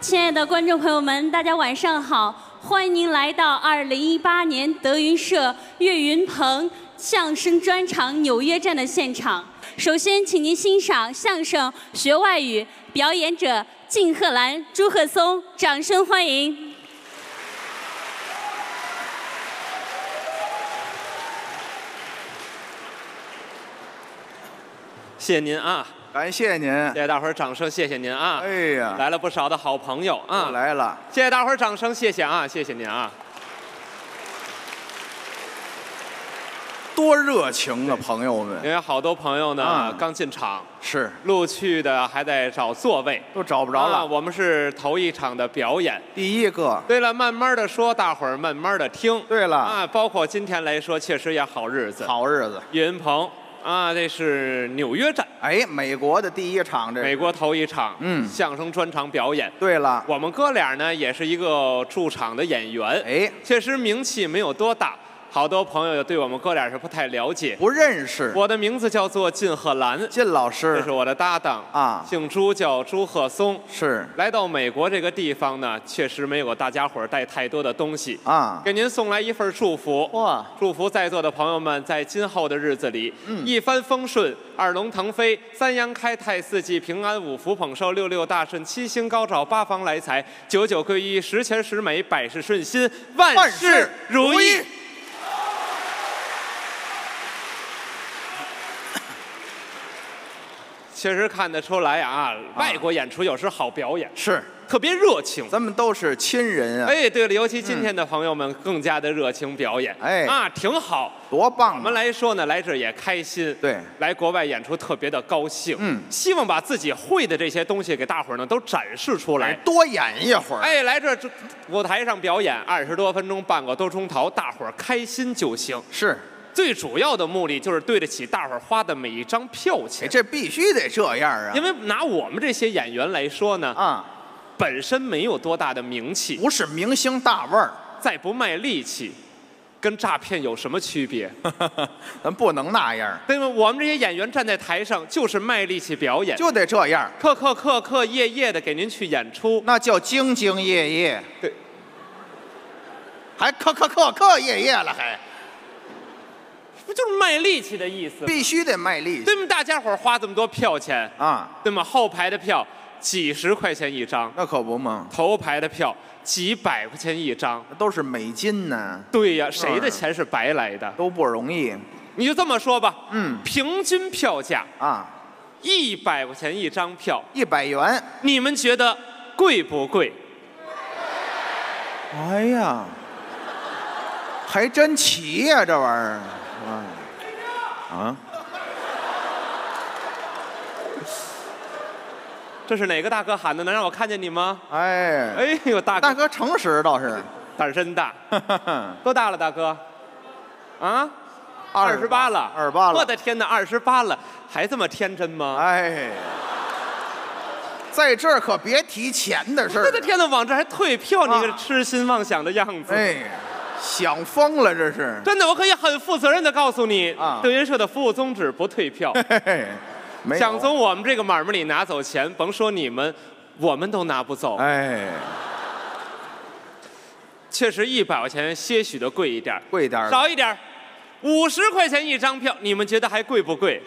亲爱的观众朋友们，大家晚上好！欢迎您来到2018年德云社岳云鹏相声专场纽约站的现场。首先，请您欣赏相声学外语表演者靳鹤兰、朱鹤松，掌声欢迎！ 谢谢您啊！ 感谢您， 谢谢大伙儿掌声，谢谢您啊！ 哎呀， 来了不少的好朋友啊！ 来了， 谢谢大伙儿掌声，谢谢啊，谢谢您啊！ 多热情啊，朋友们！ 因为好多朋友呢刚进场， 是陆续的还在找座位， 都找不着了。 我们是头一场的表演， 第一个。 对了，慢慢的说，大伙儿慢慢的听。 对了啊，包括今天来说，确实也好日子， 好日子。 岳云鹏。啊，这是纽约站， 哎，美国的第一场，这美国头一场，相声专场表演。 对了， 我们哥俩呢也是一个驻场的演员， 哎， 确实名气没有多大，好多朋友对我们哥俩是不太了解， 不认识。 我的名字叫做靳鹤兰， 靳老师， 这是我的搭档啊，姓朱，叫朱鹤松。 是来到美国这个地方呢，确实没有大家伙带太多的东西啊， 给您送来一份祝福。 哇， 祝福在座的朋友们在今后的日子里，一帆风顺，二龙腾飞，三阳开泰，四季平安，五福捧寿，六六大顺，七星高照，八方来财，九九归一，十全十美，百事顺心，万事如意。确实看得出来啊，外国演出有时好表演， 是特别热情。 咱们都是亲人啊。 哎，对了，尤其今天的朋友们更加的热情表演， 哎啊，挺好， 多棒！ 我们来说呢，来这儿也开心。 对， 来国外演出特别的高兴。希望把自己会的这些东西给大伙儿呢都展示出来， 多演一会儿。 哎，来这舞台上表演20多分钟，半个多钟头，大伙儿开心就行。 是。 最主要的目的就是对得起大伙儿花的每一张票钱， 这必须得这样啊！ 因为拿我们这些演员来说呢，本身没有多大的名气， 不是明星大腕儿， 再不卖力气，跟诈骗有什么区别？ 咱不能那样， 对吗？我们这些演员站在台上就是卖力气表演， 就得这样， 课业的给您去演出， 那叫兢兢业业。 对， 还课业了还。 不就是卖力气的意思？ 必须得卖力气， 对吗？大家伙花这么多票钱啊，对吗？后排的票几十块钱一张， 那可不嘛。 头排的票几百块钱一张， 都是美金呢。 对呀，谁的钱是白来的？ 都不容易。 你就这么说吧，平均票价啊，100块钱一张票 ，100元， 你们觉得贵不贵？ 哎呀，还真齐呀，这玩意儿。啊！ 这是哪个大哥喊的？能让我看见你吗？ 哎呦，大哥诚实倒是， 胆儿真大。多大了，大哥？啊，28了。 28了。 我的天哪，28了，还这么天真吗？ 哎，在这儿可别提钱的事儿。 我的天哪，往这还退票，你个痴心妄想的样子。 哎。想疯了，这是真的，我可以很负责任的告诉你，德云社的服务宗旨不退票。想从我们这个买卖里拿走钱，甭说你们，我们都拿不走。哎，确实100块钱些许的贵一点，少一点，50块钱一张票，你们觉得还贵不贵？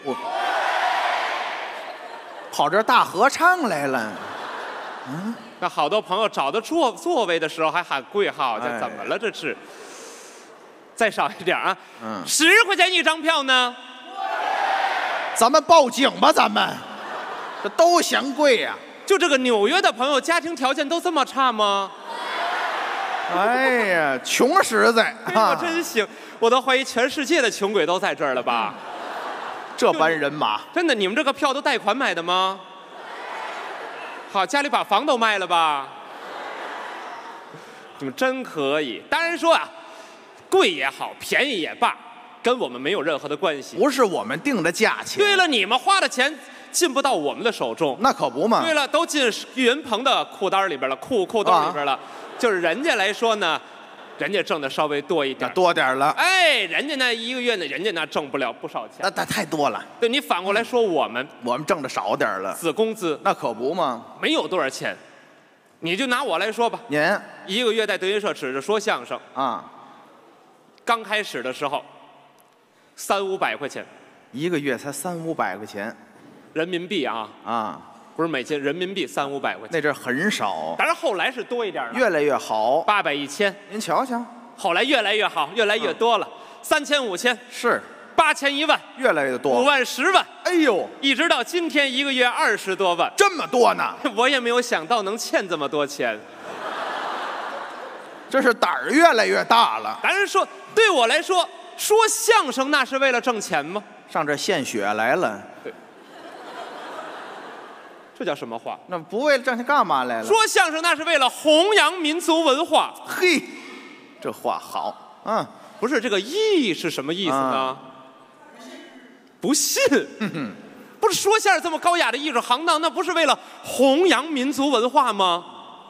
跑这大合唱来了。 那好多朋友找到座位的时候还喊贵，好家伙，怎么了这是？再少一点啊！10块钱一张票呢？ 咱们报警吧，咱们这都嫌贵呀！ 就这个纽约的朋友，家庭条件都这么差吗？ 哎呀，穷实在啊！真行，我都怀疑全世界的穷鬼都在这儿了吧？ 这般人马， 真的，你们这个票都贷款买的吗？好，家里把房都卖了吧？你们真可以。当然说啊，贵也好，便宜也罢，跟我们没有任何的关系。 不是我们定的价钱。 对了，你们花的钱进不到我们的手中。 那可不嘛。 对了，都进岳云鹏的裤裆里边了，裤兜里边了。就是人家来说呢，人家挣的稍微多一点， 多点了。 哎，人家那一个月呢，人家那挣不了不少钱。 那太多了。 对你反过来说，我们挣的少点了， 死工资。 那可不嘛， 没有多少钱。 你就拿我来说吧， 您 1个月在德云社指着说相声， 啊， 刚开始的时候，300、500块钱 1个月才300、500块钱人民币啊， 啊， 不是美金，人民币300、500块钱。 那阵很少， 当然后来是多一点了， 越来越好。 800、1000， 您瞧瞧， 后来越来越好，越来越多了，3000、5000、 是 8000、1万、 越来越 5 多。 万、10万， 哎呦， 一直到今天1个月20多万， 这么多呢， 我也没有想到能欠这么多钱。 这是胆儿越来越大了。 当然说，对我来说，说相声那是为了挣钱吗？ 上这献血来了， 这叫什么话？ 那不为了挣钱干嘛来了？ 说相声那是为了弘扬民族文化。 嘿，这话好，嗯， 不是这个义是什么意思呢？不信，不是说相声这么高雅的艺术行当，那不是为了弘扬民族文化吗？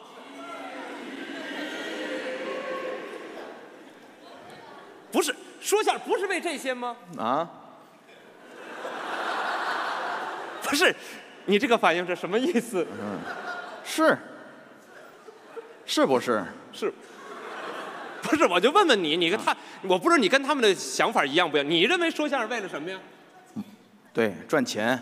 不是说相声不是为这些吗？ 啊， 不是，你这个反应是什么意思？ 是不是？ 是。不是，我就问问你，你跟他，我不知道你跟他们的想法一样不一样？你认为说相声为了什么呀？ 对，赚钱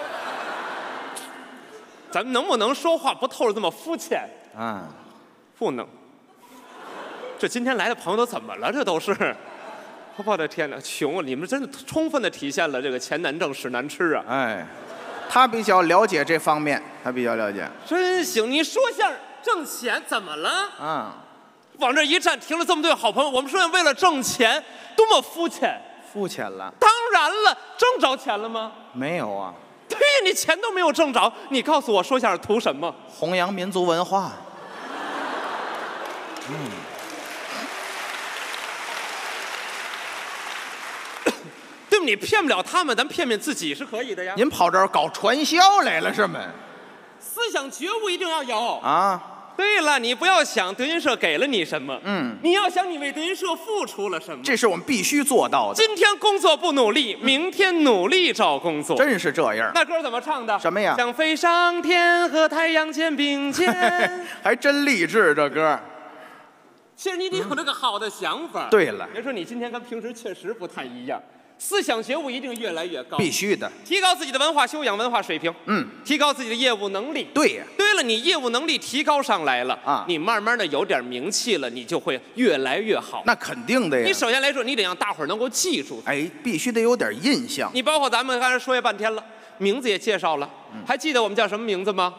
咱们能不能说话不透着这么肤浅？ 啊。 不能。这今天来的朋友都怎么了？这都是，我的天哪，穷啊！你们真的充分的体现了这个钱难挣，屎难吃啊！ 哎，他比较了解这方面，他比较了解。 真行，你说相声挣钱怎么了？ 啊， 往这一站，停了这么对好朋友，我们说为了挣钱，多么肤浅！ 肤浅了。 当然了，挣着钱了吗？ 没有啊， 对呀，你钱都没有挣着，你告诉我说相声图什么？ 弘扬民族文化。 对吧？你骗不了他们，咱骗骗自己是可以的呀。 您跑这儿搞传销来了是吗？ 思想觉悟一定要有啊， 对了，你不要想德云社给了你什么， 你要想你为德云社付出了什么。 这是我们必须做到的。 今天工作不努力，明天努力找工作。 真是这样。 那歌怎么唱的？ 什么呀？ 想飞上天，和太阳肩并肩。 还真励志这歌。 其实你得有这个好的想法。 对了， 别说你今天跟平时确实不太一样。思想觉悟一定越来越高， 必须的， 提高自己的文化修养、文化水平，提高自己的业务能力。 对呀， 对了，你业务能力提高上来了啊， 你慢慢的有点名气了，你就会越来越好。 那肯定的呀。 你首先来说，你得让大伙儿能够记住， 哎，必须得有点印象。 你包括咱们刚才说了半天了，名字也介绍了，还记得我们叫什么名字吗？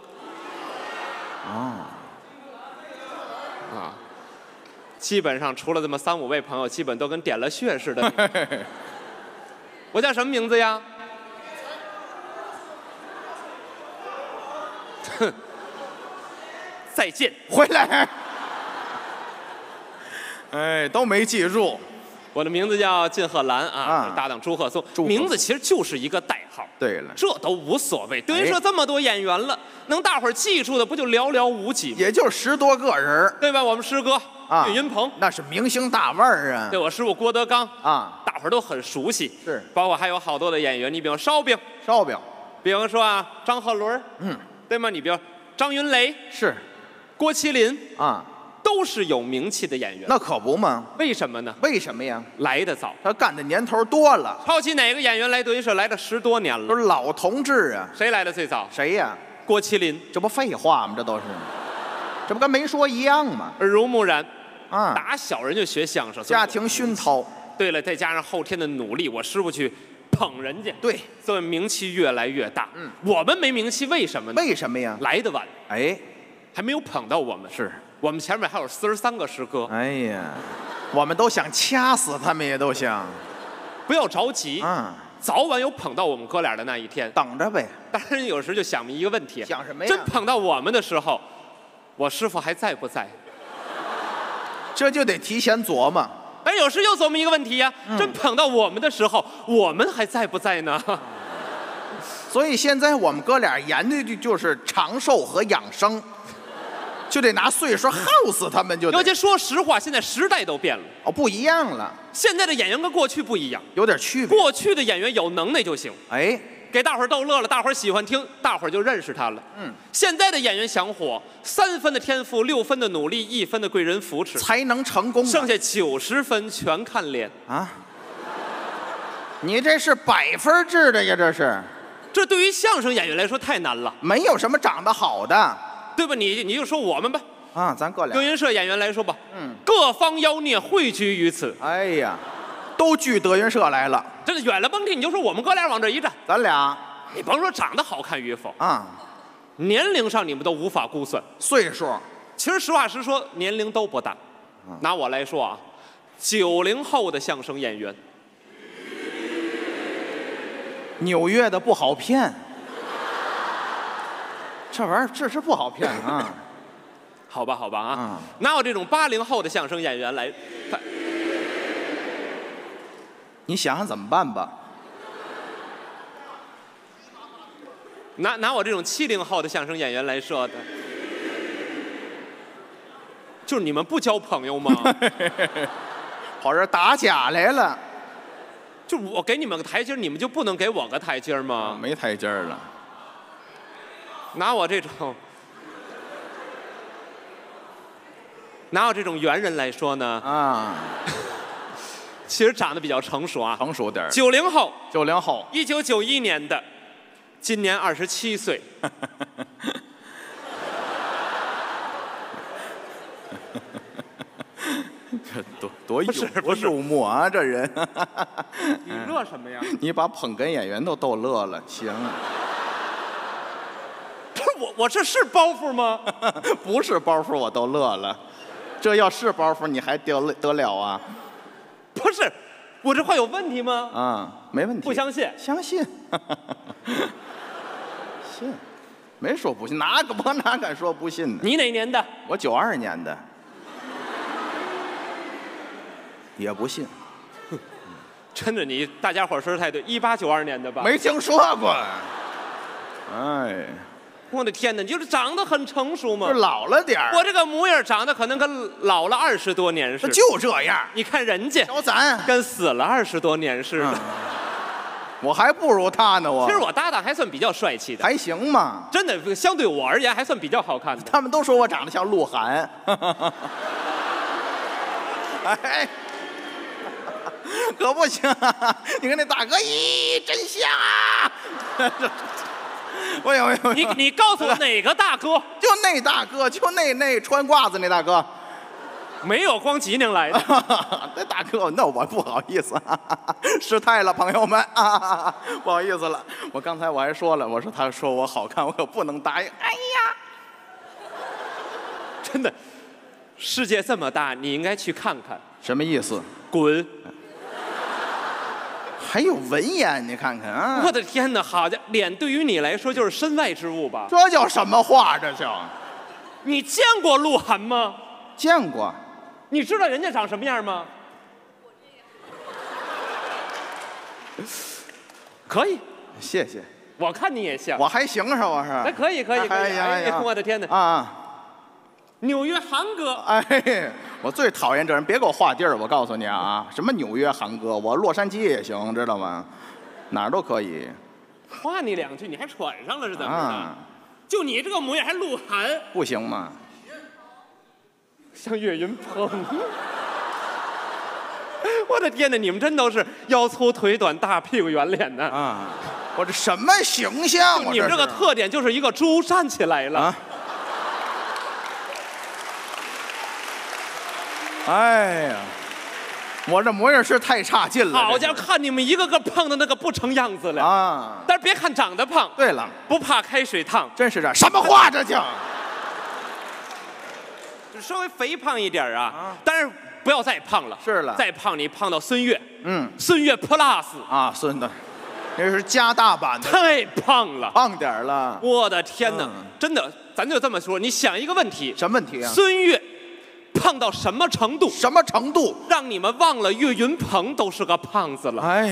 基本上除了这么3、5位朋友，基本都跟点了穴似的。我叫什么名字呀？哼，再见， 回来。哎，都没记住。 我的名字叫靳鹤兰啊，搭档朱鹤松。名字其实就是一个代号。 对了， 这都无所谓。德云社这么多演员了，能大伙儿记住的不就寥寥无几吗？ 也就10多个人， 对吧？我们师哥岳云鹏， 那是明星大腕儿啊。 对，我师傅郭德纲啊， 大伙儿都很熟悉。 是， 包括还有好多的演员，你比如烧饼，比方说啊张鹤伦，对吗？你比如张云雷， 是， 郭麒麟啊。 都是有名气的演员， 那可不嘛？ 为什么呢？ 为什么呀？ 来得早， 他干的年头多了。 抄起哪个演员来德云社来了10多年了， 都是老同志啊。 谁来的最早？ 谁呀？ 郭麒麟。 这不废话吗？这都是，这不跟没说一样吗？ 耳濡目染啊， 打小人就学相声， 家庭熏陶。 对了，再加上后天的努力，我师傅去捧人家， 对， 所以名气越来越大。我们没名气，为什么呢？ 为什么呀？ 来得晚， 哎， 还没有捧到我们。 是。 我们前面还有43个师哥， 哎呀，我们都想掐死他们，也都想。 不要着急，早晚有捧到我们哥俩的那一天， 等着呗。 当然有时就想一个问题， 想什么呀？ 真捧到我们的时候，我师傅还在不在？ 这就得提前琢磨。 但有时又琢磨一个问题呀，真捧到我们的时候，我们还在不在呢？ 所以现在我们哥俩研究的就是长寿和养生。就得拿岁数耗死他们，就得。 尤其说实话，现在时代都变了， 哦，不一样了。 现在的演员跟过去不一样， 有点区别。 过去的演员有能耐就行， 哎， 给大伙儿逗乐了，大伙儿喜欢听，大伙儿就认识他了。现在的演员想火，3分的天赋，6分的努力，1分的贵人扶持， 才能成功。 剩下90分全看脸啊！你这是100分制的呀，这是。 这对于相声演员来说太难了， 没有什么长得好的， 对吧？你就说我们吧。 啊，咱哥俩。 德云社演员来说吧，各方妖孽汇聚于此。 哎呀，都聚德云社来了。 这个远了甭提，你就说我们哥俩往这一站， 咱俩， 你甭说长得好看与否啊， 年龄上你们都无法估算。 岁数， 其实实话实说，年龄都不大。拿我来说啊，90后的相声演员， 纽约的不好骗，这玩意儿这不好骗啊。 好吧，好吧啊，拿我这种80后的相声演员来， 你想想怎么办吧？ 拿我这种70后的相声演员来说的，就是你们不交朋友吗？ 跑这儿打假来了， 就我给你们个台阶，你们就不能给我个台阶吗？ 没台阶了。 拿我这种猿人来说呢， 啊， 其实长得比较成熟啊， 成熟点儿。 90后 90后 ，1991年的，今年27岁。 这多幽默啊，这人。 你乐什么呀？ 你把捧哏演员都逗乐了，行。 我这是包袱吗？ 不是包袱，我都乐了。这要是包袱，你还得了啊？ 不是，我这话有问题吗？ 啊，没问题。 不相信？ 相信。信，没说不信，我哪敢说不信呢？ 你哪年的？ 我92年的，也不信。 真的，大家伙说的太对，18、92年的吧？ 没听说过。哎。 我的天哪，你就是长得很成熟嘛， 就老了点儿。 我这个模样长得可能跟老了20多年似的。 就这样。 你看人家， 找咱跟死了20多年似的。 我还不如他呢，我。 其实我搭档还算比较帅气的， 还行嘛。 真的，相对我而言还算比较好看的。 他们都说我长得像鹿晗。哎，可不行啊！你看那大哥，咦，真像啊！我有， 你告诉我哪个大哥？ 就那大哥，就那穿褂子那大哥， 没有光吉宁来的。 那大哥，那我不好意思，失态了，朋友们啊，不好意思了。我刚才我还说了，我说他说我好看，我可不能答应。哎呀， 真的，世界这么大，你应该去看看。 什么意思？ 滚！ 还有文言，你看看啊！ 我的天哪，好家伙，脸对于你来说就是身外之物吧？ 这叫什么话？这叫？ 你见过鹿晗吗？ 见过。 你知道人家长什么样吗？可以， 谢谢。 我看你也像。 我还行是吧？是。 哎，可以。哎呀，我的天哪！ 啊！ 纽约韩哥。 哎，我最讨厌这人，别给我画地儿。我告诉你啊，什么纽约韩哥，我洛杉矶也行，知道吗？哪儿都可以。 夸你2句，你还喘上了是怎么啊？ 就你这个模样，还鹿晗？ 不行吗？ 像岳云鹏。我的天哪，你们真都是腰粗腿短大屁股圆脸的啊！我这什么形象？ 你们这个特点就是一个猪站起来了。 啊！哎呀，我这模样是太差劲了。 好家伙，看你们一个个胖的那个不成样子了啊！ 但是别看长得胖， 对了， 不怕开水烫， 真是这什么话这叫？ 稍微肥胖一点啊，但是不要再胖了。 是了， 再胖你胖到孙越，孙孙越 Plus 啊，孙子，那是加大版的， 太胖了， 胖点了。 我的天哪，真的，咱就这么说，你想一个问题， 什么问题啊？ 孙越胖到什么程度？ 什么程度？ 让你们忘了岳云鹏都是个胖子了。 哎呀，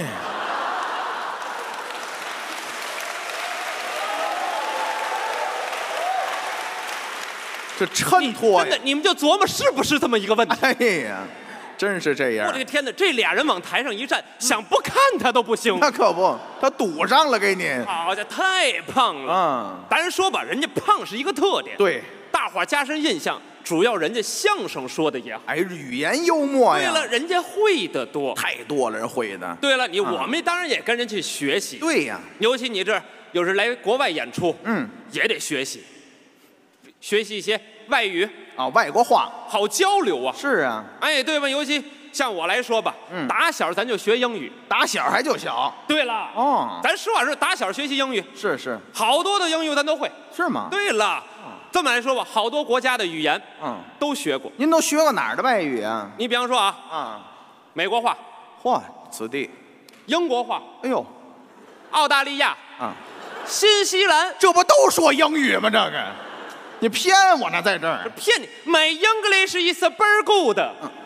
这衬托呀！ 真的，你们就琢磨是不是这么一个问题？ 哎呀， 真是这样。 我这个天哪，这俩人往台上一站，想不看他都不行。 那可不，他堵上了给你。 好家伙，太胖了。当然说吧，人家胖是一个特点。 对， 大伙儿加深印象，主要人家相声说的也好。 哎，语言幽默呀。 对了，人家会的多， 太多了，人会的。 对了，我们当然也跟人去学习。 对呀， 尤其你这有时来国外演出，也得学习，学习一些外语啊，外国话， 好交流啊。 是啊， 哎，对吧？尤其像我来说吧，打小咱就学英语， 打小还就小。 对了， 哦， 咱实话说，打小学习英语， 是， 好多的英语咱都会。 是吗？ 对了，这么来说吧，好多国家的语言，都学过。 您都学过哪儿的外语啊？ 你比方说美国话， 嚯，此地， 英国话， 哎呦， 澳大利亚，新西兰， 这不都说英语吗？这个，你骗我呢，在这儿骗你。My English is very good。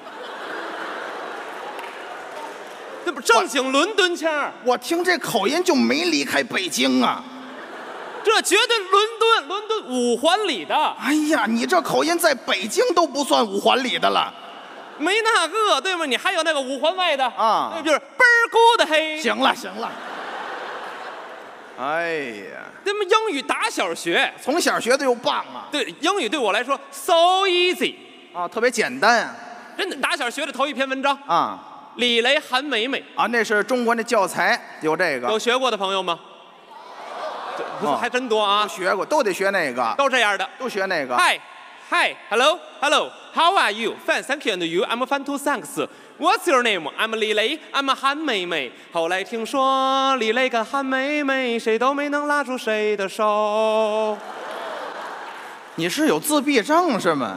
这不正经伦敦腔， 我听这口音就没离开北京啊。 这绝对伦敦五环里的。 哎呀，你这口音在北京都不算五环里的了。 没那个，对吗？你还有那个五环外的啊， 那就是倍儿 good 嘿。 行了。哎呀， 那么英语打小学， 从小学的又棒啊。 对，英语对我来说 so easy 啊，特别简单啊。 真的，打小学的头一篇文章啊， 李雷韩梅梅啊，那是中国的教材，有这个。 有学过的朋友吗？还真多啊！ 都学过，都得学那个， 都这样的， 都学那个。 Hi, hello, how are you? Fine, thank you, and you? I'm fine too, thanks. What's your name? I'm 李雷 I'm 韩梅梅。后来听说李雷跟韩梅梅，谁都没能拉住谁的手。 你是有自闭症是吗？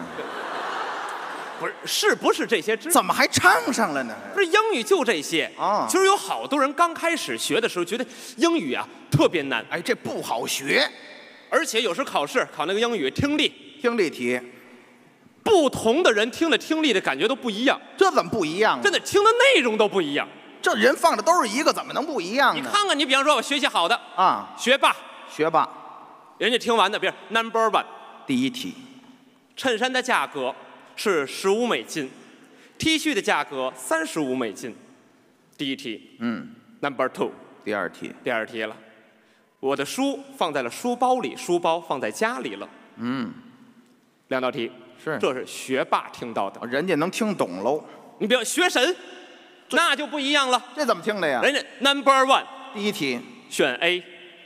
不是这些知识？ 怎么还唱上了呢？ 不是英语就这些啊。其实有好多人刚开始学的时候觉得英语啊特别难， 哎，这不好学， 而且有时考试考那个英语听力题， 不同的人听了听力的感觉都不一样。 这怎么不一样？ 真的听的内容都不一样。 这人放的都是一个，怎么能不一样呢？ 你看看，你比方说我学习好的啊， 学霸， 人家听完的，比如 Number One， 第一题， 衬衫的价格是15美金，T 恤的价格35美金，第一题。Number Two， 第二题了。我的书放在了书包里，书包放在家里了。2道题，这是学霸听到的， 人家能听懂喽。 你比如学神，那就不一样了。 这怎么听的呀？ 人家 Number One， 第一题选 A，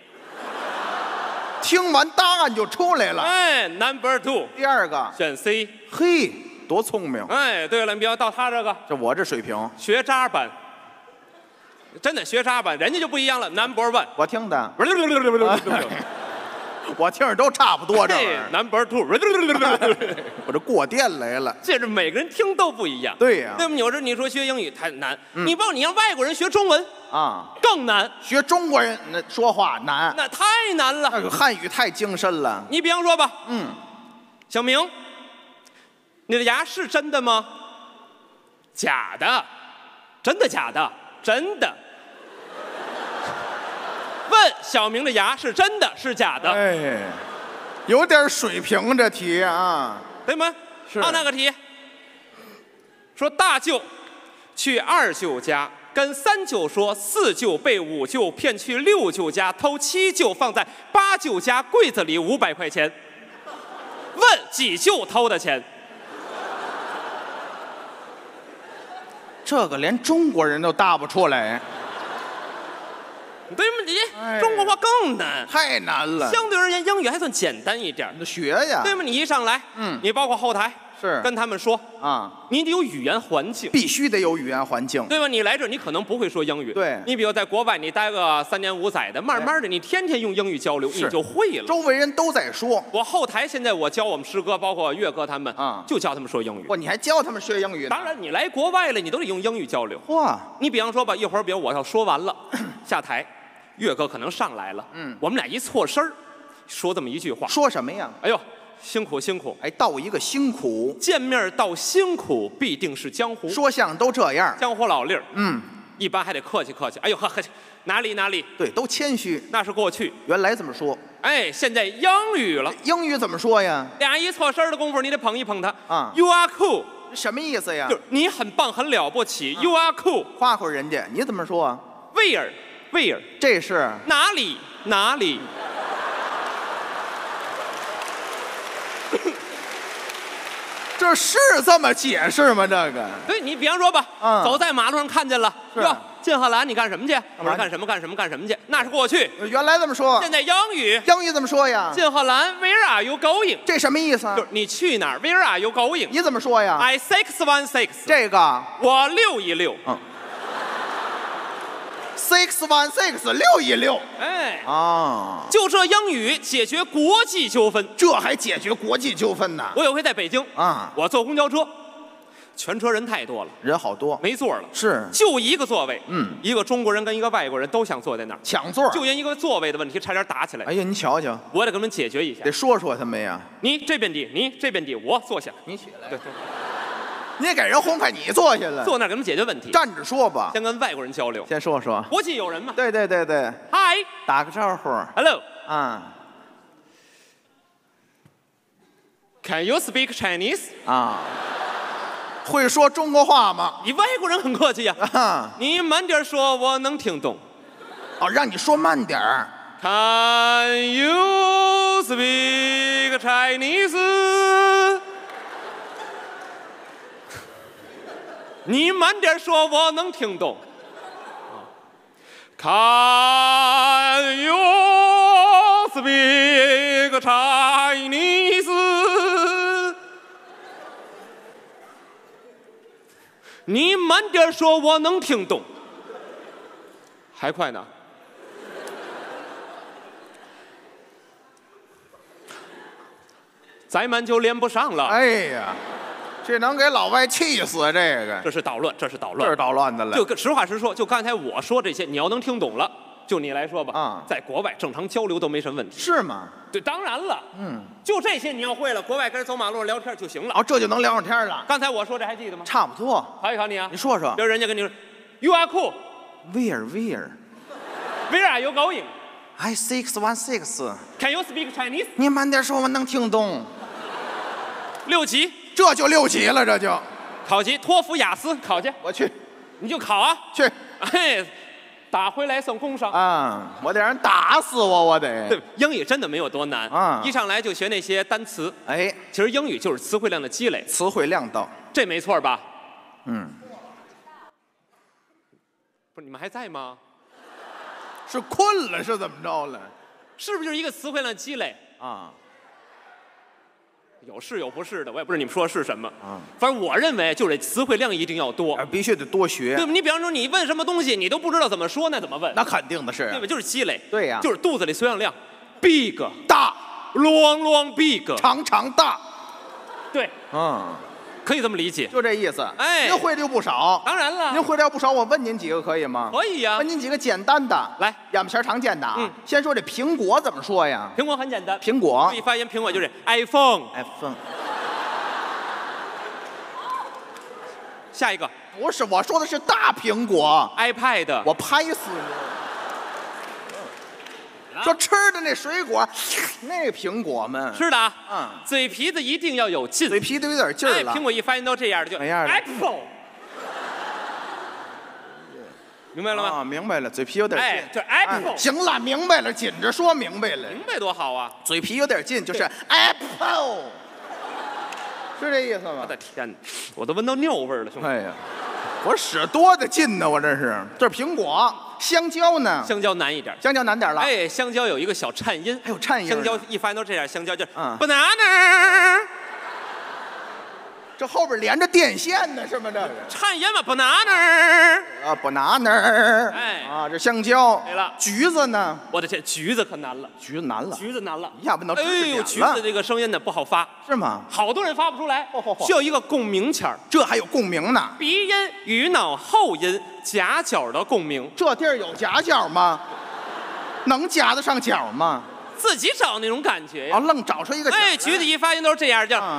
听完答案就出来了。 哎 ，Number Two， 第二个选 C， 嘿，多聪明。 哎，对了，你比如到他这个， 我这水平， 学渣班。真的学渣班，人家就不一样了。Number One， 我听的，我听着都差不多。这 Number Two， 我这过电来了。 这是每个人听都不一样。 对呀， 对吧？有时你说学英语太难，你包括你让外国人学中文啊， 更难。 学中国人那说话难， 那太难了。 那个汉语太精深了。 你比方说吧，小明，你的牙是真的吗？假的。真的假的？真的。问小明的牙是真的是假的？ 哎，有点水平这题啊， 对吗？ 是。 那个题，说大舅去二舅家，跟三舅说四舅被五舅骗去六舅家偷七舅放在八舅家柜子里500块钱。问几舅偷的钱？ 这个连中国人都答不出来。 对吗？你中国话更难， 太难了。 相对而言，英语还算简单一点。 学呀， 对吗？你一上来，你包括后台是跟他们说啊， 你得有语言环境， 必须得有语言环境， 对吧？你来这，你可能不会说英语， 对。 你比如在国外，你待个3年5载的，慢慢的，你天天用英语交流，你就会了。 周围人都在说。 我后台现在我教我们师哥，包括岳哥他们啊，就教他们说英语。 你还教他们学英语呢？ 当然，你来国外了，你都得用英语交流。 哇， 你比方说吧，一会儿比如我要说完了，下台。岳哥可能上来了，我们俩一错身儿，说这么一句话， 说什么呀？ 哎呦，辛苦辛苦， 哎，道一个辛苦， 见面道辛苦，必定是江湖。 说相声都这样， 江湖老例儿，一般还得客气客气。哎呦呵， 哪里哪里？ 对，都谦虚。 那是过去。 原来这么说。 哎，现在英语了。 英语怎么说呀？ 俩一错身的功夫，你得捧一捧他。 啊 ，You are cool， 什么意思呀？ 就是你很棒，很了不起。You are cool， 夸夸人家，你怎么说啊 Where， 这是哪里哪里？ 这是这么解释吗？这个对你比方说吧，走在马路上看见了，哟，靳鹤兰，你干什么去？我说干什么去？那是过去。 原来这么说。 现在英语怎么说呀？ 靳鹤兰 ，Where are you going？ 这什么意思啊？ 就是你去哪儿 ？Where are you going？ 你怎么说呀 ？I 616。 这个我616。 616，616。 哎啊， 就这英语解决国际纠纷， 这还解决国际纠纷呢？ 我有回在北京啊， 我坐公交车，全车人太多了， 人好多， 没座了， 是就一个座位， 一个中国人跟一个外国人都想坐在那儿抢座， 就因一个座位的问题差点打起来。 哎呀，你瞧瞧， 我得给他们解决一下， 得说说他们呀。 你这边递，你这边递，我坐下， 你起来， 对， 你给人轰开，你坐下了， 坐那儿给他们解决问题。 站着说吧， 先跟外国人交流， 先说说， 国际友人嘛。 对 ，Hi， 打个招呼 ，Hello， 啊 ，Can you speak Chinese？ 啊，会说中国话吗？ 你外国人很客气呀，你慢点说，我能听懂。 哦，让你说慢点儿。 Can you speak Chinese？ 你慢点说，我能听懂。Can you speak Chinese？ 你慢点说，我能听懂。还快呢。再慢就连不上了。 哎呀，这能给老外气死！这个， 这是捣乱，这是捣乱， 这是捣乱的了。 就实话实说，就刚才我说这些，你要能听懂了，就你来说吧。 啊， 在国外正常交流都没什么问题。 是吗？ 对，当然了。就这些你要会了，国外跟人走马路上聊天就行了。 哦，这就能聊上天了。 刚才我说这还记得吗？ 差不多。 考一考你啊。 你说说。 比如人家跟你说 ，You are cool。 Where are you going？ I 616。 Can you speak Chinese？ 你慢点说，我能听懂。 6级， 这就6级了，这就考级，托福、雅思考去。 我去， 你就考啊。 去。 哎，打回来算工伤啊！我得让人打死我，我得。 对，英语真的没有多难啊， 一上来就学那些单词。 哎， 其实英语就是词汇量的积累， 词汇量到， 这没错吧？不是你们还在吗？ 是困了是怎么着了？ 是不是就是一个词汇量积累啊？ 有是有不是的，我也不知道你们说的是什么啊。反正我认为就是词汇量一定要多， 必须得多学。 对吧？你比方说你问什么东西，你都不知道怎么说，那怎么问？ 那肯定的是， 对吧？就是积累。 对呀， 就是肚子里存量量 ，big 大 ，long big 长长大。 对，可以这么理解， 就这意思。 哎， 您会的又不少， 当然了， 您会的要不少，我问您几个可以吗？ 可以呀， 问您几个简单的， 来， 眼巴前常见的啊。先说这苹果怎么说呀？ 苹果很简单， 苹果， 注意发音，苹果就是 iPhone。下一个不是，我说的是大苹果 ，iPad。 我拍死你！说吃的那水果，那个苹果们是的，嘴皮子一定要有劲， 嘴皮子有点劲儿了。 苹果一发音都这样的，就哪样的 ？Apple， 明白了吗？ 啊，明白了，嘴皮有点劲。 就 Apple。 行了，明白了，紧着说明白了。 明白多好啊！ 嘴皮有点劲，就是 Apple， 是这意思吗？ 我的天哪，我都闻到尿味了，兄弟！ 哎呀，我使多大劲呢？我这是苹果。香蕉呢？ 香蕉难一点， 香蕉难点了。 哎，香蕉有一个小颤音， 还有颤音。 香蕉一发音都这样，香蕉就 banana。这后边连着电线呢，是吗？这个颤音嘛 ，banana。 啊 ，banana。 哎， 啊，这香蕉。 对了， 橘子呢？ 我的天，橘子可难了， 橘子难了， 橘子难了， 一下问到知识点了。 哎呦，橘子这个声音呢不好发， 是吗？ 好多人发不出来，需要一个共鸣腔， 这还有共鸣呢。 鼻音、语脑后音、夹角的共鸣， 这地儿有夹角吗？能夹得上角吗？ 自己找那种感觉呀。 啊，愣找出一个。 哎，橘子一发音都是这样，叫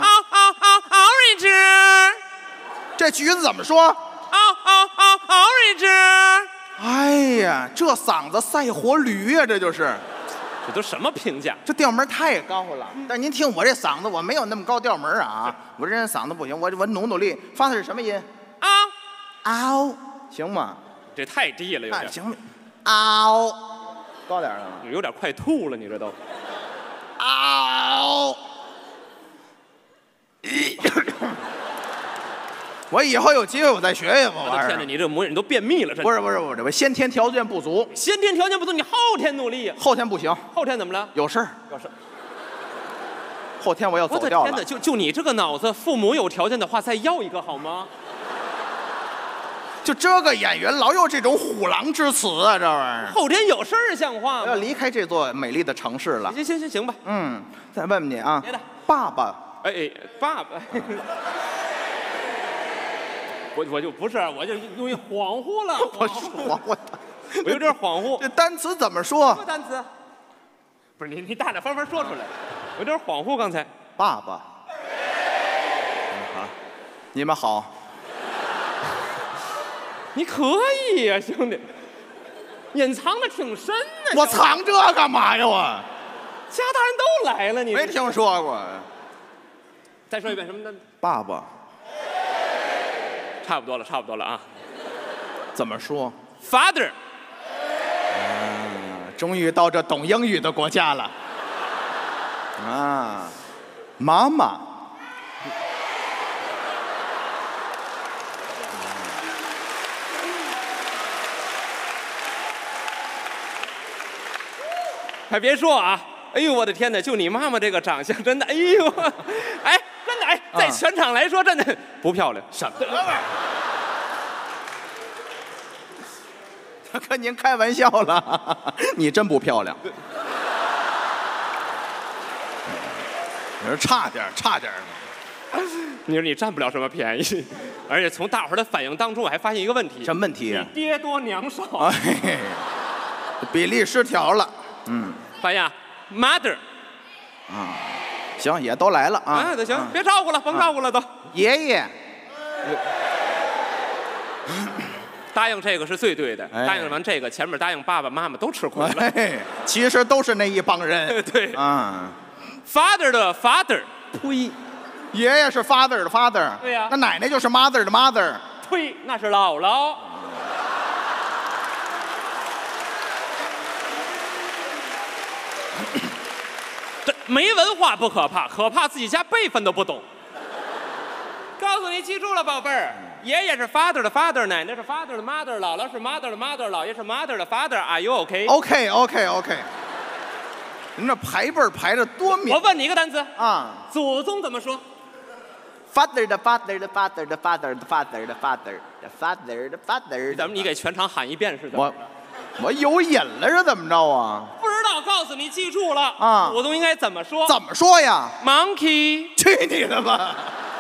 orange。 这橘子怎么说？ orange。 哎呀，这嗓子赛活驴呀，这就是。 这都什么评价？ 这调门太高了。但您听我这嗓子，我没有那么高调门啊，我这人嗓子不行，我努力。发的是什么音？ 啊， 嗷，行吗？ 这太低了，有点。 行吗？嗷，高点了吗？ 有点快吐了，你这都。 嗷。我以后有机会我再学学吧。 我的天哪，你这模样你都便秘了，这不是，我先天条件不足。 先天条件不足，你后天努力呀。 后天不行。 后天怎么了？ 有事儿。 有事。 后天我要走掉了。 我的天哪，就你这个脑子，父母有条件的话再要一个好吗？ 就这个演员老有这种虎狼之词啊，这玩意儿。 后天有事儿像话吗？ 我要离开这座美丽的城市了。 行吧。 再问问你啊。 别的。 爸爸。 哎，爸爸。我就不是，我就容易恍惚了。我有点恍惚。 这单词怎么说？ 什么单词？不是你大大方方说出来。有点恍惚，刚才。 爸爸。好，你们好。 你可以呀，兄弟，隐藏的挺深呢。 我藏这干嘛呀？我家大人都来了，你没听说过。 再说一遍什么的？ 爸爸。 差不多了啊。 怎么说 ？Father。 终于到这懂英语的国家了。啊，妈妈。 还别说啊，哎呦我的天哪，就你妈妈这个长相，真的，哎呦，哎，真的哎，在全场来说真的不漂亮。什么玩意儿？ 跟您开玩笑了，你真不漂亮。你说差点。 你说你占不了什么便宜，而且从大伙儿的反应当中，我还发现一个问题。 什么问题？ 你爹多娘少。 哎，比例失调了。 发现 mother。 行，也都来了啊。 都行，别照顾了，甭照顾了都。 爷爷。 答应这个是最对的，答应完这个，前面答应爸爸妈妈都吃亏了。 其实都是那一帮人。 对啊。Father 的 father， 呸！爷爷是 father 的 father。 对呀。 那奶奶就是 mother 的 mother。 呸！那是姥姥。这没文化不可怕，可怕自己家辈分都不懂。告诉你，记住了，宝贝儿。爷爷是 father 的 father， 奶奶是 father 的 mother， 姥姥是 mother 的 mother， 姥爷是 mother 的 father。Are you OK？ OK。您这排辈排的多明。 我问你一个单词啊， 祖宗怎么说 ？Father 的 father 的 father 的 father 的 father 的 father 的 father 的 father。 咱们你给全场喊一遍是怎么？ 我有瘾了是怎么着啊？ 不知道，告诉你，记住了啊。 祖宗应该怎么说？ 怎么说呀 ？Monkey。 去你的吧！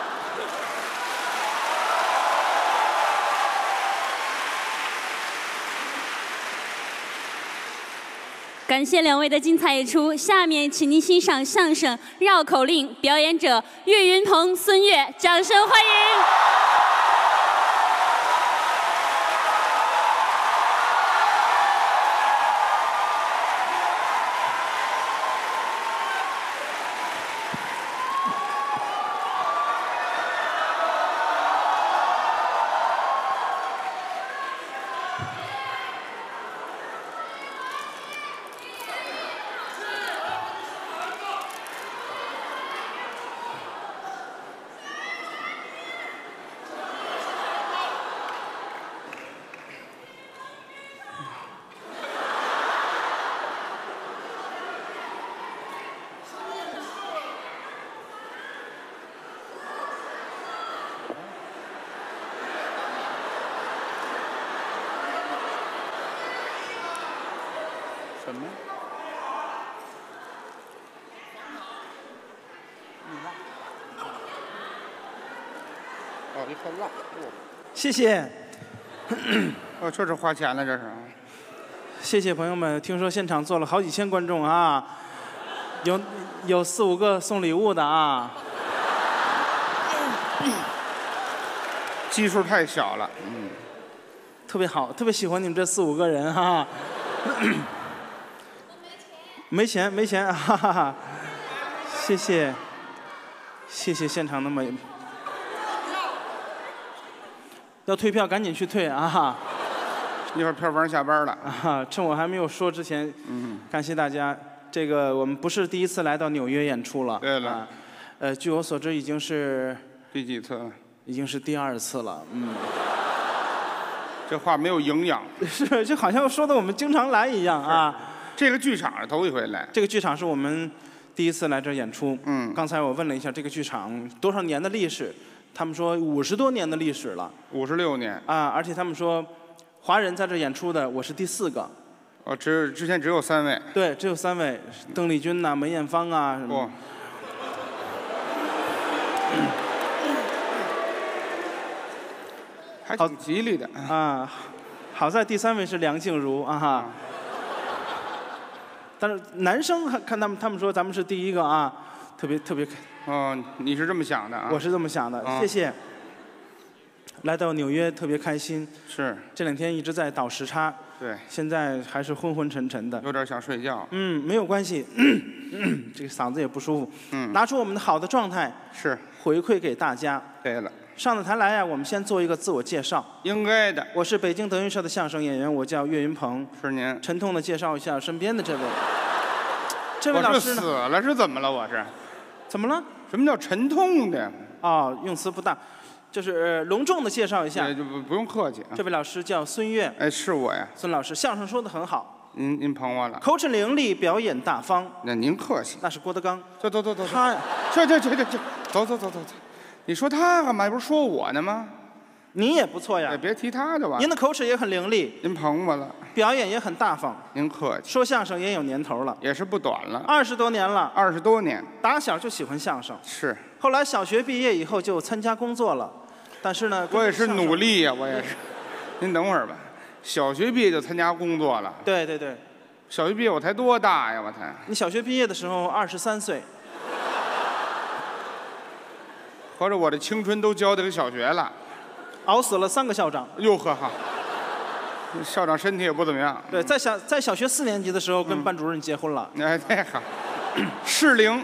感谢两位的精彩演出，下面请您欣赏相声《绕口令》，表演者岳云鹏、孙越，掌声欢迎。 什么？ 哦，一块辣。 谢谢。 哦，这是花钱了，这是。 谢谢朋友们，听说现场坐了好几千观众啊，有4、5个送礼物的啊。 基数太小了。 特别好，特别喜欢你们这4、5个人哈。没钱，没钱，哈哈哈。谢谢，谢谢现场的美。要退票赶紧去退啊！ 一会儿票房下班了啊！趁我还没有说之前，感谢大家。这个我们不是第一次来到纽约演出了。 对了。 据我所知，已经是第几次了？ 已经是第2次了。 这话没有营养。 是，就好像说的我们经常来一样啊。 这个剧场是头一回来。 这个剧场是我们第1次来这儿演出。刚才我问了一下这个剧场多少年的历史，他们说50多年的历史了。 56年。 啊，而且他们说，华人在这演出的，我是第4个。 哦，之前只有3位。 对，只有3位，邓丽君呐、梅艳芳啊什么。 还挺吉利的啊！好在第3位是梁静茹啊哈。但是男生看他们说咱们是第1个啊，特别。 哦，你是这么想的啊？ 我是这么想的，谢谢。来到纽约特别开心。 是。 这2天一直在倒时差。 对。 现在还是昏昏沉沉的。 有点想睡觉。 没有关系。这个嗓子也不舒服。拿出我们的好的状态。 是。 回馈给大家。 对了。 上到台来呀，我们先做一个自我介绍。 应该的。 我是北京德云社的相声演员，我叫岳云鹏。 是您。 沉痛的介绍一下身边的这位。这位老师呢？ 我是死了是怎么了？我是。 怎么了？ 什么叫沉痛的？ 哦，用词不当，就是隆重的介绍一下。 就不用客气。 这位老师叫孙越。 哎，是我呀。 孙老师相声说得很好。 您捧我了。 口齿伶俐，表演大方。 那您客气。 那是郭德纲。 走。 他呀。 这，走。你说他干嘛？不是说我呢吗？ 你也不错呀。 别提他就完。 您的口齿也很伶俐。 您捧我了。 表演也很大方。 您客气。 说相声也有年头了。 也是不短了。 20多年了。 20多年。 打小就喜欢相声。 是。 后来小学毕业以后就参加工作了，但是呢， 我也是努力呀，我也是。您等会儿吧，小学毕业就参加工作了。 对。 小学毕业我才多大呀？我才。 你小学毕业的时候23岁。 合着我的青春都交给小学了。 熬死了3个校长。 哟呵哈。校长身体也不怎么样。 对，在小学4年级的时候跟班主任结婚了。 哎，对好。适龄。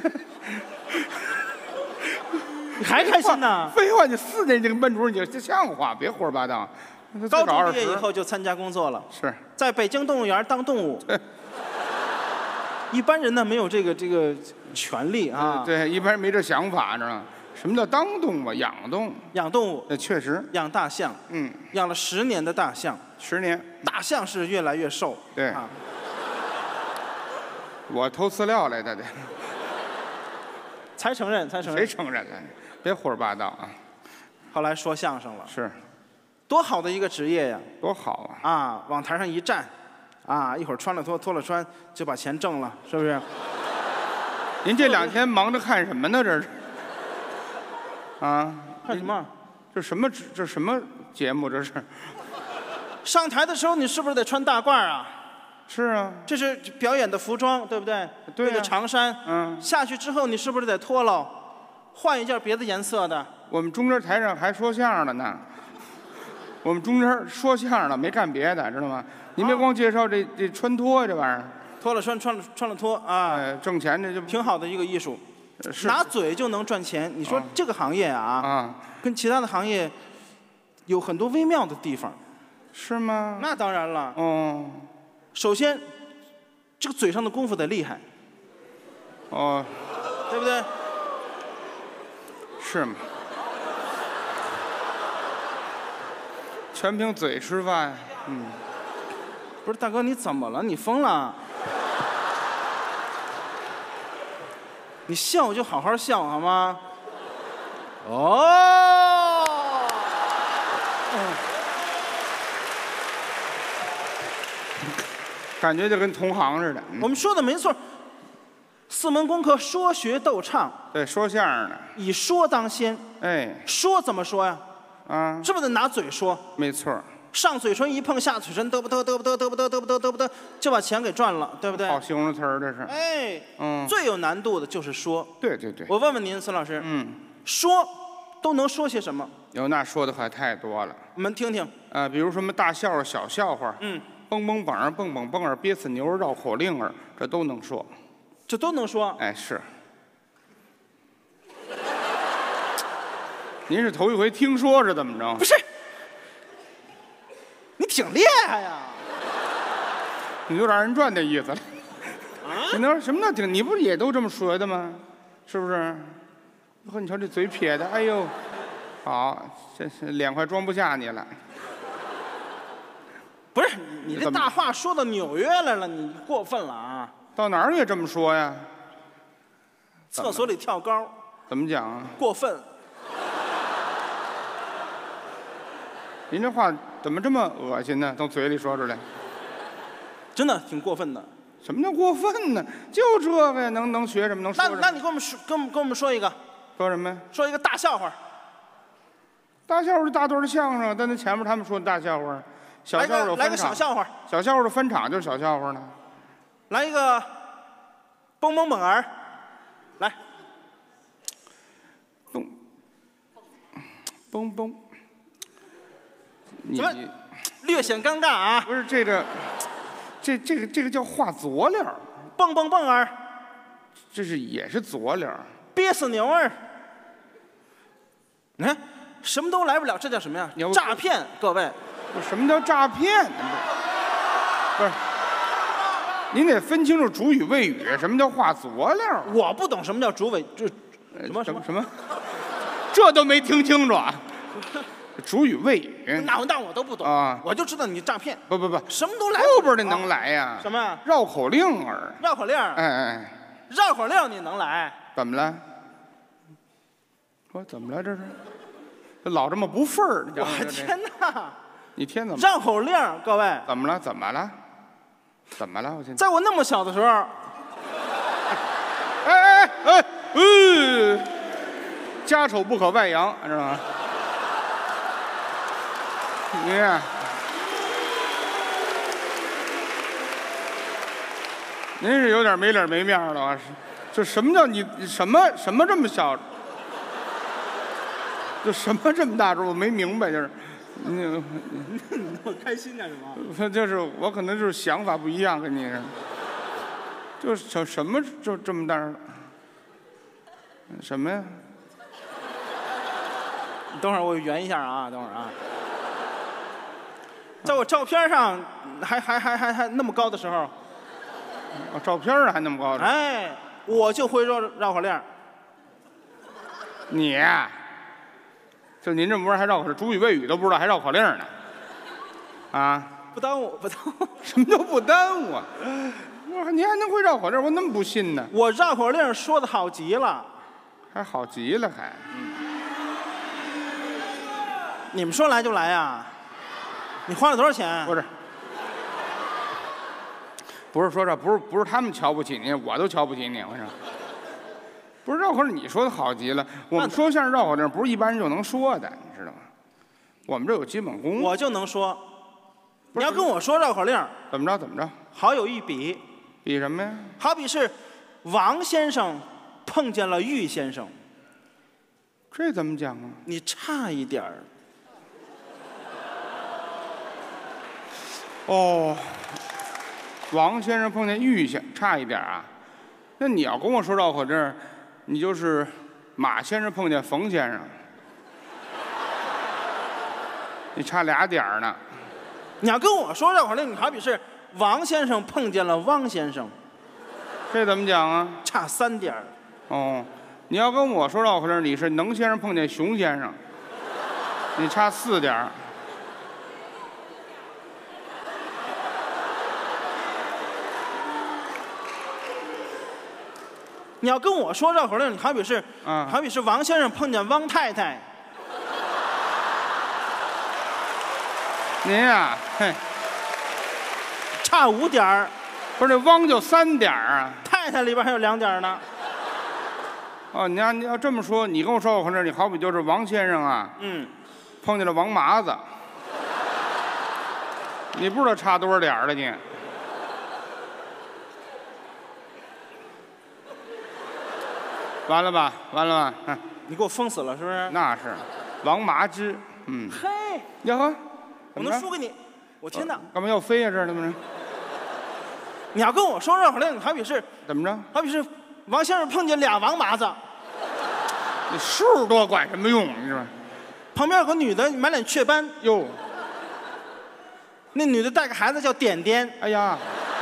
你还开心呢？ 废话，你4年级跟班主任，你这像话？别胡说八道。 高中毕业以后就参加工作了。 是。在北京动物园当动物。 对。 一般人呢没有这个权利啊。 对，一般人没这想法，知道吗？什么叫当动物？养动物。 养动物。 确实。 养大象。养了10年的大象。 10年。 大象是越来越瘦。 对。我偷饲料来的。才承认。谁承认了？别胡说八道啊！ 后来说相声了。 是。 多好的一个职业呀！ 多好啊！ 啊，往台上一站，啊，一会儿穿了脱，脱了穿，就把钱挣了，是不是？ 您这2天忙着看什么呢？这是？啊？ 看什么？ 这什么节目？这是？ 上台的时候你是不是得穿大褂啊？ 是啊。 这是表演的服装，对不对？ 对。 那个长衫。下去之后你是不是得脱了，换一件别的颜色的？ 我们中间台上还说相声的呢。我们中间说相声的，没干别的，知道吗？您别光介绍这穿脱这玩意儿。脱了穿，穿了脱啊！挣钱这就挺好的一个艺术。拿嘴就能赚钱，你说这个行业啊，跟其他的行业有很多微妙的地方。是吗？那当然了。哦。首先，这个嘴上的功夫得厉害。哦。对不对？是吗？全凭嘴吃饭。不是大哥，你怎么了？你疯了？你笑就好好笑好吗？哦。感觉就跟同行似的。我们说的没错，4门功课：说学逗唱。对，说相声的。以说当先。哎。说怎么说呀？啊。是不是得拿嘴说？没错。上嘴唇一碰下嘴唇，嘚不嘚嘚不嘚嘚不嘚嘚不嘚嘚不嘚，就把钱给赚了，对不对？好形容词儿这是。哎。最有难度的就是说。对对对。我问问您，孙老师。说都能说些什么？ 有那说的还太多了。 我们听听。 比如什么大笑话、小笑话，蹦蹦蹦儿、蹦蹦蹦儿、憋死牛儿、绕口令儿，这都能说。 这都能说？ 哎，是。您是头一回听说是怎么着？ 不是，你挺厉害呀！ 你有点二人转的意思了。你能什么叫挺？你不是也都这么说的吗？是不是？呵，你瞧这嘴撇的，哎呦，好，这是脸快装不下你了。 不是，你这大话说到纽约来了，你过分了啊！ 到哪儿也这么说呀？ 厕所里跳高， 怎么讲啊？ 过分。 您这话怎么这么恶心呢？从嘴里说出来， 真的挺过分的。 什么叫过分呢？就这个呀，能学什么？能说什么？ 那你给我们说，跟我们说一个。 说什么呀？ 说一个大笑话。 大笑话是大段的相声，但那前面他们说的大笑话，小笑话有来个小笑话。 小笑话的翻场就是小笑话呢。 来一个蹦蹦蹦儿，来。 蹦蹦。 怎么略显尴尬啊？ 不是这个叫画佐料。 蹦蹦蹦儿， 这也是佐料。 憋死牛儿。你看，什么都来不了，这叫什么呀？诈骗，各位。 什么叫诈骗？不是，您得分清楚主语谓语。什么叫画佐料？ 我不懂什么叫主谓，什么？ 这都没听清楚啊！主语谓语， 那我都不懂啊！ 我就知道你诈骗。 不， 什么都来。 后边的能来呀？ 什么呀？ 绕口令儿。 绕口令。 哎， 绕口令你能来？ 怎么了？说怎么了？这是？这老这么不忿儿？ 我天哪！ 你天怎么？ 绕口令，各位。 怎么了？怎么了？我现在。 在我那么小的时候。 家丑不可外扬，知道吗？你看，您是有点没脸没面了啊！这什么叫你什么这么小？就什么这么大只？我没明白，就是你那么开心干什么？ 就是我可能就是想法不一样，跟你是，就是什么就这么大？什么呀？ 等会儿我圆一下啊，等会儿啊。在我照片上还那么高的时候， 照片上还那么高的， 哎，我就会绕口令。 你呀，就您这模样还绕口令，主语谓语都不知道，还绕口令呢？啊？ 不耽误。 什么叫不耽误啊？我说你还能会绕口令，我那么不信呢？ 我绕口令说的好极了， 还好极了还。 你们说来就来呀？你花了多少钱？ 不是说这，不是他们瞧不起你，我都瞧不起你。我说，不是绕口令，你说的好极了。我们说相声绕口令不是一般人就能说的，你知道吗？我们这有基本功。 我就能说。你要跟我说绕口令， 怎么着？ 好有一比。 比什么呀？ 好比是王先生碰见了玉先生。 这怎么讲啊？ 你差一点儿。 哦，王先生碰见玉先生，差一点啊。那你要跟我说绕口令，你就是马先生碰见冯先生，你差俩点儿呢。 你要跟我说绕口令，你好比是王先生碰见了汪先生， 这怎么讲啊？ 差3点儿。 哦，你要跟我说绕口令，你是能先生碰见熊先生，你差4点儿。 你要跟我说绕口令，你好比是，好比是王先生碰见汪太太。 您呀，嘿， 差5点儿。 不是，这汪就3点儿啊。 太太里边还有2点呢。 哦，你要这么说，你跟我说绕口令，你好比就是王先生啊，碰见了王麻子，你不知道差多少点儿了你。完了吧？ 你给我封死了是不是？ 那是，王麻之。嗯。 嘿， 呀呵， 我能输给你，我听到。 干嘛要飞呀？这怎么着？ 你要跟我说绕口令，好比是怎么着？ 好比是王先生碰见俩王麻子， 你数多管什么用？你说， 旁边有个女的满脸雀斑， 哟， 那女的带个孩子叫点点， 哎呀，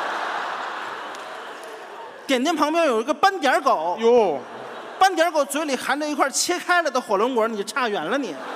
点点旁边有一个斑点狗， 哟， 斑点狗嘴里含着一块切开了的火龙果，你差远了你。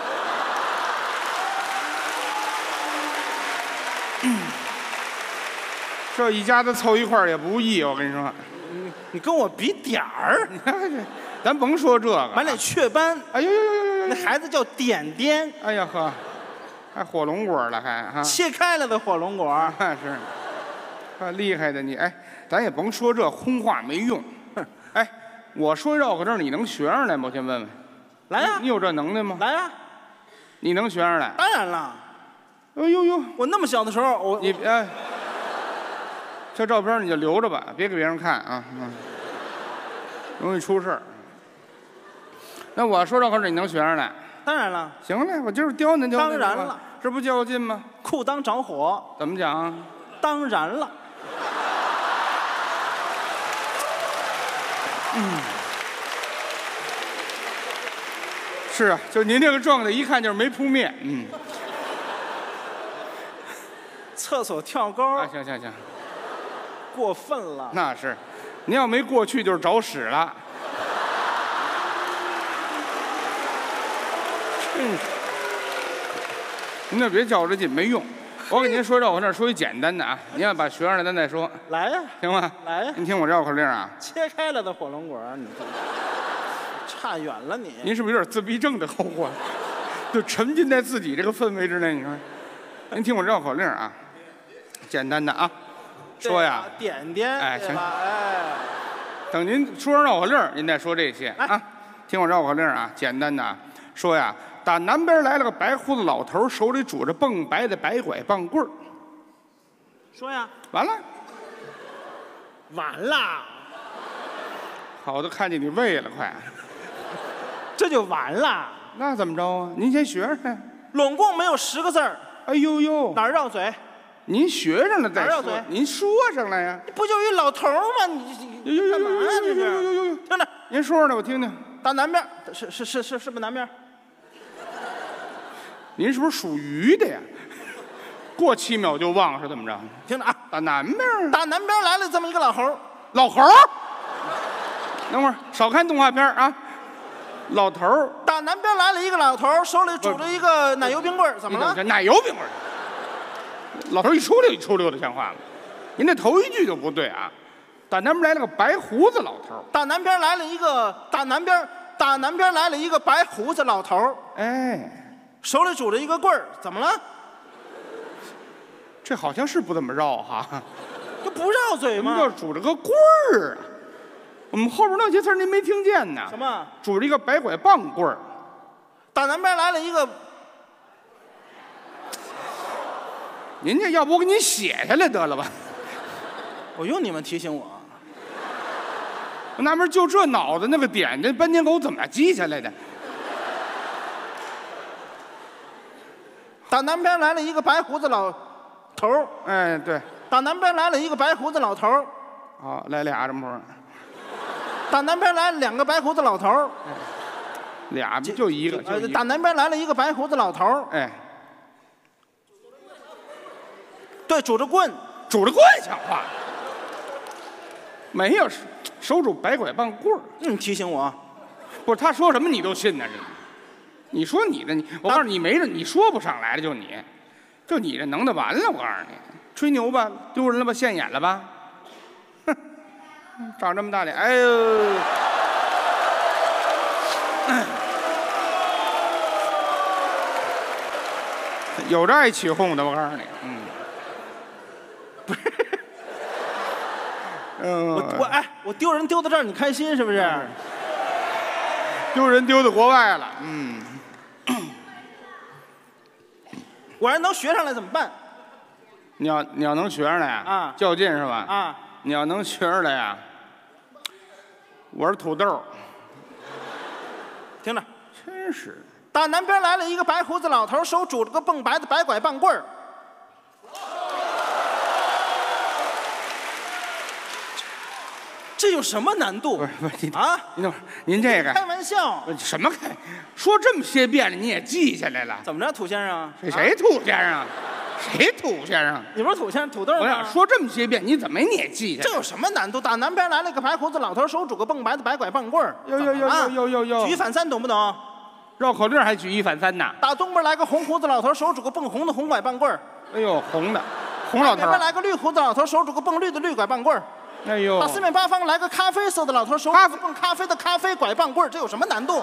这一家子凑一块儿也不易，我跟你说。 你跟我比点儿， 咱甭说这个， 满脸雀斑。 哎呦呦呦呦呦！ 那孩子叫点点。 哎呀呵，还火龙果了还哈？ 切开了的火龙果。 是，厉害的你哎，咱也甭说这轰话没用。哎，我说绕口令你能学上来吗？我先问问。 来呀！ 你有这能耐吗？ 来呀！ 你能学上来？ 当然了。 哎呦呦！ 我那么小的时候， 你哎。这照片你就留着吧，别给别人看啊，容易出事儿。那我说绕口令你能学上来？ 当然了。 行了，我就是刁难刁难。 当然了， 这不较劲吗？ 裤裆着火。 怎么讲啊？ 当然了。 是啊，就您这个状态，一看就是没扑灭。 厕所跳高。 啊，行行行。 过分了， 那是，您要没过去就是找屎了。您那别较着劲，没用。我给您说绕口令，说一简单的啊，您要把学上来咱再说。 来呀， 行吗？ 来呀， 您听我绕口令啊。 切开了的火龙果，你差远了你。 您是不是有点自闭症的后患？就沉浸在自己这个氛围之内。你说，您听我绕口令啊，简单的啊。说呀， 点点， 哎，行， 哎， 等您说上绕口令，您再说这些啊。听我绕口令啊，简单的说呀，打南边来了个白胡子老头，手里拄着蹦白的白拐棒棍儿。 说呀， 完了， 完了， 好的，看见你胃了，快， 这就完了。 那怎么着啊？您先学上。 拢共没有10个字儿。 哎呦呦， 哪儿绕嘴？ 您学上了再说，您说上来呀！ 不就一老头吗？你干嘛呀？这是？听着， 您说上来我听听。 打南边，是不是南边？ 您是不是属鱼的呀？过7秒就忘是怎么着？ 听着啊， 打南边。 打南边来了这么一个老猴。 老猴？等会儿少看动画片啊！老头。 打南边来了一个老头，手里拄着一个奶油冰棍，怎么了？ 奶油冰棍。老头一出溜的像话吗？您这头一句就不对啊！打南边来了个白胡子老头。 打南边来了一个打南边来了一个白胡子老头。 哎， 手里拄着一个棍儿，怎么了？ 这好像是不怎么绕哈。 这不绕嘴吗？ 什么叫拄着个棍儿啊？我们后边那些词您没听见呢？ 什么？ 拄着一个白拐棒棍儿。 打南边来了一个。 您这要不我给您写下来得了吧？ 我用你们提醒我。 我纳闷，就这脑子那个点，这斑点狗怎么记下来的？ 打南边来了一个白胡子老头儿。 哎，对。 打南边来了一个白胡子老头儿。 好，来俩这么说。 打南边来了2个白胡子老头儿。 俩就一个。 打南边来了一个白胡子老头儿。 哎。 对，拄着棍， 像话。没有，手拄白拐棒棍儿。 你提醒我， 不是他说什么你都信呢？这，你说你的，我告诉你，你没这，你说不上来的就你这能耐完了，我告诉你，吹牛吧，丢人了吧，现眼了吧？哼，长这么大脸，哎呦！有这爱起哄的，我告诉你， 我丢人丢到这儿，你开心是不是？ 丢人丢到国外了， 我要能学上来怎么办？ 你要能学上来啊？较劲是吧？ 啊！ 你要能学上来呀，我是土豆。 听着， 真是。 打南边来了一个白胡子老头，手拄着个蹦白的白拐棒棍儿。这有什么难度？ 不是啊！ 您等会儿，您这个开玩笑？ 什么开？说这么些遍了，你也记下来了？ 怎么着，土先生？ 谁土先生？谁土先生？ 你不是土先生，土豆吗？ 我想说这么些遍，你怎么你也记下来？ 这有什么难度？打南边来了一个白胡子老头，手拄个蹦白的白拐棒棍儿。 有， 举一反三，懂不懂？ 绕口令还举一反三呢。 打东边来个红胡子老头，手拄个蹦红的红拐棒棍儿。 哎呦，红的，红老头。 北边来个绿胡子老头，手拄个蹦绿的绿拐棒棍儿。 哎呦， 打四面八方来个咖啡色的老头，手拄个蹦咖啡的咖啡拐棒棍儿，这有什么难度？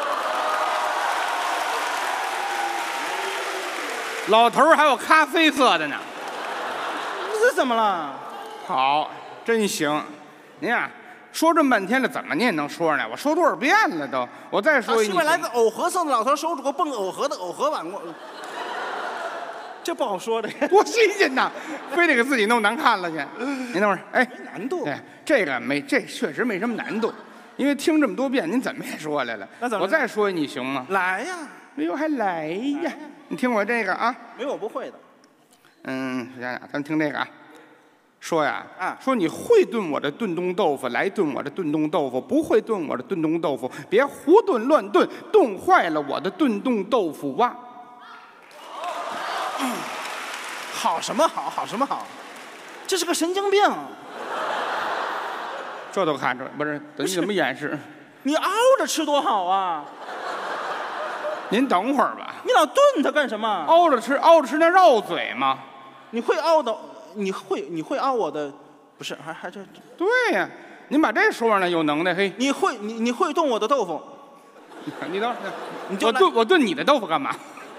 老头还有咖啡色的呢。 这怎么了？ 好，真行。您啊，说这么半天了，怎么您也能说呢？我说多少遍了都，我再说一遍。 西边来个藕荷色的老头，手拄个蹦藕荷的藕荷碗棍，这不好说的。 多新鲜呐！非得给自己弄难看了去。您等会儿，哎， 没难度。 对，这确实没什么难度，因为听这么多遍，您怎么也说来了。 那怎么？ 我再说你行吗？ 来呀！ 哎呦，还来呀！你听我这个啊。 没有不会的。 想想，咱听这个啊。说呀， 啊， 说你会炖我的炖冬豆腐，来炖我的炖冬豆腐；不会炖我的炖冬豆腐，别胡炖乱炖，炖坏了我的炖冻豆腐蛙。 好什么好？好什么好？这是个神经病。 这都看出来，不是？你怎么掩饰？ 你熬着吃多好啊！ 您等会儿吧。 你老炖它干什么？ 熬着吃那绕嘴吗？ 你会熬的。你会熬我的，不是还这？ 对呀，您把这说上来有能耐嘿。 你会炖我的豆腐？ 你等会儿，我炖你的豆腐干嘛？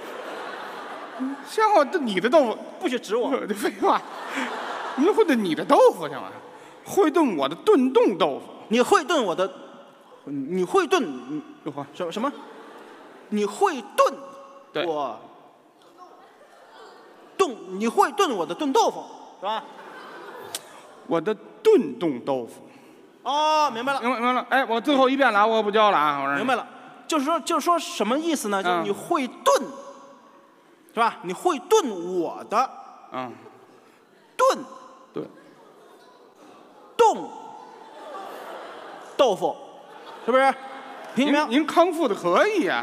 像我炖你的豆腐， 不许指我！ 废话，您会炖你的豆腐行吗？会炖我的炖冻豆腐。 你会炖我的？你会炖？什么？你会炖我？你会炖我的炖豆腐？是吧？ 我的炖冻豆腐。 哦，明白了， 明白了。哎，我最后一遍了啊，我可不教了啊。我说明白了，就是说什么意思呢？就是你会炖，是吧？你会炖我的，炖冻豆腐，是不是？ 您康复的可以呀。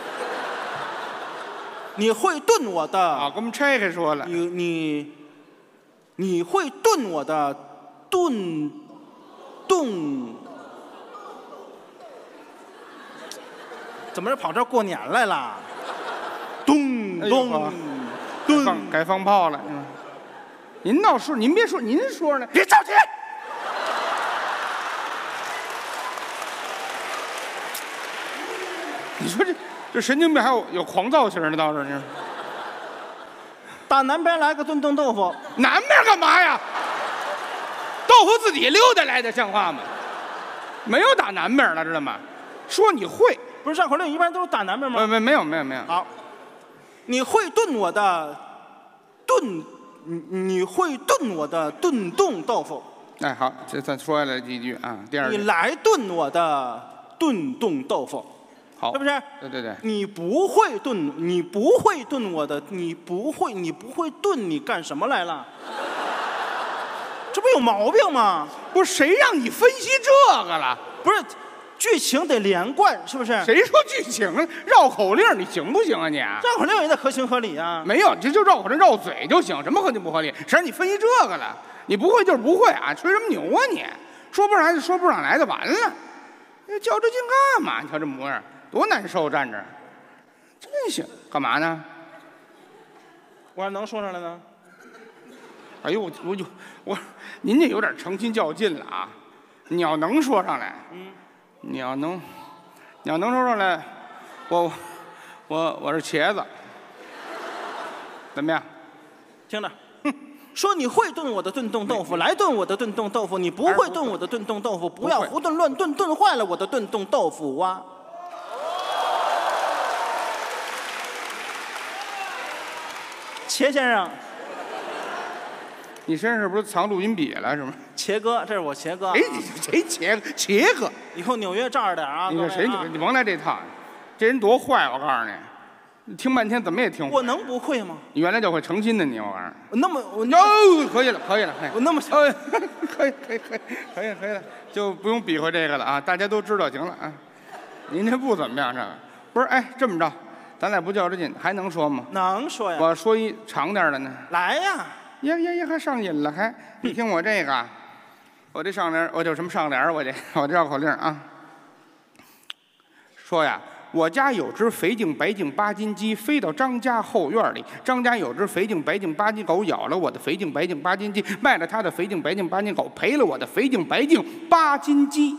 你会炖我的啊，给我们拆开说了。 你会炖我的炖冻？怎么是跑这儿过年来了？咚咚炖，该放炮了。您倒是，您别说，您说呢？ 别着急。 你说这神经病还有狂躁型的倒是呢。 打南边来个炖冻豆腐， 南边干嘛呀？豆腐自己溜达来的，像话吗？没有打南边了，知道吗？说你会， 不是绕口令一般都是打南边吗？ 没有。 好，你会炖我的炖，你会炖我的炖冻豆腐。 哎，好，这算说下来几句啊。第二句， 你来炖我的炖冻豆腐。 好， 是不是？ 对。 你不会炖我的，你不会炖，你干什么来了？这不有毛病吗？ 不是谁让你分析这个了？ 不是，剧情得连贯，是不是？ 谁说剧情绕口令你行不行啊你？ 绕口令也得合情合理啊。 没有，就绕口令绕嘴就行，什么合情不合理？谁让你分析这个了？你不会就是不会啊，吹什么牛啊你？说不上来就说不上来就完了，较这劲干嘛？你瞧这模样。多难受，站着，真行，干嘛呢？ 我要能说上来呢？ 哎呦，我，您这有点成心较劲了啊！你要能说上来，你要能说上来，我是茄子，怎么样？ 听着，说你会炖我的炖冻豆腐，来炖我的炖冻豆腐，你不会炖我的炖冻豆腐，不要胡炖乱炖，炖坏了我的炖冻豆腐蛙。茄先生， 你身上是不是藏录音笔了？是吗？ 茄哥，这是我茄哥。 谁茄哥？ 以后纽约照着点啊！ 你说谁？你甭来这套。 这人多坏！我告诉你，听半天怎么也听。 我能不会吗？ 你原来就会诚心的你，我告诉你。 那么我可以了，可以了， 我那么可以了，就不用比划这个了啊！大家都知道行了啊。您这不怎么样，这个不是？哎，这么着，咱俩不较着劲，还能说吗？ 能说呀。 我说一长点的呢。 来呀！ 呀，还上瘾了，还你听我这个，我这上联，我叫什么上联？我这绕口令啊。说呀，我家有只肥净白净8斤鸡，飞到张家后院里。张家有只肥净白净8斤狗，咬了我的肥净白净8斤鸡，卖了他的肥净白净8斤狗，赔了我的肥净白净8斤鸡。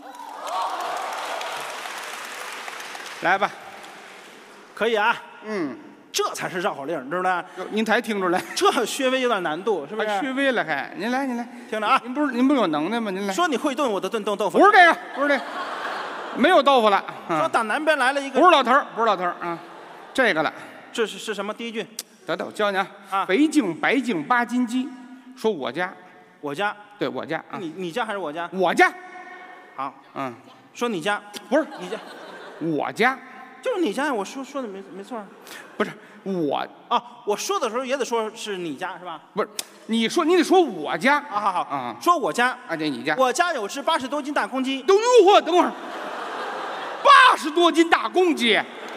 来吧， 可以啊。这才是绕口令，知道吧？ 您才听出来， 这稍微有点难度，是不是？ 稍微了还，您来， 听着啊。 您不是有能耐吗？您来。 说你会炖我的炖冻豆腐。 不是这个，不是这个，没有豆腐了。 说打南边来了一个。 不是老头儿啊，这个了。 这是什么？第一句。 等我教你啊。肥净白净8斤鸡，说我家。 我家。对， 我家啊。 你家还是我家？ 我家。 好。说你家。 不是你家。 我家。 就是你家，我说的没错。 不是我啊，我说的时候也得说是你家是吧？ 不是，你得说我家啊，好，说我家啊，对，你家。 我家有只80多斤大公鸡。 等会儿，80多斤大公鸡，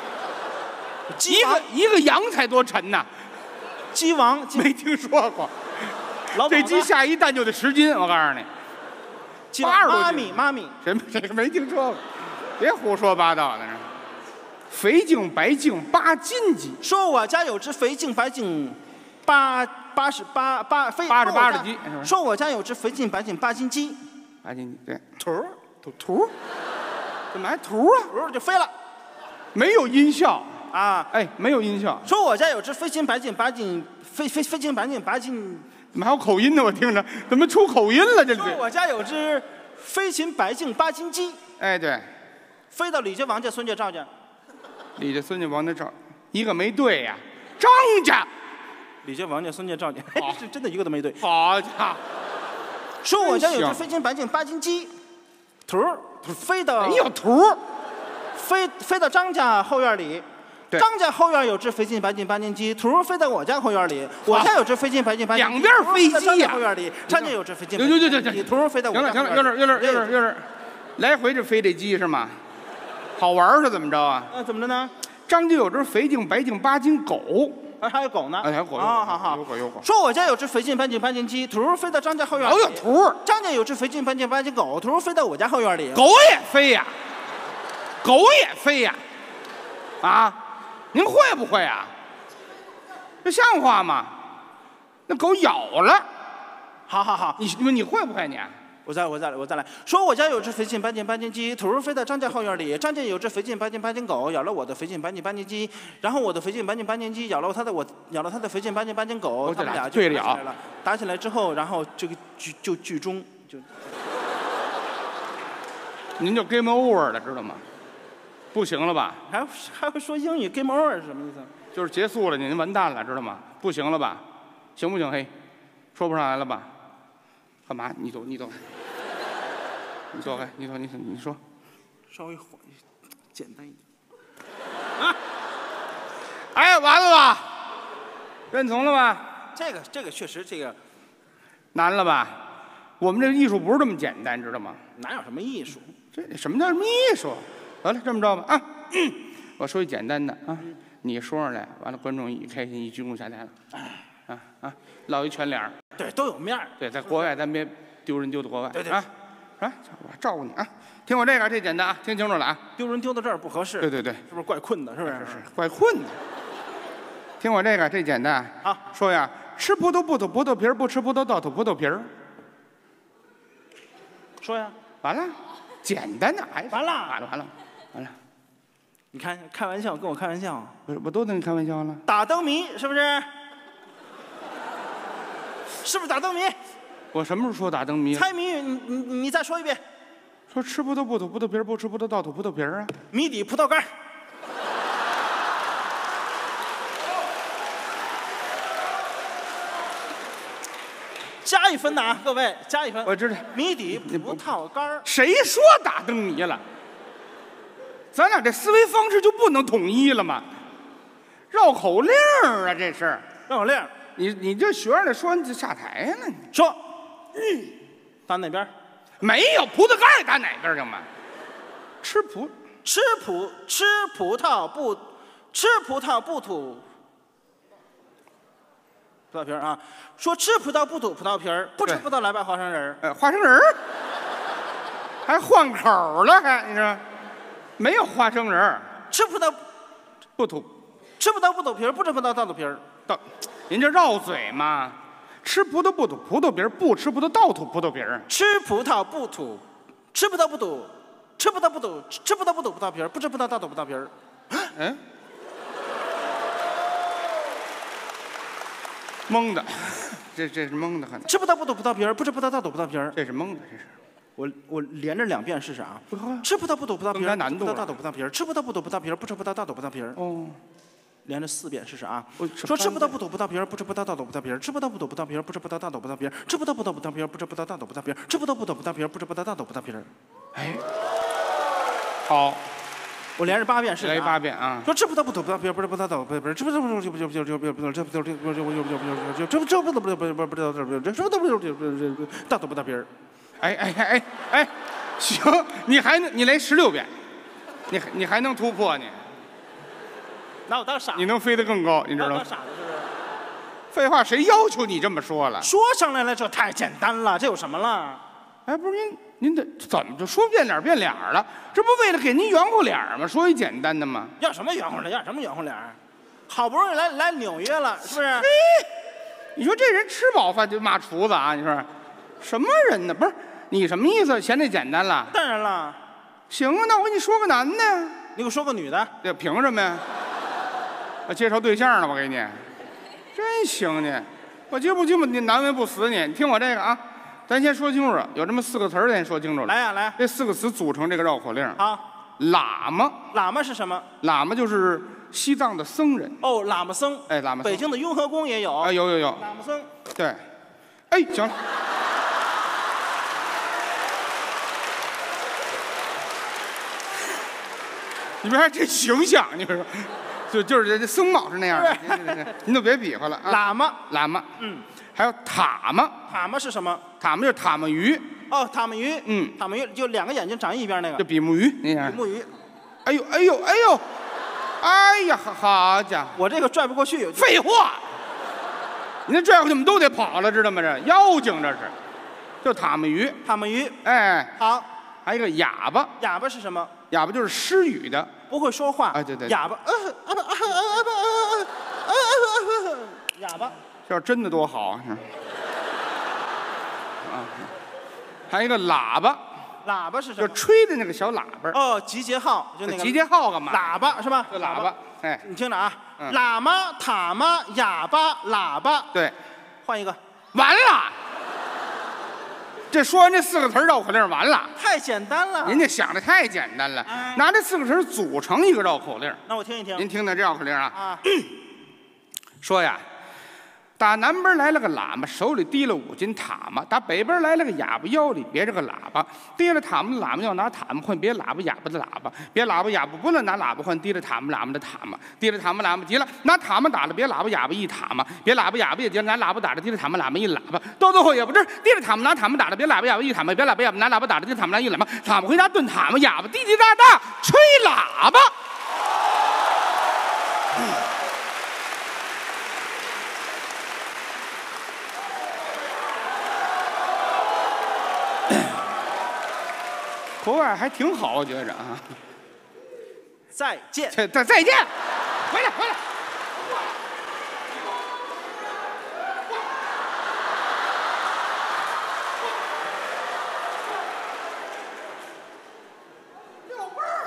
一个羊才多沉呐？ 鸡王没听说过， 老这鸡下一蛋就得10斤，我告诉你。 妈咪， 这个没听说过，别胡说八道的。肥净白净8斤鸡， 说我家有只肥净白净88的鸡。说我家有只肥净白净8斤鸡 ，8斤鸡，对， 图， 怎么还图啊？ 图就飞了， 没有音效啊！ 哎，没有音效。 说我家有只肥净白净8斤，肥净白净8斤， 怎么还有口音呢？我听着怎么出口音了？这说我家有只肥净白净8斤鸡， 哎，对， 飞到李家、王家、孙家、赵家。 李家、孙家、王家、赵，一个没对呀。张家， 李家、王家、孙家、赵家，是真的一个都没对。 好家伙！ 说我家有只肥净白净8斤鸡，图飞到没有图， 飞到张家后院里。张家后院有只肥净白净8斤鸡，图飞到我家后院里。我家有只肥净白净8斤鸡， 两边飞机呀。 后院里，张家有只肥净。 有， 图飞到我家。 行了，有点，来回就飞这鸡是吗？好玩是怎么着啊？ 怎么着呢？ 张家有只肥净白净8斤狗， 还有狗呢？ 还有狗， 好， 有狗。 说我家有只肥净白净8斤鸡，图飞到张家后院里。 有图。 张家有只肥净白净8斤狗，图飞到我家后院里。 狗也飞呀，啊！您会不会啊？这像话吗？那狗咬了。 好， 你会不会你？ 我再来说，我家有只肥净白净8斤鸡，图飞到张家后院里。张家有只肥净白净8斤狗，咬了我的肥净白净8斤鸡，然后我的肥净白净8斤鸡咬了他的肥净白净8斤狗，他们俩就打起来了。打起来之后，然后这个剧终就。 您就 game over 了，知道吗？不行了吧？ 还会说英语 game over 是什么意思？ 就是结束了，您完蛋了，知道吗？不行了吧？行不行？嘿，说不上来了吧？干嘛？你走，你走开，你说， 稍微简单一点。 啊！哎，完了吧？认从了吧？ 这个确实难了吧？我们这艺术不是这么简单，知道吗？ 哪有什么艺术？ 这什么叫什么艺术？得了，这么着吧啊！我说一简单的啊，你说上来，完了观众一开心，一鞠躬下台了，落一全脸。 对，都有面儿。 对，在国外咱别丢人丢到国外。 对啊，我照顾你啊！听我这个，这简单啊，听清楚了啊！ 丢人丢到这儿不合适。 对， 是不是怪困的？是不是？ 是怪困的。听我这个，这简单啊！ 说呀，吃葡萄不吐葡萄皮儿，不吃葡萄倒吐葡萄皮儿。 说呀， 完了，简单的，哎， 完了。你看，开玩笑，跟我开玩笑。 我都跟你开玩笑了。 打灯谜是不是？是不是打灯谜？ 我什么时候说打灯谜？ 猜谜语，你再说一遍。 说吃葡萄不吐葡萄皮儿，不吃葡萄倒吐葡萄皮儿啊。 谜底葡萄干。加1分的啊，各位，加1分。 我知道。 谜底葡萄干。 谁说打灯谜了？ 咱俩这思维方式就不能统一了吗？绕口令啊，这是绕口令。 你这学着说，你就下台了。你说，打哪边？ 没有葡萄干打哪边行吗？吃葡萄不吐葡萄皮儿啊。说吃葡萄不吐葡萄皮儿，不吃葡萄来拜花生仁儿。花生仁儿还换口了，还你说没有花生仁儿？吃葡萄不吐，吃葡萄不吐皮儿，不吃葡萄倒吐皮儿。您这绕嘴嘛？吃葡萄不吐葡萄皮儿，不吃葡萄倒吐葡萄皮儿。吃葡萄不吐，吃葡萄不吐，吃葡萄不吐，吃葡萄不吐葡萄皮儿，不吃葡萄倒吐葡萄皮儿。嗯，蒙的，这是蒙的很。吃葡萄不吐葡萄皮儿，不吃葡萄倒吐葡萄皮儿。这是蒙的，这是。我连着2遍试试啊！吃葡萄不吐葡萄皮儿，难度倒吐葡萄皮儿。吃葡萄不吐葡萄皮儿，不吃葡萄倒吐葡萄皮儿。哦。连着4遍试试啊！说吃葡萄不吐葡萄皮儿，不吃葡萄倒吐葡萄皮儿；吃葡萄不吐葡萄皮儿，不吃葡萄倒吐葡萄皮儿；吃葡萄不吐葡萄皮儿，不吃葡萄倒吐葡萄皮儿；吃葡萄不吐葡萄皮儿，不吃葡萄倒吐葡萄皮儿。哎，好，我连着8遍试试。来8遍啊！说吃葡萄不吐葡萄皮儿，不吃葡萄倒吐葡萄皮儿；吃葡萄不吐葡萄皮儿，不吃葡萄倒吐葡萄皮儿；吃葡萄不吐葡萄皮儿，不吃葡萄倒吐葡萄皮儿。哎，行，你来16遍，你还能突破呢？拿我当傻子？你能飞得更高，你知道吗？当傻子是不是？废话，谁要求你这么说了？说上来了，这太简单了，这有什么了？哎，不是您这怎么就说变脸变脸了？这不为了给您圆乎脸吗？说一简单的吗？要什么圆乎脸？要什么圆乎脸？好不容易来纽约了，是不是？嘿，你说这人吃饱饭就骂厨子啊？你说什么人呢？不是你什么意思？嫌这简单了？当然了。行啊，那我给你说个男的，你给我说个女的。这凭什么呀？介绍对象呢，我给你，真行你！我接不你难为不死你。你听我这个啊，咱先说清楚，有这么4个词儿，咱说清楚了。来呀来，这4个词组成这个绕口令。好，喇嘛。喇嘛是什么？喇嘛就是西藏的僧人。哦，喇嘛僧。哎，喇嘛僧。北京的雍和宫也有。啊，有。喇嘛僧。对。哎，行了。你别看这形象，你说。就是这僧帽是那样的，您都别比划了啊！喇嘛，还有塔嘛。塔嘛是什么？塔嘛就是塔嘛鱼。哦，塔嘛鱼，塔嘛鱼就2个眼睛长一边那个。这比目鱼那样。比目鱼。哎呀，好家伙！我这个拽不过去。废话，你那拽过去我们都得跑了，知道吗？这妖精这是，就塔嘛鱼。塔嘛鱼，哎，好。还有一个哑巴。哑巴是什么？哑巴就是失语的。不会说话，哎，对，哑巴，哑巴，要是真的多好啊！还有一个喇叭，喇叭是什么？就吹的那个小喇叭。哦，集结号，就那个集结号干嘛？喇叭是吧？喇叭，哎，你听着啊，喇嘛、塔嘛、哑巴、喇叭，对，换一个，完了。这说完这4个词绕口令完了，太简单了。您这想的太简单了，拿这4个词组成一个绕口令。那我听一听。您听听这绕口令啊。说呀，打南边来了个喇嘛，手里提了5斤塔嘛；打北边来了个哑巴，腰里别着个喇叭。提了塔嘛的喇嘛要拿塔嘛换别喇叭哑巴的喇叭，别喇叭哑巴不能拿喇叭换提了塔嘛喇嘛的塔嘛。提了塔嘛喇嘛急了，拿塔嘛打了别喇叭哑巴一塔嘛，别喇叭哑巴也急了，拿喇叭打了提了塔嘛喇嘛一喇叭。到最后也不知提了塔嘛拿塔嘛打了别喇叭哑巴一塔嘛，别喇叭哑巴拿喇叭打了提了塔嘛一喇叭。塔嘛回家炖塔嘛，哑巴滴滴答答吹喇叭。口味还挺好，我觉着啊。再见，再见，回来。溜味儿，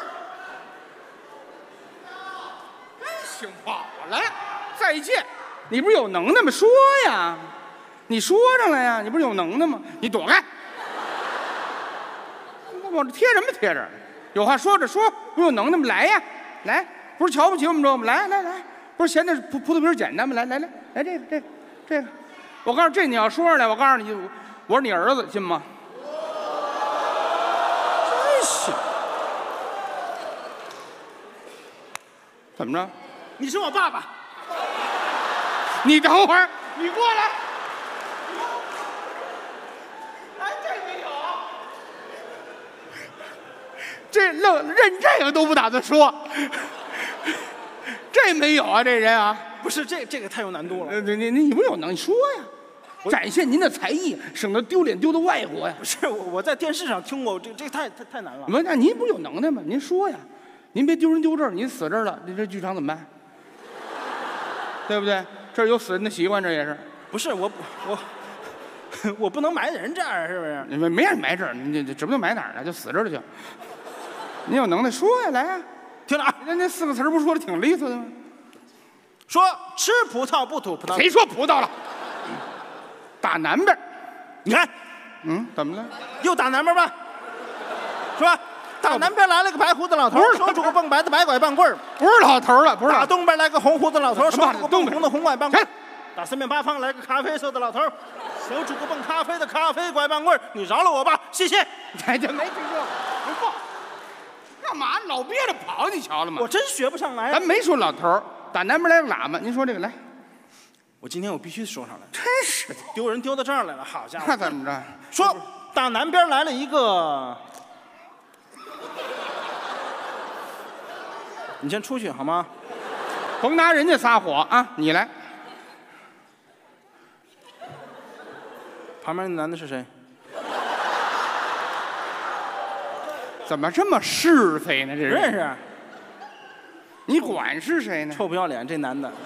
真行，好了，再见。你不是有能耐吗？说呀，你说上来呀，你不是有能耐吗？你躲开。往这贴什么贴着？有话说着说，不有能耐吗？来呀，来！不是瞧不起我们这吗？来，不是嫌那葡萄皮简单吗？来，这个，我告诉这你要说上来，我告诉你，我是你儿子，信吗？真行！ 怎么着？ 你是我爸爸。 你等会儿，你过来。哎，这没有。这认这个都不打算说。这没有啊，这人啊。 不是这个太有难度了。 你不有能你说呀？展现您的才艺，省得丢脸丢到外国呀。 不是我在电视上听过，这太难了。 不，那您不有能耐吗？您说呀，您别丢人丢这儿，您死这儿了，这剧场怎么办？对不对？这儿有死人的习惯，这也是。 不是我不能埋人这儿，是不是？ 你没人埋这儿，你指不定埋哪儿呢，就死这儿了就。您有能耐说呀，来呀， 听着啊， 那4个词儿不说的挺利索的吗？ 说吃葡萄不吐葡萄。 谁说葡萄了？打南边， 你看， 怎么了？ 又打南边吧，是吧？打南边来了个白胡子老头，手拄个蹦白的白拐棒棍儿。 不是老头了，不是。 打东边来个红胡子老头，手拄个蹦红的红拐棒棍儿。 哎打四面八方来个咖啡色的老头，手拄个蹦咖啡的咖啡拐棒棍儿。你饶了我吧，谢谢。 哎，这没听说，不过，干嘛老憋着跑？你瞧了吗？ 我真学不上来。 咱没说老头儿，打南边来个喇嘛，您说这个来。 我今天我必须说上来， 真是的， 丢人丢到这儿来了，好家伙！ 那怎么着？ 说打南边来了一个，你先出去好吗？ 甭拿人家撒火啊！你来。 旁边那男的是谁？ 怎么这么是非呢？这不认识。 你管是谁呢？ 臭不要脸，这男的。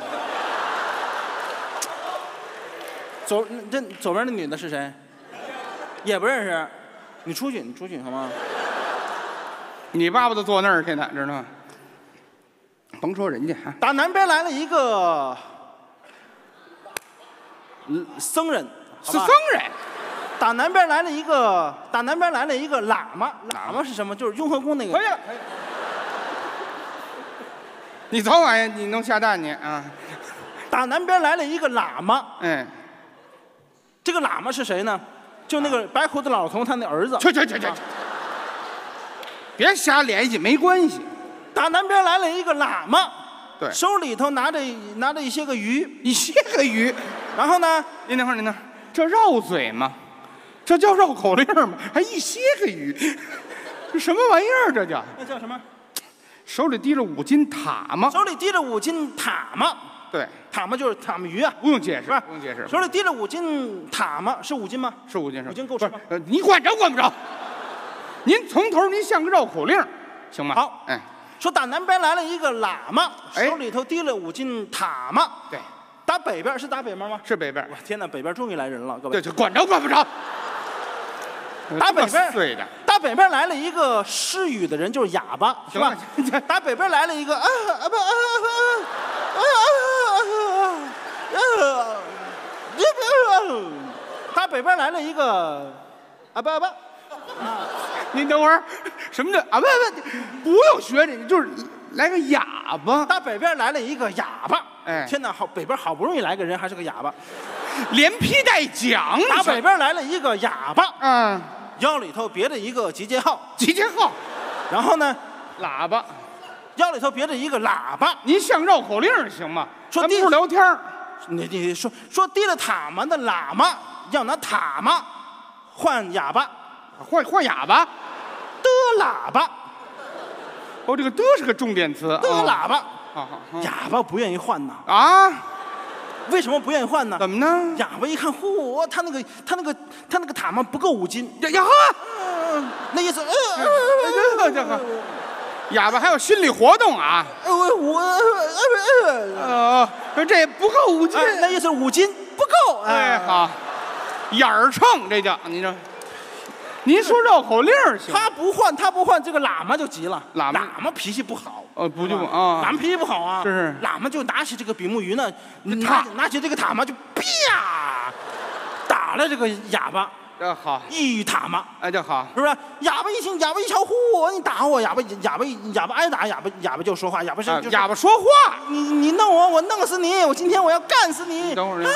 左边那女的是谁？也不认识。你出去好吗？ 你爸爸都坐那儿去呢，知道吗？甭说人家啊。 打南边来了一个僧人， 是僧人。 打南边来了一个喇嘛。喇嘛是什么？就是雍和宫那个。 可以了。你早晚你能下蛋去啊？ 打南边来了一个喇嘛。这个喇嘛是谁呢？就那个白胡子老头他那儿子。 去，别瞎联系，没关系。 打南边来了一个喇嘛， 对， 手里头拿着一些个鱼， 然后呢，您等会儿，这绕嘴吗？这叫绕口令吗？还一些个鱼，这什么玩意儿？这叫那叫什么？ 手里提着5斤塔嘛。 手里提着5斤塔嘛。 对， 塔嘛就是塔嘛鱼啊， 不用解释， 是吧？ 不用解释。 手里提着5斤塔嘛，是5斤吗？ 是5斤，是 5斤够吃吗？ 你管着管不着。您从头您像个绕口令，行吗？ 好，说打南边来了一个喇嘛，手里头提了5斤塔嘛。 对， 打北边是打北边吗？ 是北边。 我天哪，北边终于来人了，各位。 对，管着管不着。 打北边， 对的。 打北边来了一个失语的人，就是哑巴，是吧？打北边来了一个打北边来了一个您等会儿，什么叫不用学这，就是来个哑巴。 打北边来了一个哑巴，天哪，北边好不容易来个人，还是个哑巴， 连批带讲。 打北边来了一个哑巴，腰里头别着一个集结号，然后呢， 喇叭， 腰里头别着一个喇叭。 您像绕口令行吗？ 说咱不是聊天。 你说提了塔嘛的喇嘛要拿塔嘛换哑巴， 换哑巴， 的喇叭。 哦，这个的是个重点词。 的喇叭，哑巴不愿意换呢。啊？为什么不愿意换呢？ 怎么呢？ 哑巴一看，嚯，他那个塔嘛不够5斤。 呀呵， 那意思， 哑巴还有心理活动啊！这不够5斤， 那意思5斤不够。 好，眼儿秤这叫您说绕口令行？ 他不换，这个喇嘛就急了。喇嘛脾气不好。 不就啊？ 喇嘛脾气不好啊。 是。 喇嘛就拿起这个比目鱼呢，拿起这个塔嘛就啪打了这个哑巴。 好， 一语塔嘛， 这好， 是不是？哑巴一听，哑巴一瞧，嚯，你打我，哑巴挨打，哑巴就说话，哑巴说话， 你弄我，我弄死你，我今天我要干死你。 等会儿，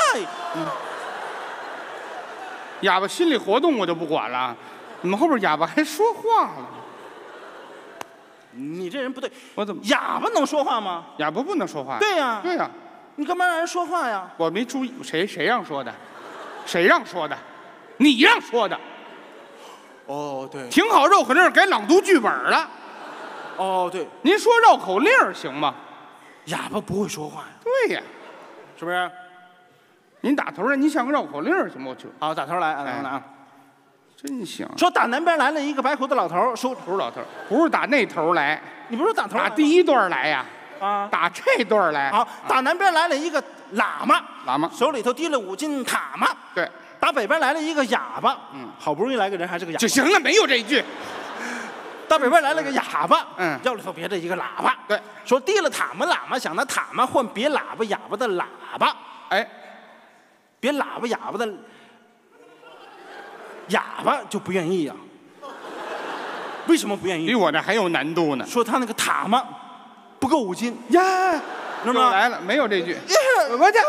哑巴心理活动我就不管了，你们后边哑巴还说话了， 你这人不对。 我怎么？ 哑巴能说话吗？ 哑巴不能说话。 对呀， 对呀。 你干嘛让人说话呀？ 我没注意，谁让说的？谁让说的？你让说的。 哦，对。 挺好，绕口令改朗读剧本了。 哦，对。 您说绕口令行吗？ 哑巴不会说话呀。 对呀， 是不是？ 您打头来，您像个绕口令行吗？我去。 好，打头来，打头来啊！ 真行。 说打南边来了一个白胡子老头，说不是老头，不是打那头来， 你不是打头打第一段来呀？ 啊， 打这段来。 好，打南边来了一个喇嘛， 喇嘛手里头提了5斤塔嘛。 对。 打北边来了一个哑巴，好不容易来个人，还是个哑巴。 就行了，没有这一句。 打北边来了个哑巴， 腰里头别着一个喇叭。 对， 说提了塔嘛，喇嘛想拿塔嘛换别哑巴哑巴的喇叭。 哎， 别喇叭哑巴的哑巴就不愿意呀。为什么不愿意？ 比我那还有难度呢。 说他那个塔嘛不够5斤呀， 知道吗？ 来了，没有这句。 我这。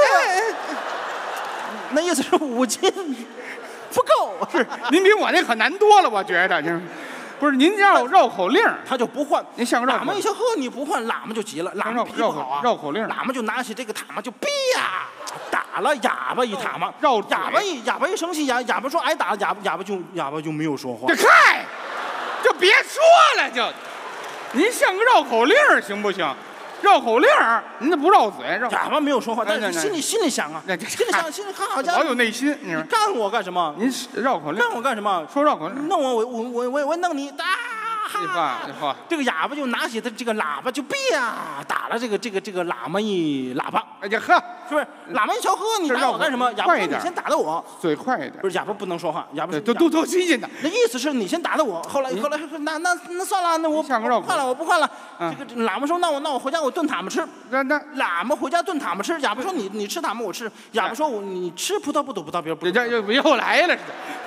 那意思是5斤不够， 是您比我那可难多了，我觉得。不是您绕口令， 他就不换。 您像个喇嘛一瞧，呵，你不换，喇嘛就急了，喇嘛脾气不好啊。 绕口令， 喇嘛就拿起这个塔嘛就逼呀，打了哑巴一塔嘛。哑巴一生气，哑巴说挨打，哑巴就没有说话。 这嗨，就别说了，就您像个绕口令行不行？绕口令，您这不绕嘴， 哑巴没有说话，但是心里想啊，心里看好家伙， 老有内心。 你干我干什么？ 您绕口令， 干我干什么？ 说绕口令， 弄我弄你这个哑巴就拿起他这个喇叭就逼呀，打了这个喇嘛一喇叭。 哎呀呵， 是不是？喇嘛一瞧，呵，你打我干什么？哑巴说你先打的我， 嘴快一点。 不是哑巴不能说话，哑巴都新鲜的。 那意思是你先打的我，后来那算了，那我不换了。这个喇嘛说那我回家我炖塔嘛吃。 那喇嘛回家炖塔嘛吃。哑巴说你吃塔嘛我吃。哑巴说你吃葡萄不吐葡萄皮。 又来了。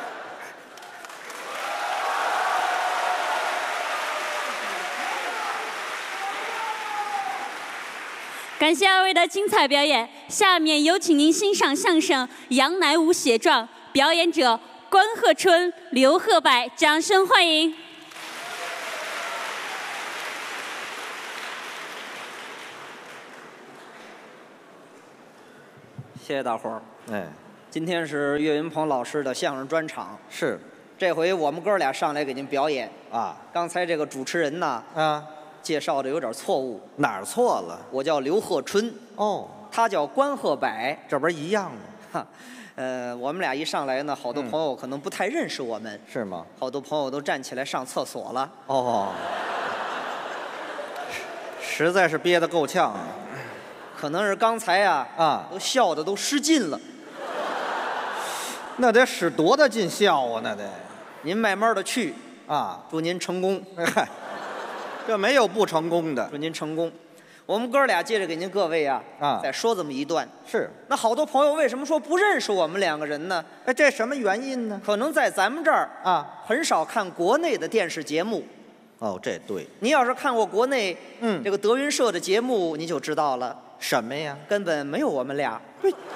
感谢2位的精彩表演，下面有请您欣赏相声《杨乃武写状》，表演者关鹤春、刘鹤柏，掌声欢迎。 谢谢大伙儿。哎，今天是岳云鹏老师的相声专场。是，这回我们哥俩上来给您表演啊。刚才这个主持人呢，介绍的有点错误。哪儿错了？我叫刘鹤春。哦，他叫关鹤柏，这不是一样吗？我们俩一上来呢，好多朋友可能不太认识我们。是吗？好多朋友都站起来上厕所了。哦，实在是憋得够呛啊。可能是刚才都笑的都失禁了。那得使多大劲笑啊？那得，您慢慢的去啊，祝您成功。嗨，这没有不成功的，祝您成功。我们哥俩接着给您各位再说这么一段。是，那好多朋友为什么说不认识我们2个人呢？哎，这什么原因呢？可能在咱们这儿很少看国内的电视节目。哦，这对。你要是看过国内这个德云社的节目，你就知道了。什么呀？根本没有我们俩。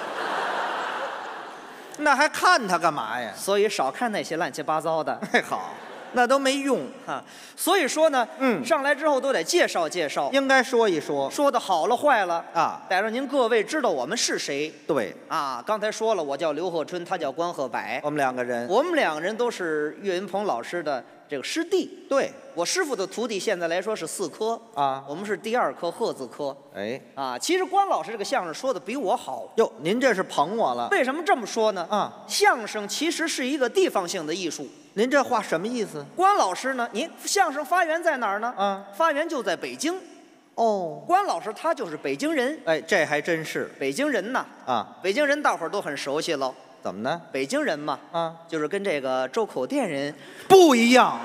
那还看他干嘛呀？所以少看那些乱七八糟的。哎，好，那都没用哈。所以说呢，上来之后都得介绍介绍，应该说一说，说的好了坏了啊，得让您各位知道我们是谁。对啊，刚才说了，我叫刘鹤春，他叫关鹤柏，我们2个人，都是岳云鹏老师的这个师弟。对，我师傅的徒弟，现在来说是4科啊，我们是第2科鹤字科。哎，其实关老师这个相声说的比我好。哟，您这是捧我了。为什么这么说呢？相声其实是一个地方性的艺术。您这话什么意思？关老师呢？您相声发源在哪儿呢？发源就在北京。哦，关老师他就是北京人。哎，这还真是。北京人呐，北京人大伙儿都很熟悉喽。怎么呢？北京人嘛，就是跟这个周口店人不一样。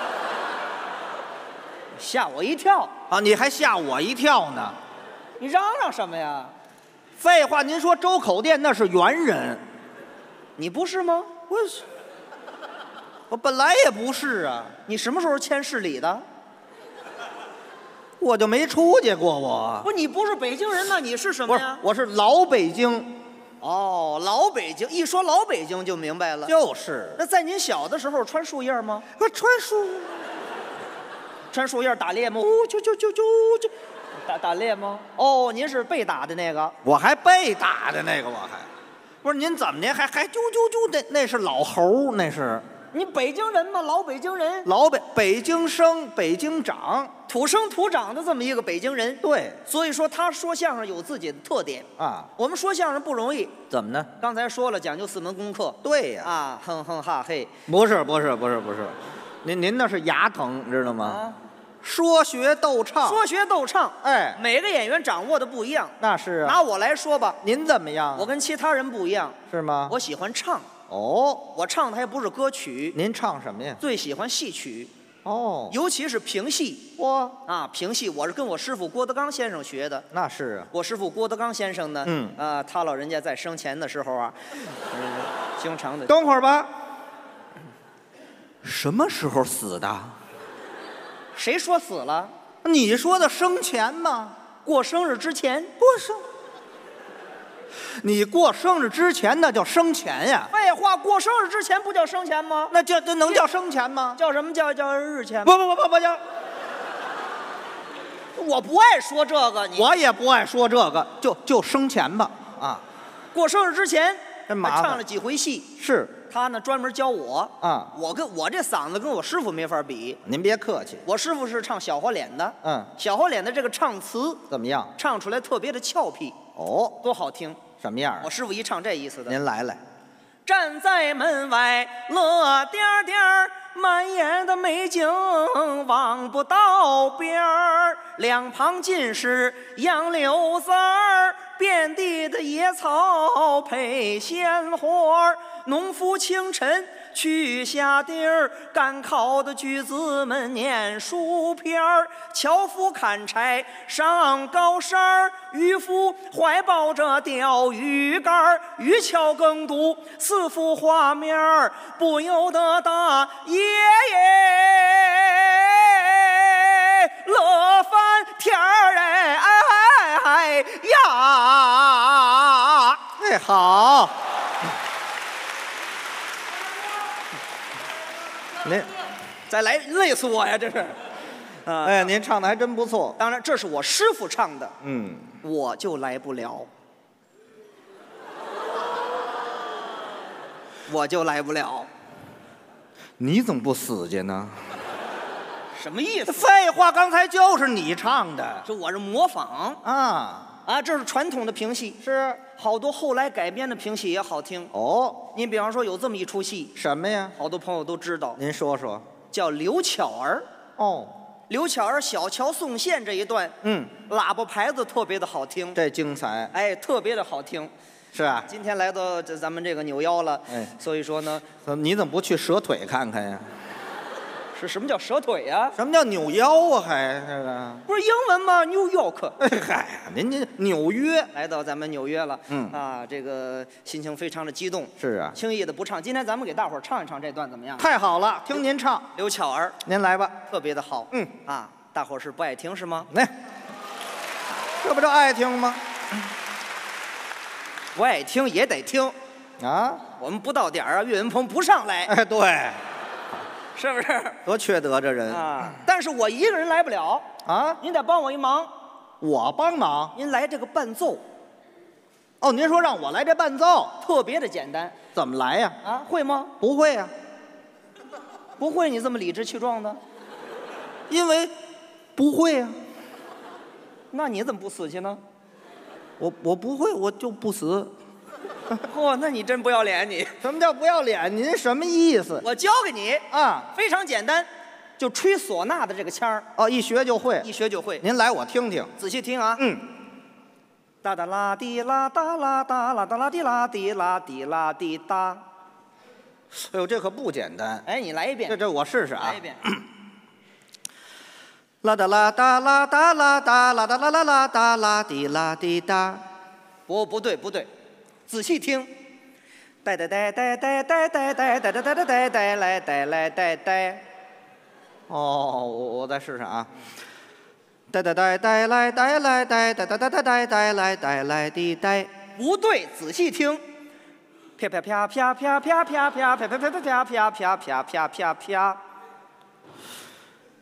吓我一跳啊！你还吓我一跳呢？你嚷嚷什么呀？废话，您说周口店那是猿人，你不是吗？我本来也不是啊。你什么时候迁市里的？我就没出去过，我。不，你不是北京人，那你是什么呀？我是老北京。哦，老北京，一说老北京就明白了。就是。那在您小的时候穿树叶吗？穿树。 穿树叶打猎吗？打猎吗？哦，您是被打的那个？ 我还被打的那个，我还不是您怎么的还啾的？那是老猴，那是。 你北京人吗？老北京人， 北京生，北京长， 土生土长的这么一个北京人。 对， 所以说他说相声有自己的特点啊。 我们说相声不容易， 怎么呢？ 刚才说了，讲究4门功课。 对呀。 啊，哼哼哈嘿。 不是，您那是牙疼，知道吗？啊。说学逗唱， 哎，每个演员掌握的不一样。 那是啊。 拿我来说吧， 您怎么样？ 我跟其他人不一样， 是吗？ 我喜欢唱。 哦， 我唱的还不是歌曲。 您唱什么呀？ 最喜欢戏曲。 哦， 尤其是评戏。 哇啊，评戏我是跟我师傅郭德纲先生学的。 那是啊。 我师傅郭德纲先生呢，他老人家在生前的时候啊，经常的。 等会儿吧。什么时候死的？ 谁说死了？ 你说的生前吗？ 过生日之前。 你过生日之前那叫生前呀！ 废话，过生日之前不叫生前吗？ 那能叫生前吗？ 叫什么叫日前？ 不叫。 我不爱说这个， 我也不爱说这个，就生前吧。啊， 过生日之前， 真麻烦。 唱了几回戏。 是。 他呢专门教我啊， 我这嗓子跟我师傅没法比。 您别客气， 我师傅是唱小花脸的，小花脸的这个唱词怎么样？ 唱出来特别的俏皮。 哦， 多好听。 什么样？ 我师傅一唱这意思的。 您来。 站在门外乐颠颠，满眼的美景望不到边儿，两旁尽是杨柳丝儿，遍地的野草配鲜花，农夫清晨去下地儿，赶考的举子们念书篇儿，樵夫砍柴上高山，渔夫怀抱着钓鱼竿，渔樵耕读4幅画面，不由得大爷乐翻天儿哎呀！ 哎，好。您再来，累死我呀！这是， 哎，您唱的还真不错。 当然，这是我师傅唱的，我就来不了， 你怎么不死去呢？ 什么意思？ 废话，刚才就是你唱的。 这我是模仿啊，这是传统的评戏， 是好多后来改编的评戏也好听。 哦， 您比方说有这么一出戏， 什么呀？ 好多朋友都知道。 您说说。 叫刘巧儿。 哦， 刘巧儿小桥送线这一段，喇叭牌子特别的好听， 这精彩， 哎，特别的好听。 是啊， 今天来到咱们这个扭腰了，所以说呢， 你怎么不去折腿看看呀？ 是什么叫折腿呀？ 什么叫扭腰啊？还这个不是英文吗 ？New York。 嗨，您纽约来到咱们纽约了，这个心情非常的激动。 是啊， 轻易的不唱。今天咱们给大伙儿唱一唱这段怎么样？ 太好了，听您唱。 刘巧儿， 您来吧， 特别的好。大伙儿是不爱听是吗？ 来，这不就爱听吗？ 不爱听也得听啊！ 我们不到点儿啊，岳云鹏不上来。 哎，对。 是不是多缺德这人啊？但是我一个人来不了啊！ 您得帮我一忙。 我帮忙？ 您来这个伴奏。 哦，您说让我来这伴奏， 特别的简单。 怎么来呀？ 啊，会吗？ 不会呀。 不会，你这么理直气壮的？ 因为不会呀。 那你怎么不死去呢？ 我不会，我就不死。 嚯，那你真不要脸！你什么叫不要脸？您什么意思？ 我教给你啊，非常简单，就吹唢呐的这个腔儿。 哦，一学就会， 一学就会。 您来，我听听， 仔细听啊。哒哒啦滴啦哒啦哒啦哒啦滴啦滴啦滴啦滴哒。 哎呦，这可不简单。 哎，你来一遍。 这我试试啊。 来一遍。 啦哒啦哒啦哒啦哒啦哒啦啦啦哒啦滴啦滴哒。 不对。仔细听，呆呆呆呆呆呆呆呆呆呆呆呆呆呆来呆来呆呆。 哦，我再试试啊。呆呆呆呆来呆来呆呆呆呆呆呆呆来呆来滴呆。 不对，仔细听。啪啪啪啪啪啪啪啪啪啪啪啪啪啪啪啪啪啪啪。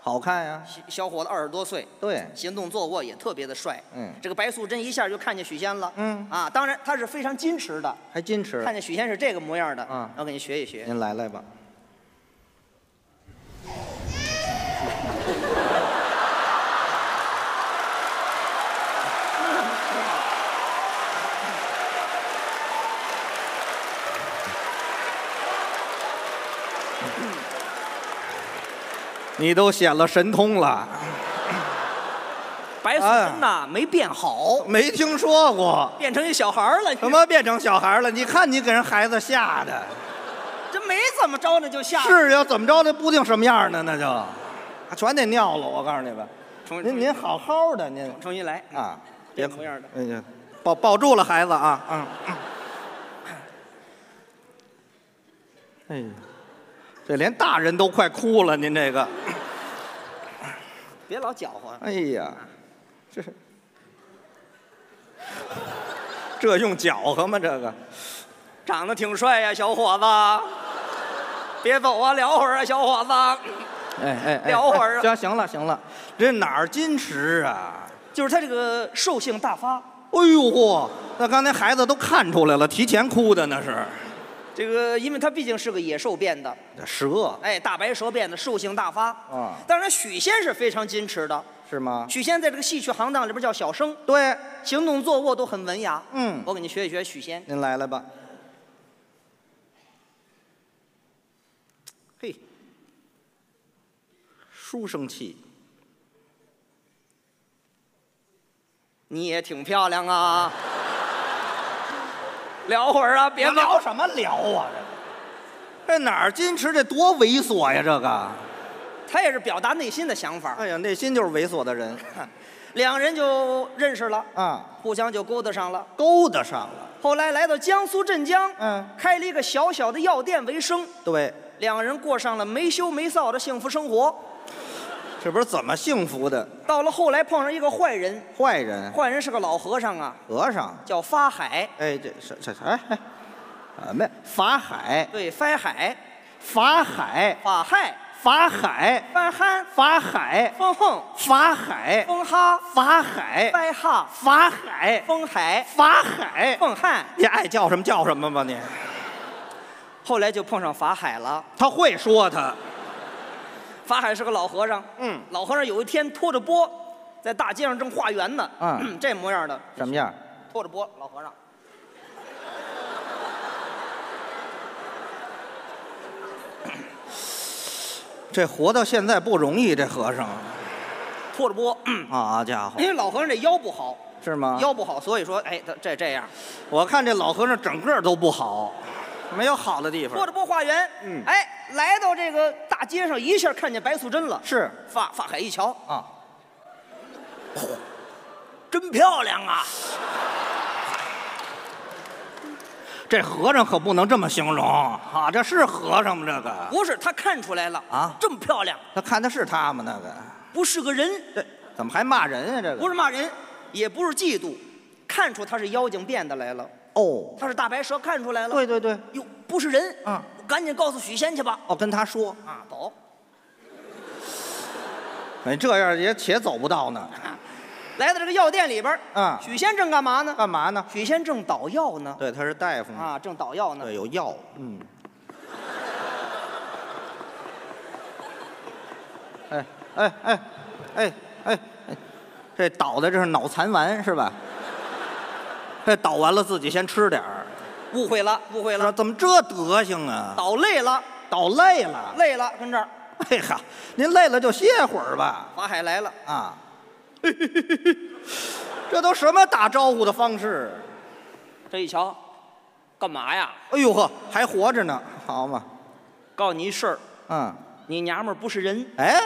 好看呀。小伙子20多岁，对，行动坐卧也特别的帅。这个白素贞一下就看见许仙了。当然他是非常矜持的，还矜持。看见许仙是这个模样的，我给您学一学。您来吧。你都显了神通了。白素贞呐，没变好，没听说过，变成一小孩了。什么变成小孩了？你看你给人孩子吓的，这没怎么着呢就吓。是呀，怎么着的不定什么样呢，那就全得尿了。我告诉你吧，您好好的，您重新来啊，别模样的。哎呀，抱住了孩子啊，哎呀。这连大人都快哭了，您这个，别老搅和。哎呀，这用搅和吗？这个，长得挺帅呀，小伙子。别走啊，聊会儿啊，小伙子。哎，聊会儿啊。行了，这哪儿矜持啊？就是他这个兽性大发。哎呦嚯，那刚才孩子都看出来了，提前哭的那是。这个，因为它毕竟是个野兽变的蛇，哎，大白蛇变的，兽性大发啊。当然，许仙是非常矜持的，是吗？许仙在这个戏曲行当里边叫小生，对，行动坐卧都很文雅。我给你学一学许仙。您来吧。嘿，书生气，你也挺漂亮啊。聊会儿啊，别聊什么聊啊！这哪儿矜持？这多猥琐呀！这个，他也是表达内心的想法。哎呀，内心就是猥琐的人。两人就认识了啊，互相就勾搭上了。后来来到江苏镇江，开了一个小小的药店为生。对，两个人过上了没羞没臊的幸福生活。这不是怎么幸福的？到了后来碰上一个坏人，坏人是个老和尚啊，和尚叫法海。哎，这什么呀？法海？对，法海，法海，法海，风横，法海，风哈，法海，白哈，法海，风海，法海，风汉。你爱叫什么叫什么吧你。后来就碰上法海了，他会说他。法海是个老和尚，老和尚有一天拖着钵，在大街上正化缘呢，这模样的，什么样？拖着钵，老和尚。这活到现在不容易，这和尚拖着钵，好家伙！因为老和尚这腰不好，是吗？腰不好，所以说，哎，这样。我看这老和尚整个都不好，没有好的地方。拖着钵化缘，哎。来到这个大街上，一下看见白素贞了。是法海一瞧啊，嚯，真漂亮啊！这和尚可不能这么形容啊！这是和尚吗？这个不是，他看出来了啊，这么漂亮。他看的是他吗？那个不是个人。这怎么还骂人啊？这个不是骂人，也不是嫉妒，看出他是妖精变的来了。哦，他是大白蛇，看出来了。对，哟，不是人啊！赶紧告诉许仙去吧。哦，跟他说啊，走。哎，这样也且走不到呢。来到这个药店里边，许仙正干嘛呢？许仙正捣药呢。对，他是大夫啊，正捣药呢。对，有药。哎，这捣的这是脑残丸是吧？这捣完了自己先吃点儿。误会了，怎么这德行啊？捣累了，跟这儿。哎哈，您累了就歇会儿吧。法海来了啊！这都什么打招呼的方式？这一瞧，干嘛呀？哎呦呵，还活着呢，好嘛！告诉你一事儿，你娘们儿不是人。哎，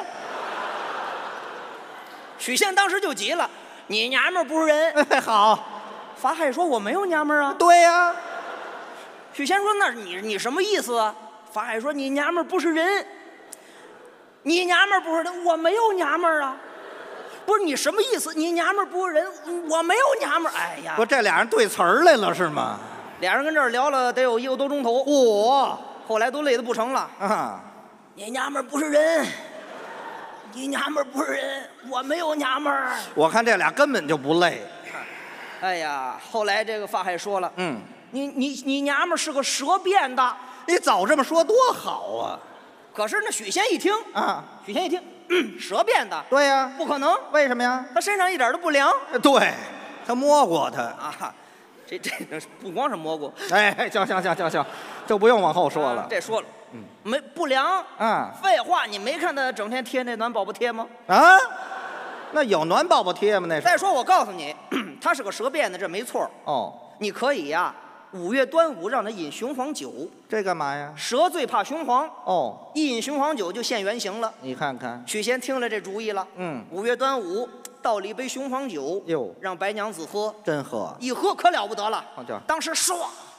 许仙当时就急了，你娘们儿不是人。哎，好。法海说我没有娘们儿啊。对呀。许仙说：“那你什么意思啊？”法海说：“你娘们儿不是人，你娘们儿不是人，我没有娘们儿啊。”不是你什么意思？你娘们儿不是人，我没有娘们儿。哎呀，不，这俩人对词儿来了是吗？俩人跟这儿聊了得有1个多钟头。嚯！后来都累得不成了啊！你娘们儿不是人， 你娘们儿不是人，我没有娘们儿。 我看这俩根本就不累。 哎呀，后来这个法海说了，你娘们儿是个蛇变的， 你早这么说多好啊！ 可是那许仙一听啊， 许仙一听，蛇变的， 对呀， 不可能， 为什么呀？ 他身上一点都不凉。 对，他摸过他啊，这不光是蘑菇。 哎，行，就不用往后说了。 这说了，没不凉啊？ 废话，你没看他整天贴那暖宝宝贴吗？ 啊，那有暖宝宝贴吗？那是。 再说我告诉你，他是个蛇变的，这没错。 哦， 你可以呀，5月端午让他饮雄黄酒。 这干嘛呀？ 蛇最怕雄黄。 哦， 一饮雄黄酒就现原形了。 你看看， 许仙听了这主意了。5月端午倒了一杯雄黄酒， 哟， 让白娘子喝。 真喝？ 一喝可了不得了。 好家伙， 当时唰，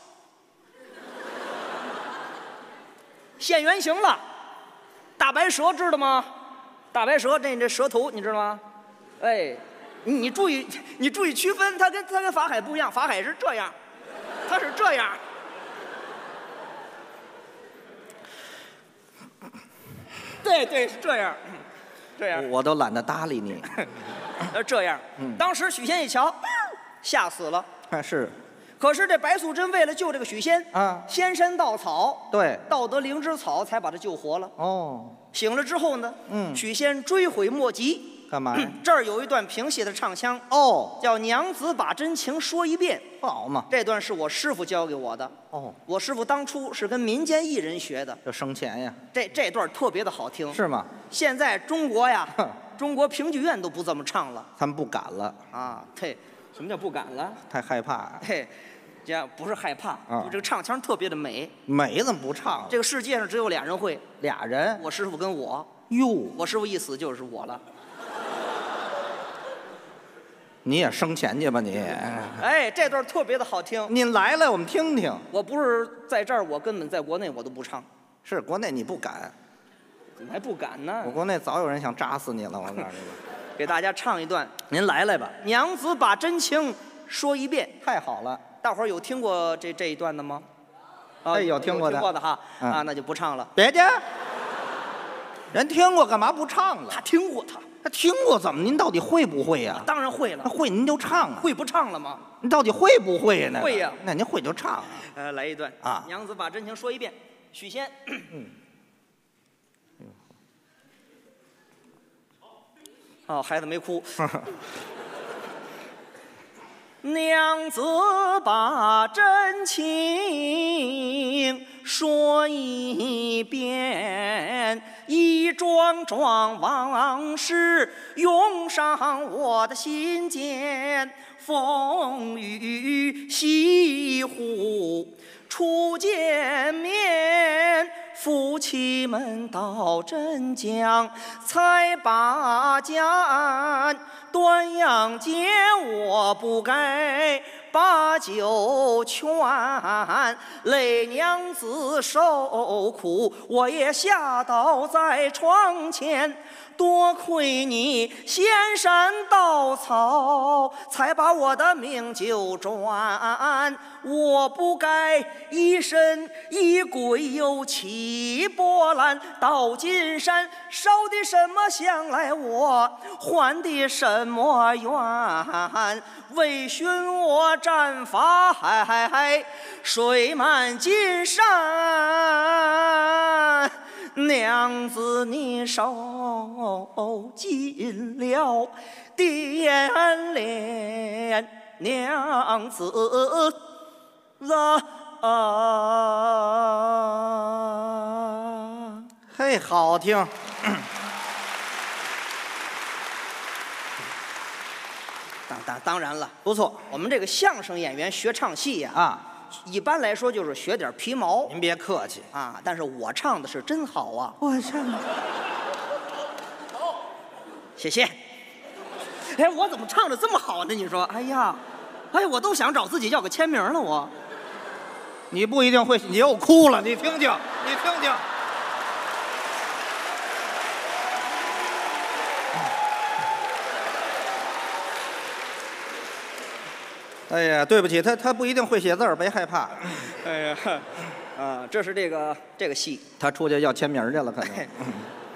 现原形了。大白蛇知道吗？大白蛇这蛇头你知道吗？哎，你注意区分，它跟法海不一样，法海是这样，它是这样。对，是这样，这样。 我都懒得搭理你。 这样，当时许仙一瞧，吓死了。 是。 可是这白素贞为了救这个许仙啊， 仙山盗草， 对， 盗得灵芝草才把他救活了。 哦， 醒了之后呢，许仙追悔莫及。 干嘛呀？ 这儿有一段评戏的唱腔哦， 叫“娘子把真情说一遍”， 好嘛。 这段是我师傅教给我的。 哦， 我师傅当初是跟民间艺人学的， 这生钱呀。 这段特别的好听。 是吗？ 现在中国呀，中国评剧院都不这么唱了， 他们不敢了啊。对，什么叫不敢了？ 太害怕。 嘿，这样不是害怕，就这个唱腔特别的美。 美怎么不唱？ 这个世界上只有俩人会， 俩人， 我师傅跟我。 哟， 我师傅一死就是我了。 你也生钱去吧你！ 哎，这段特别的好听。 您来了，我们听听。 我不是在这儿，我根本在国内我都不唱。 是国内你不敢？ 怎么还不敢呢？ 我国内早有人想扎死你了，我告诉你。 给大家唱一段， 您来吧。 娘子把真情说一遍。 太好了， 大伙儿有听过这一段的吗？ 哎，有听过的。 听过的哈，啊，那就不唱了。 别介，人听过干嘛不唱了？ 他听过他听过怎么？您到底会不会呀？ 当然会了。 会您就唱啊。 会不唱了吗？ 您到底会不会呀？ 会呀。 那您会就唱啊。来一段啊！ 娘子把真情说一遍。许仙。哦，孩子没哭。娘子把真情说一遍，一桩桩往事涌上我的心间，风雨西湖初见面，夫妻们到镇江才把家安，端阳节我不该把酒劝，累娘子受苦我也下倒在床前，多亏你仙山稻草才把我的命救转，我不该一身一鬼又起波澜，到金山烧的什么香来我还的什么愿，为寻我战法海水漫金山，娘子你受尽了颠连，娘子嘿，好听。 当然了， 不错。 我们这个相声演员学唱戏呀，一般来说就是学点皮毛。 您别客气啊，但是我唱的是真好啊！ 我唱的， 谢谢。哎，我怎么唱的这么好呢？你说，哎呀，我都想找自己要个签名了。我， 你不一定会，你又哭了，你听听，你听听。哎呀，对不起，他不一定会写字儿，别害怕。 哎呀，啊，这是这个戏， 他出去要签名去了，可能。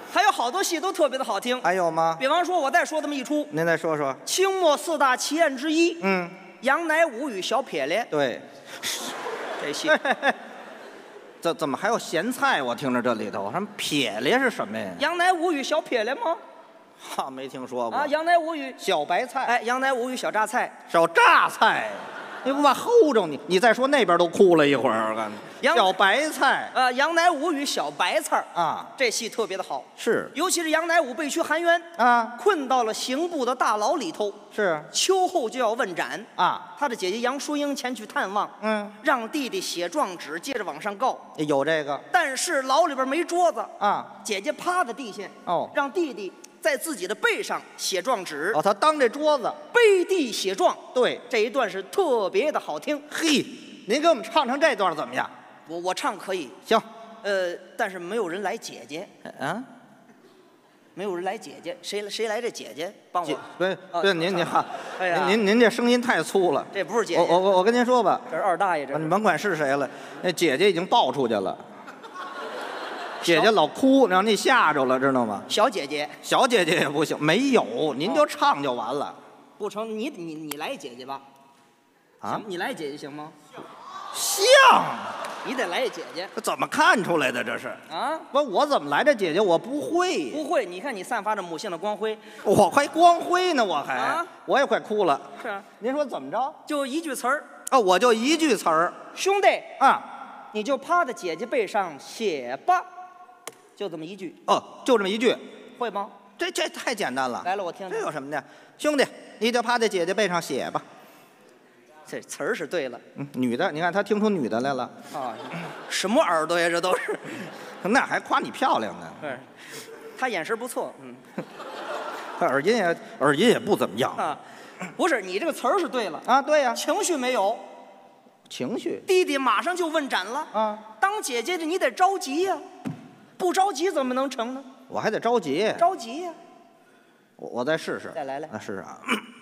还有好多戏都特别的好听。 还有吗？ 比方说，我再说这么一出， 您再说说。 清末4大奇案之一，杨乃武与小撇咧。 对， 这戏， 怎么还有咸菜？我听着这里头什么撇咧是什么呀？ 杨乃武与小撇咧吗？ 哈，没听说过啊，杨乃武与小白菜， 哎，杨乃武与小榨菜， 小榨菜，你不怕齁着你？你再说那边都哭了一会儿，我看小白菜， 杨乃武与小白菜啊， 这戏特别的好， 是， 尤其是杨乃武被屈含冤啊， 困到了刑部的大牢里头， 是， 秋后就要问斩啊， 他的姐姐杨淑英前去探望，让弟弟写状纸，接着往上告， 有这个， 但是牢里边没桌子啊， 姐姐趴在地下， 哦， 让弟弟在自己的背上写状纸， 哦，他当这桌子背地写状， 对， 这一段是特别的好听。 嘿，您给我们唱唱这段怎么样？ 我唱可以， 行， 但是没有人来姐姐， 啊， 没有人来姐姐，谁来这姐姐帮我？ 对，您哈， 哎呀， 您这声音太粗了， 这不是姐姐， 我跟您说吧， 这是二大爷，这你甭管是谁了，那姐姐已经抱出去了。姐姐老哭，让你吓着了，知道吗？ 小姐姐， 小姐姐也不行，没有，您就唱就完了。 不成，你来姐姐吧， 啊， 你来姐姐行吗？ 像， 你得来姐姐。 这怎么看出来的？这是啊？ 不，我怎么来这姐姐？我不会， 不会。你看你散发着母性的光辉， 我快光辉呢，我还， 啊， 我也快哭了。 是啊， 您说怎么着？ 就一句词儿。 哦，我就一句词儿， 兄弟啊， 你就趴在姐姐背上写吧。就这么一句哦，就这么一句， 会吗？ 这太简单了。 来了，我听听。 这有什么的？兄弟，你就趴在姐姐背上写吧。 这词儿是对了。 女的，你看他听出女的来了。 啊，什么耳朵呀？这都是。 那还夸你漂亮呢。 对，他眼神不错。 他耳音也不怎么样啊。不是，你这个词儿是对了啊。对呀。 情绪没有。 情绪。 弟弟马上就问斩了啊！ 当姐姐的你得着急呀。不着急怎么能成呢？ 我还得着急。 着急呀！ 我再试试。 再来。 试试啊！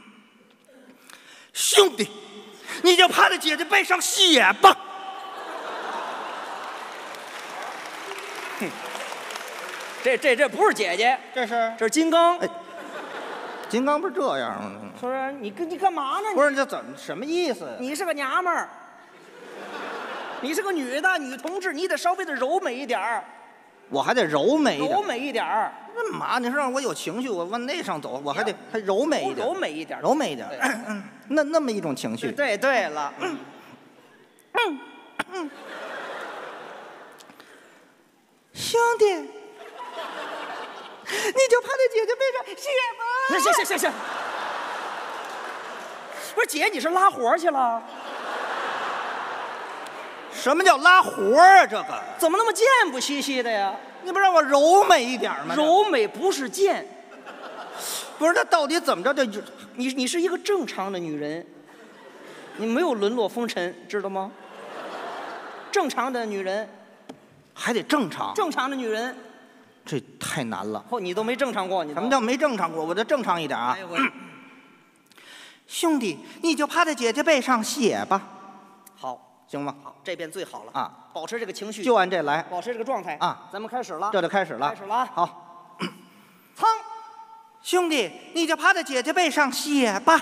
兄弟，你就趴在姐姐背上写吧。 这不是姐姐，这是金刚。 哎，金刚不是这样吗？ 说你干嘛呢？ 不是，这怎么什么意思？ 你是个娘们儿，你是个女同志，你得稍微的柔美一点儿。 我还得柔美一点， 柔美一点儿。 干嘛？你说让我有情绪，我往那上走，我还柔美一点， 柔美一点， 柔美一点。那么一种情绪。 对了。 兄弟，你就趴在姐姐背上写吧。 行。不是姐，你是拉活去了？ 什么叫拉活啊？这个怎么那么贱不兮兮的呀？ 你不让我柔美一点吗？ 柔美不是贱， 不是，那到底怎么着？这你是一个正常的女人，你没有沦落风尘，知道吗？正常的女人还得正常， 正常的女人， 这太难了。 你都没正常过，你什么叫没正常过？我得正常一点啊！兄弟，你就趴在姐姐背上写吧。 好。 行吗？ 好，这遍最好了啊！ 保持这个情绪， 就按这来， 保持这个状态啊！ 咱们开始了， 这就开始了， 开始了。 好，兄弟，你就趴在姐姐背上写吧。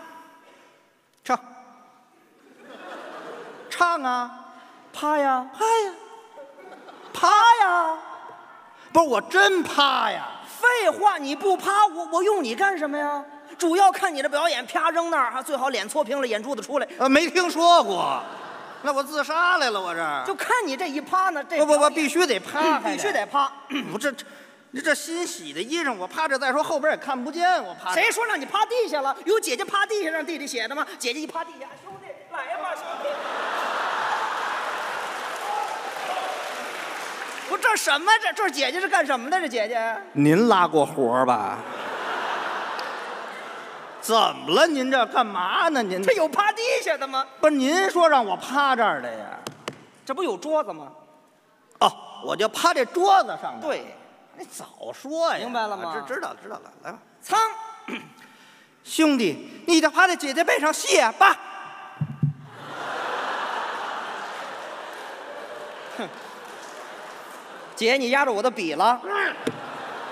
唱啊！ 趴呀！ 趴呀！不是我真趴呀！ 废话，你不趴，我用你干什么呀？主要看你的表演，啪扔那儿，最好脸搓平了，眼珠子出来。 没听说过。那我自杀来了，我这就看你这一趴呢，这我必须得趴， 必须得趴。 我这新洗的衣裳，我趴着再说，后边也看不见，我趴。 谁说让你趴地下了？有姐姐趴地下让弟弟写的吗？姐姐一趴地下，兄弟来吧，兄弟。不，这什么？这姐姐是干什么的？这姐姐， 您拉过活吧？怎么了？您这干嘛呢？您这有趴地下的吗？ 不是您说让我趴这儿的呀？ 这不有桌子吗？ 哦，我就趴这桌子上。 对， 你早说呀！ 明白了吗？ 知道了，来吧。 噌， 兄弟，你就趴在姐姐背上写吧。 姐，你压着我的笔了。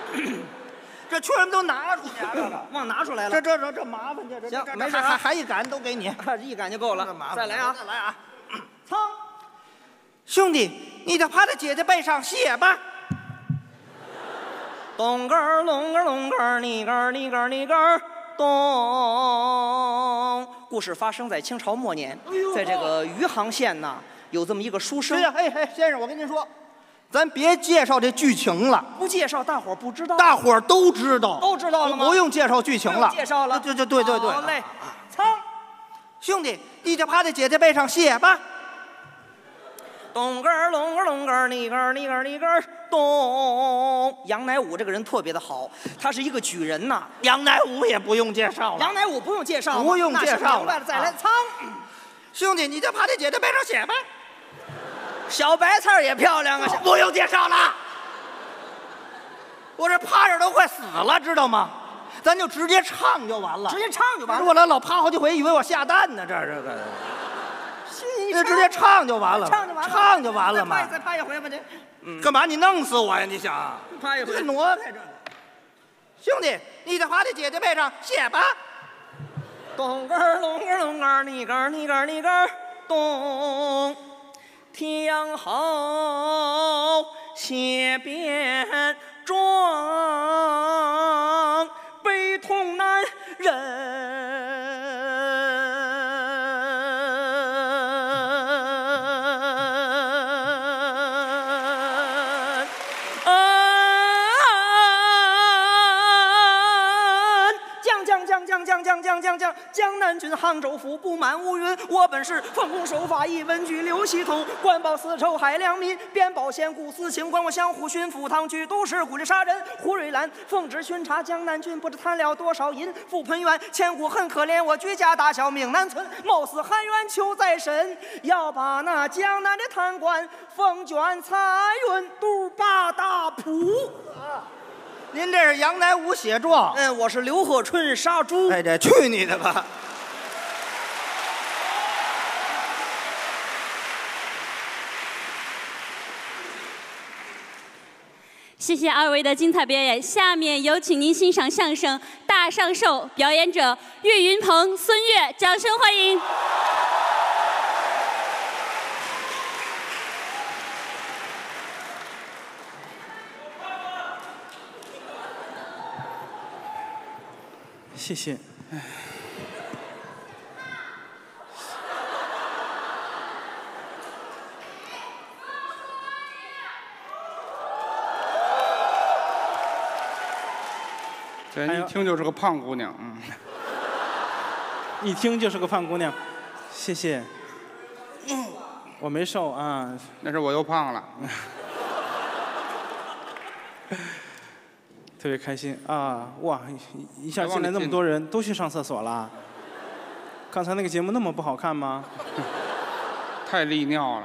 这全都拿出去了， 忘拿出来了。 这麻烦去， 行，没事， 还一杆都给你， 一杆就够了。再来啊， 再来啊！噌，兄弟，你就趴在姐姐背上写吧。 咚个儿隆个儿隆个儿，你个儿你个儿你个儿咚。故事发生在清朝末年，在这个余杭县呐，有这么一个书生。 哎，先生，我跟您说。咱别介绍这剧情了， 不介绍大伙儿不知道， 大伙儿都知道， 都知道了吗？ 不用介绍剧情了， 介绍了， 对。 好嘞， 噌，兄弟，你就趴在姐姐背上写吧。 咚个儿隆个儿隆个儿，你个儿你个儿你个儿咚。杨乃武这个人特别的好，他是一个举人呐。 杨乃武也不用介绍了， 杨乃武不用介绍， 不用介绍了。 明白了，再来，噌， 兄弟，你就趴在姐姐背上写吧。 小白菜也漂亮啊， 不用介绍了。我这趴着都快死了，知道吗？咱就直接唱就完了， 直接唱就完了。 我老趴好几回，以为我下蛋呢，这个。那直接唱就完了，唱就完了嘛。 再趴一回吧，你。 干嘛？你弄死我呀？你想？ 趴一回。 挪开这。兄弟，你就趴在姐姐背上写吧。 咚个儿隆个儿隆个儿，你个儿你个儿你个儿咚。天后写遍状，悲痛难忍。江南郡杭州府不满乌云，我本是奉公守法一文举刘希通，官报私仇害良民，边保县顾司情官我相互巡抚唐局都是故里杀人胡瑞兰，奉旨巡查江南郡，不知贪了多少银，傅盆元千古很可怜，我居家大小命难存，貌似含冤求在身，要把那江南的贪官封卷财运都八大铺。 您这是杨乃武写状， 我是刘贺春杀猪。 哎，这去你的吧！ 谢谢二位的精彩表演，下面有请您欣赏相声《大上寿》，表演者岳云鹏、孙越，掌声欢迎。 谢谢。 这一听就是个胖姑娘， 一听就是个胖姑娘，谢谢。我没瘦啊， 那是我又胖了。 特别开心啊！哇，一下进来那么多人，都去上厕所了。刚才那个节目那么不好看吗？ 太利尿了。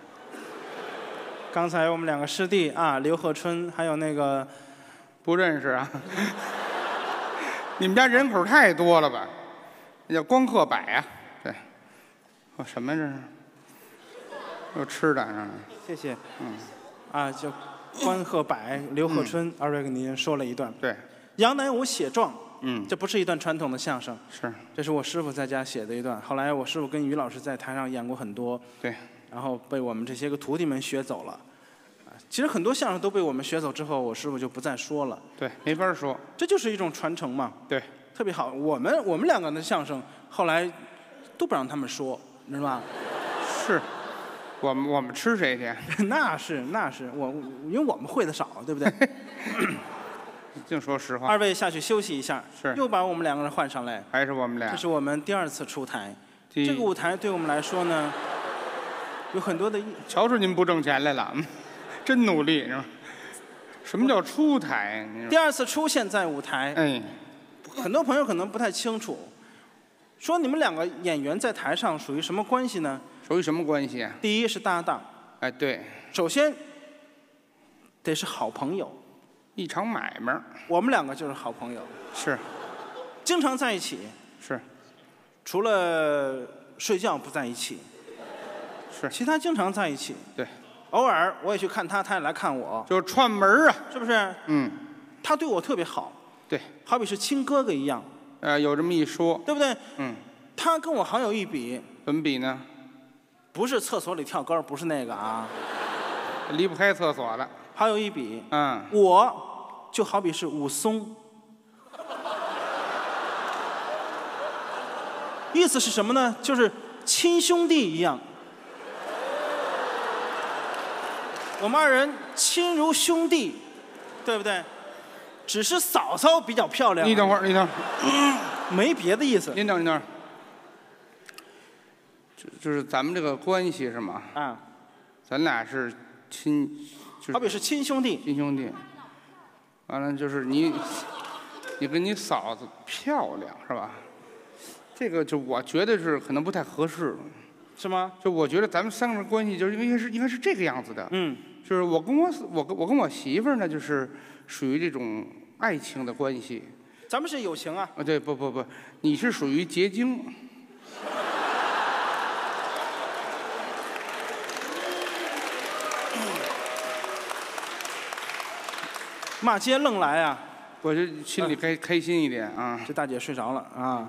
刚才我们两个师弟啊，刘贺春还有那个不认识啊。你们家人口太多了吧？那叫光鹤柏啊。对。什么这是？有吃的啊。 谢谢。啊，就。关鹤柏、刘贺春，二位给您说了一段。 对， 杨乃武写状，这不是一段传统的相声， 是， 这是我师傅在家写的一段。后来我师傅跟于老师在台上演过很多， 对， 然后被我们这些个徒弟们学走了。其实很多相声都被我们学走之后，我师傅就不再说了。 对，没法说， 这就是一种传承嘛。 对， 特别好。我们两个的相声后来都不让他们说，你知道吧？ 是。我们吃谁去？ 那是因为我们会的少，对不对？ 净说实话。 二位下去休息一下， 是又把我们两个人换上来， 还是我们俩？ 这是我们第2次出台，这个舞台对我们来说呢，有很多的。 瞧出您不挣钱来了，真努力是吧？什么叫出台？ 第2次出现在舞台，很多朋友可能不太清楚，说你们两个演员在台上属于什么关系呢？ 属于什么关系啊？ 第一是搭档， 哎，对， 首先得是好朋友， 一场买卖。 我们两个就是好朋友， 是， 经常在一起， 是， 除了睡觉不在一起， 是， 其他经常在一起。 对， 偶尔我也去看他，他也来看我， 就是串门啊， 是不是？ 他对我特别好， 对， 好比是亲哥哥一样。 有这么一说， 对不对？ 嗯， 他跟我好有一比， 怎么比呢？ 不是厕所里跳高，不是那个啊， 离不开厕所了。 好有一比， 嗯， 我就好比是武松，意思是什么呢？就是亲兄弟一样，我们二人亲如兄弟，对不对？只是嫂嫂比较漂亮。 你等会儿，你等会儿，没别的意思。 您等，您等会儿。就是咱们这个关系是吗？ 啊， 咱俩是亲，就是好比是亲兄弟。 亲兄弟。完了就是你跟你嫂子漂亮是吧？这个就我觉得是可能不太合适， 是吗？ 就我觉得咱们三个人关系就是应该是这个样子的。 嗯， 就是我跟我媳妇儿呢，就是属于这种爱情的关系。 咱们是友情啊。 对，不，你是属于结晶。 骂街愣来啊！ 我就心里开心一点啊。 这大姐睡着了啊，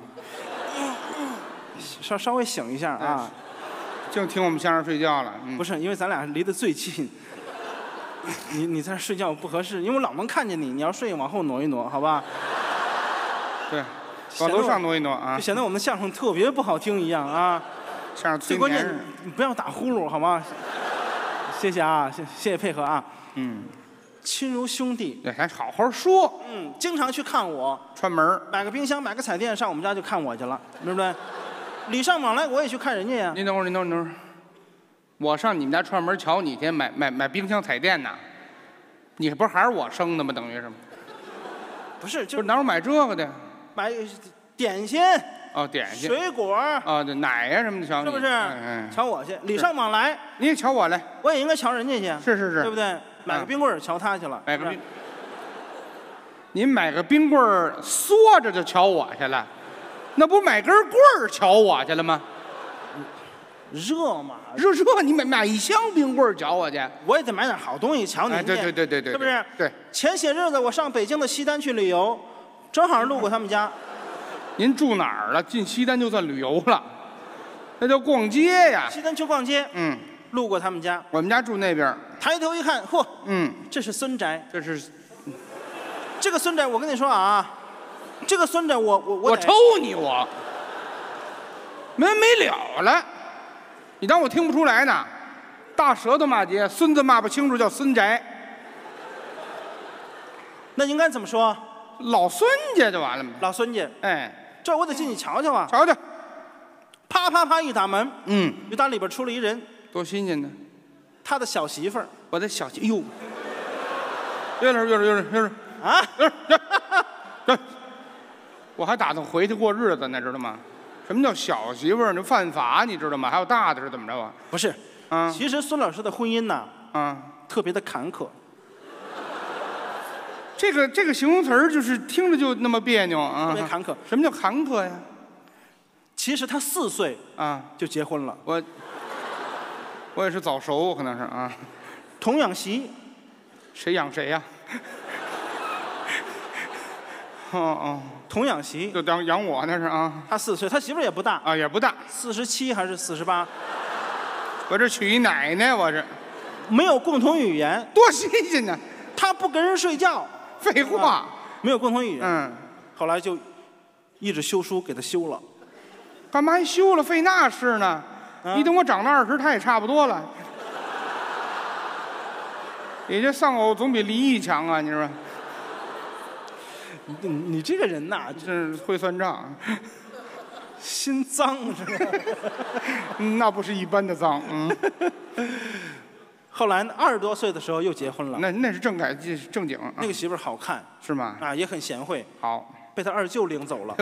稍微醒一下啊。 净听我们相声睡觉了。 不是，因为咱俩离得最近，你在这睡觉不合适，因为我老能看见你。你要睡往后挪一挪，好吧？ 对，往楼上挪一挪啊， 就显得我们的相声特别不好听一样啊。 相声最关键，你不要打呼噜好吗？谢谢啊，谢谢配合啊。 嗯。 亲如兄弟， 对，还好好说。 嗯，经常去看我， 串门买个冰箱，买个彩电，上我们家就看我去了，对不对？礼尚往来，我也去看人家呀。 您等会儿，我上你们家串门瞧你去，买冰箱彩电呢？你不是还是我生的吗？等于是吗？ 不是， 就哪有买这个的？ 买点心。 哦，点心。 水果。 啊，对，奶呀什么的瞧你。 是不是？瞧我去，礼尚往来。 你也瞧我来。 我也应该瞧人家去。 是， 对不对？买个冰棍儿瞧他去了， 买个冰。您买个冰棍儿缩着就瞧我去了，那不买根棍儿瞧我去了吗？ 热嘛， 热，你买一箱冰棍儿瞧我去， 我也得买点好东西瞧你去。 对， 是不是？ 对。 前些日子我上北京的西单去旅游，正好路过他们家。 您住哪儿了？进西单就算旅游了，那叫逛街呀。 西单去逛街。 嗯。 路过他们家， 我们家住那边。 抬头一看，嚯，这是孙宅，这个孙宅，我跟你说啊，这个孙宅我抽你我，没了了，你当我听不出来呢？大舌头骂街，孙子骂不清楚叫孙宅， 那应该怎么说？ 老孙家就完了嘛。 老孙家， 哎， 这我得进去瞧瞧啊。 瞧瞧， 啪一打门，就打里边出了一人。 多新鲜呢！ 他的小媳妇儿， 我的小媳，哟，有点啊！ 我还打算回去过日子呢，知道吗？什么叫小媳妇儿？那犯法，你知道吗？还有大的是怎么着啊？ 不是，其实孙老师的婚姻呐，特别的坎坷。 这个形容词儿就是听着就那么别扭啊！ 特别坎坷。 什么叫坎坷呀？ 其实他4岁就结婚了。 我也是早熟，可能是啊。 童养媳， 谁养谁呀？ 童养媳就当养我那是啊。 他4岁，他媳妇儿也不大啊，也不大 ，47还是48。 我这娶一奶奶，我这没有共同语言， 多新鲜呢！ 他不跟人睡觉， 废话， 没有共同语言。后来就一纸休书给他休了。 干嘛还休了？费那事呢？你等我长到20，他也差不多了。也就丧偶总比离异强啊，你说？ 你这个人呐， 真是会算账， 心脏是吧？ 那不是一般的脏。 后来20多岁的时候又结婚了。 那是正经。 那个媳妇儿好看是吗？ 啊，也很贤惠。 好， 被他二舅领走了。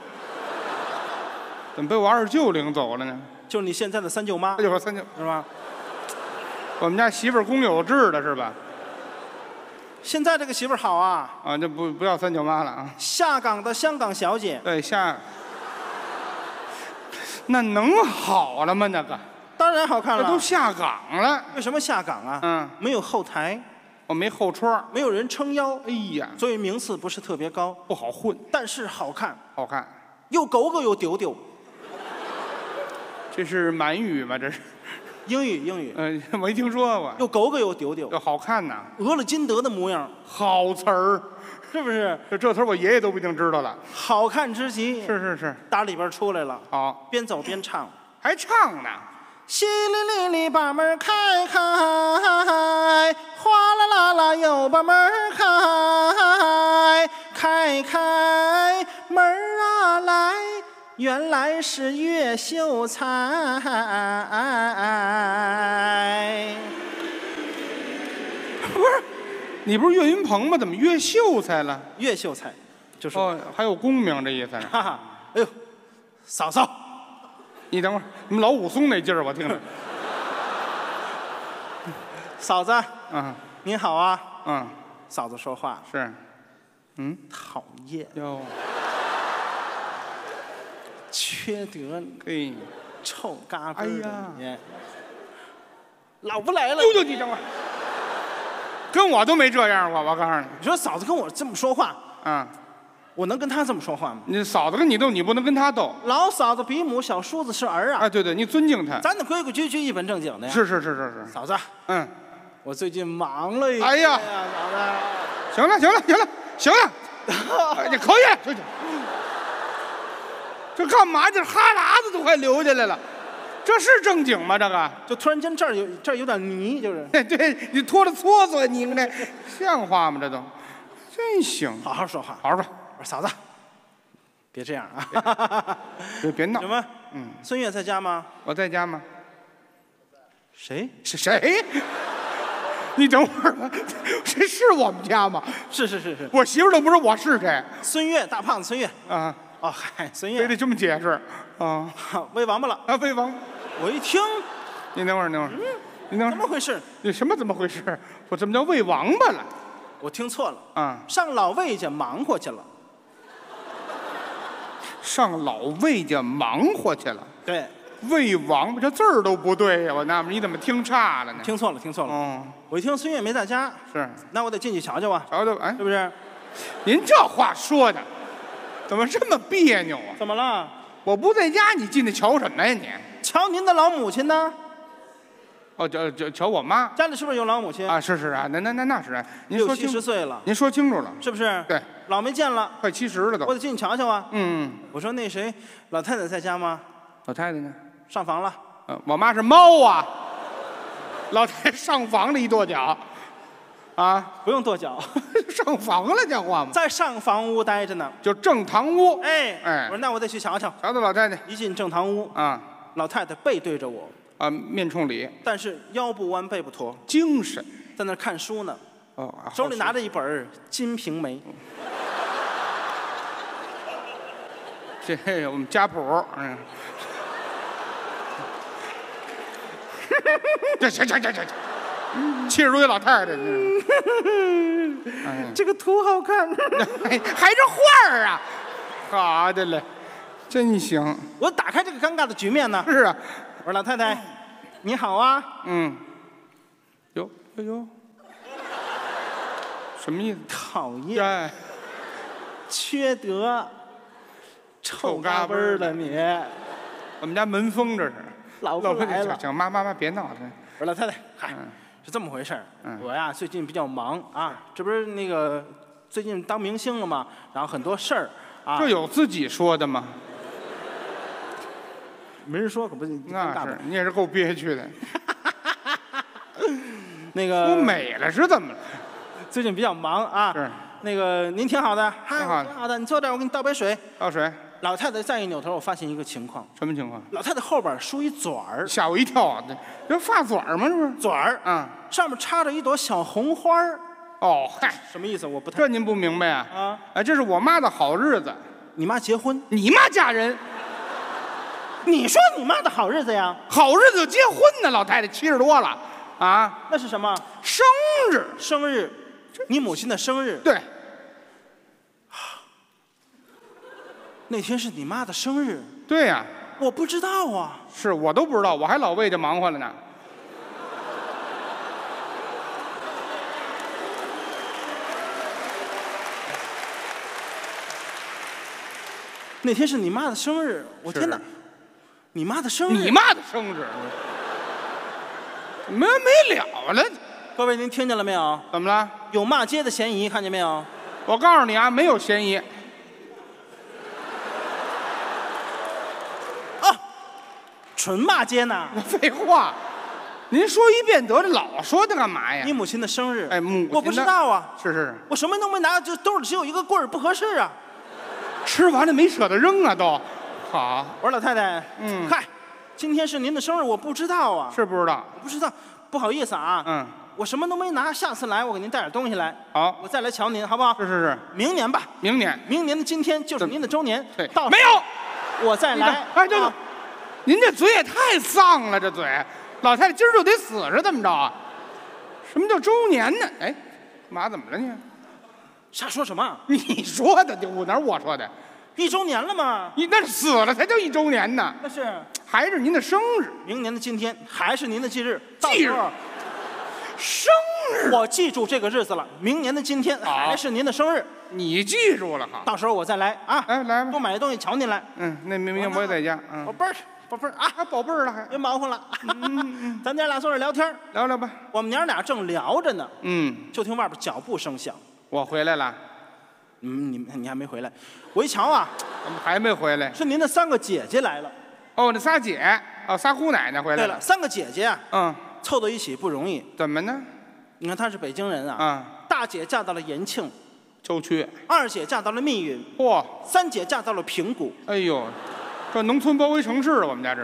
怎么被我二舅领走了呢？ 就是你现在的3舅妈。 就是3舅是吧？ 我们家媳妇儿公有制的是吧？ 现在这个媳妇儿好啊！ 啊，这不要3舅妈了啊！ 下岗的香港小姐。 对，那能好了吗？那个当然好看了。 那都下岗了。 为什么下岗啊？没有后台。 我没后窗， 没有人撑腰。 哎呀， 所以名次不是特别高， 不好混， 但是好看， 好看。 又狗狗又丢丢。 这是满语吗？这是英语。 没听说过。 又狗狗又丢丢， 又好看呐， 俄勒金德的模样， 好词儿， 是不是？ 这词儿我爷爷都不一定知道了。 好看之极， 是， 打里边出来了。 好， 边走边唱， 还唱呢。 淅沥沥沥把门开开，哗啦啦啦又把门开，开门啊来，原来是岳秀才。 不是，你不是岳云鹏吗？怎么岳秀才了？ 岳秀才，就是哦，还有功名这意思呢。 哈哈，哎呦，嫂嫂， 你等会儿，你们老武松那劲儿我听着。 嫂子，您好啊。嫂子说话是， 讨厌哟， 缺德， 嘿， 臭嘎巴， 哎呀， 老不来了。 呦，你等会儿，跟我都没这样过，我告诉你。 你说嫂子跟我这么说话，我能跟她这么说话吗？ 你嫂子跟你斗，你不能跟她斗。 老嫂子比母，小叔子是儿啊。 哎，对，你尊敬她。 咱得规规矩矩、一本正经的呀。 是。 嫂子，我最近忙了一。 哎呀， 嫂子， 行了，你可以。这干嘛？这哈喇子都快流下来了，这是正经吗？这个就突然间这儿有点泥，就是。 对，你拖着搓搓拧的，像话吗？这都，真行。 好好说话， 好好说。 我说嫂子，别这样啊！ 别闹。 什么？孙越在家吗？ 我在家吗？ 谁？ 是谁？你等会儿吧，这是我们家吗？ 是。 我媳妇都不知道我是谁。 孙越，大胖子孙越。 啊。 哦，嗨，孙越。 非得这么解释啊？ 喂王八了。 啊，喂王八。 我一听， 你等会儿，你等会儿。 怎么回事？ 你什么怎么回事？我怎么叫喂王八了？ 我听错了啊！ 上老魏家忙活去了。 上老魏家忙活去了。 对。 喂王八这字儿都不对呀！我纳闷你怎么听差了呢？ 听错了。我一听孙越没在家， 是， 那我得进去瞧瞧啊。 瞧瞧，哎， 是不是？ 您这话说的，怎么这么别扭啊？ 怎么了？ 我不在家，你进去瞧什么呀？你瞧您的老母亲呢？ 哦，瞧我妈。 家里是不是有老母亲啊？是啊，那是啊。您说 60岁了， 您说清楚了， 是不是？ 对， 老没见了， 快70了都。 我得进去瞧瞧啊。 我说那谁，老太太在家吗？ 老太太呢？ 上房了。 我妈是猫啊。老太太上房了一跺脚，啊， 不用跺脚， 上房了，讲话吗？ 在上房屋待着呢， 就正堂屋。 哎，我说那我得去瞧瞧。 瞧瞧老太太， 一进正堂屋啊， 老太太背对着我， 啊，面冲里， 但是腰不弯背不驼， 精神， 在那看书呢。 哦， 手里拿着一本《金瓶梅》。 这我们家谱，这，70多岁老太太， 这个图好看， 还是画儿啊！好的嘞，真行。 我打开这个尴尬的局面呢。 是啊， 我说老太太，你好啊。 哟，什么意思？ 讨厌，缺德，臭嘎嘣儿的你！ 我们家门风这是。 老不来了， 行，妈别闹了。 我说老太太，嗨，是这么回事儿。我呀最近比较忙啊，这不是那个最近当明星了嘛，然后很多事儿啊。 这有自己说的吗？ 没人说，可不是。 那是你也是够憋屈的。 那个出美了是怎么了？ 最近比较忙啊。 是。 那个您挺好的， 挺好的，你坐这儿，我给你倒杯水。 倒水。 老太太再一扭头，我发现一个情况。 什么情况？ 老太太后边梳一卷儿， 吓我一跳啊！这发卷儿吗？这不是卷儿啊， 上面插着一朵小红花儿。 哦，嗨， 什么意思？我不太。 这您不明白啊？ 啊， 哎，这是我妈的好日子。 你妈结婚？ 你妈嫁人？ 你说你妈的好日子呀？ 好日子就结婚呢，老太太70多了啊。 那是什么？ 生日。 生日，你母亲的生日。 对。 那天是你妈的生日。 对呀。 我不知道啊。 是我都不知道，我还老为这忙活了呢。 那天是你妈的生日，我天哪！你妈的生日？ 你妈的生日？没了了！ 各位，您听见了没有？ 怎么了？ 有骂街的嫌疑，看见没有？ 我告诉你啊，没有嫌疑。 纯骂街呢？ 废话，您说一遍得了，老说它干嘛呀？ 你母亲的生日， 哎，母亲的我不知道啊。 是，我什么都没拿，就兜里只有一个棍儿，不合适啊。 吃完了没舍得扔啊，都。好， 我说老太太，嗨，今天是您的生日，我不知道啊。 是不知道， 我不知道，不好意思啊。我什么都没拿，下次来我给您带点东西来。 好， 我再来瞧您，好不好？ 是。 明年吧。 明年的今天就是您的周年。 对， 到没有， 我再来。 哎，对。您这嘴也太丧了，这嘴，老太太今儿就得死是怎么着啊？什么叫周年呢？哎，妈怎么了你？ 瞎说什么？ 你说的，哪是我说的 ？1周年了吗？ 你那死了才叫1周年呢。 那是， 还是您的生日。 明年的今天还是您的忌日。 忌日。生日。 我记住这个日子了。明年的今天还是您的生日。 你记住了哈。 到时候我再来啊。 哎，来吧。 多买东西瞧您来。 那明天我也在家。 宝贝儿啊， 还宝贝儿了还？ 别忙活了。咱娘俩坐这聊天， 聊聊吧。 我们娘俩正聊着呢。就听外边脚步声响。 我回来了。 你还没回来？我一瞧啊， 怎么还没回来？ 是您的3个姐姐来了。 哦，那仨姐，仨姑奶奶回来了。 对了，3个姐姐啊，凑到一起不容易。 怎么呢？ 你看她是北京人啊。大姐嫁到了延庆郊区 ，2姐嫁到了密云， 嚯 ，3姐嫁到了平谷。 哎呦。这农村包围城市，我们家这是，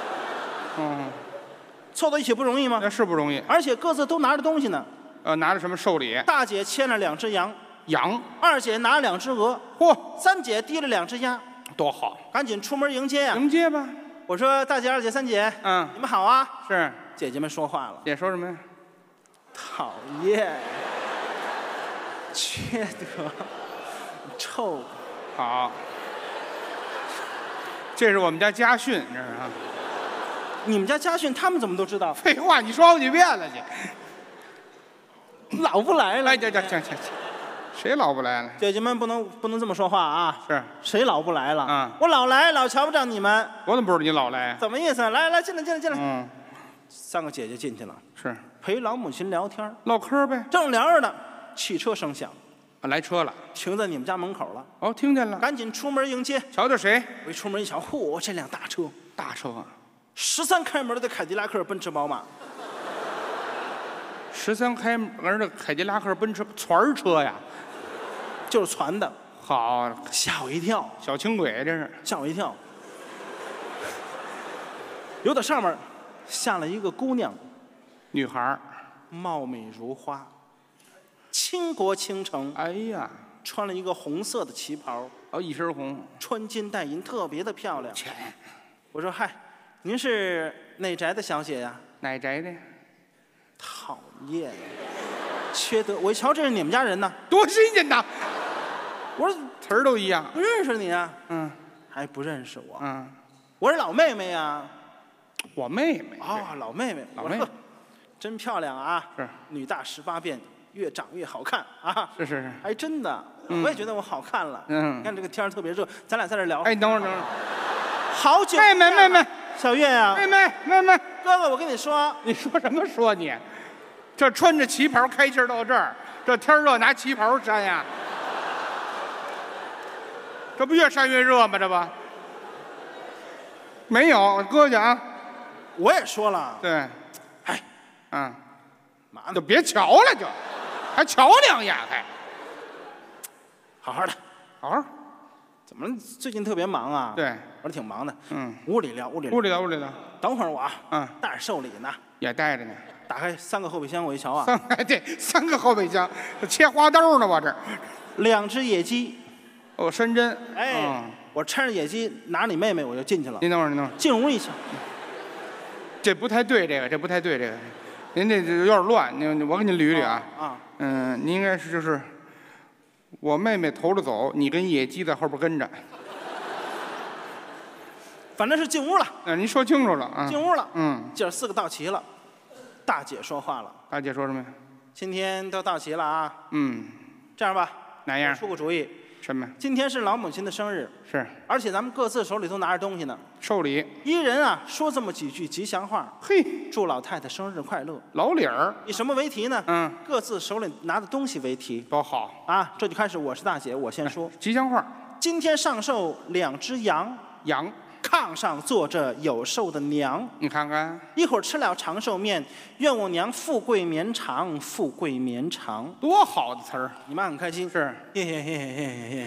凑到一起不容易吗？ 那是不容易， 而且各自都拿着东西呢。 拿着什么寿礼？ 大姐牵了2只羊，2姐拿了2只鹅， 嚯 ，3姐提了2只鸭， 多好！ 赶紧出门迎接呀！ 迎接吧。 我说大姐、2姐、3姐，你们好啊！ 是。 姐姐们说话了。 姐说什么呀？ 讨厌，缺德，臭。 好。这是我们家家训，这是啊。 你们家家训，他们怎么都知道？ 废话，你说好几遍了， 你老不来了。 哎，行，谁老不来了？ 姐姐们不能这么说话啊！ 是， 谁老不来了？我老来，老瞧不着你们。 我怎么不知道你老来？ 怎么意思？来，进来。3个姐姐进去了， 是陪老母亲聊天唠嗑呗。 正聊着呢，汽车声响。 来车了， 停在你们家门口了。 哦，听见了， 赶紧出门迎接。 瞧瞧谁？ 我一出门一瞧，嚯，这辆大车啊 ，13开门的凯迪拉克、奔驰、宝马。 13开门的凯迪拉克、奔驰船车呀， 就是船的。 好， 吓我一跳， 小轻轨这是， 吓我一跳。由到上面下来一个姑娘， 女孩， 貌美如花。倾国倾城， 哎呀， 穿了一个红色的旗袍， 一身红， 穿金戴银，特别的漂亮。我说嗨，您是哪宅的小姐呀？ 哪宅的？ 讨厌，缺德！我一瞧，这是你们家人呢， 多新鲜呐！ 我说词儿都一样， 不认识你啊？还不认识我？我是老妹妹呀。 我妹妹啊，老妹妹， 老妹妹， 真漂亮啊！ 是女大18变。越长越好看啊！ 是， 还真的，我也觉得我好看了。你看这个天特别热，咱俩在这聊。 哎，等会儿， 好久。 妹妹， 小月呀， 妹妹， 哥哥，我跟你说， 你说什么说你？这穿着旗袍开气到这儿，这天热拿旗袍扇呀，这不越扇越热吗？这不没有，搁下啊。 我也说了。 对， 哎， 就别瞧了，就还瞧2眼，还好好的， 好好。 怎么最近特别忙啊？ 对， 我说挺忙的。屋里聊。等会儿我带点寿礼呢， 也带着呢。 打开3个后备箱，我一瞧啊， 对，3个后备箱，切花刀呢，我这 2只野鸡， 山珍。 哎，我拆着野鸡拿你妹妹，我就进去了。 您等会儿， 进屋一瞧， 这不太对，这不太对，这个。您这有点乱，我给您捋捋啊。您应该是就是我妹妹头着走，你跟野鸡在后边跟着。 反正是进屋了。 您说清楚了啊。 进屋了。姐儿4个到齐了。大姐说话了。 大姐说什么呀？ 今天都到齐了啊。 嗯。 这样吧。 哪样？ 出个主意， 什么？ 今天是老母亲的生日， 是， 而且咱们各自手里都拿着东西呢。 寿礼， 一人啊说这么几句吉祥话。 嘿， 祝老太太生日快乐。 老理儿， 以什么为题呢？ 嗯， 各自手里拿的东西为题。 多好啊！这就开始，我是大姐，我先说吉祥话。 今天上寿2只羊， 羊。 炕上坐着有寿的娘， 你看看， 一会儿吃了长寿面，愿我娘富贵绵长，富贵绵长， 多好的词儿！ 你妈很开心， 是， 嘿嘿嘿嘿嘿嘿。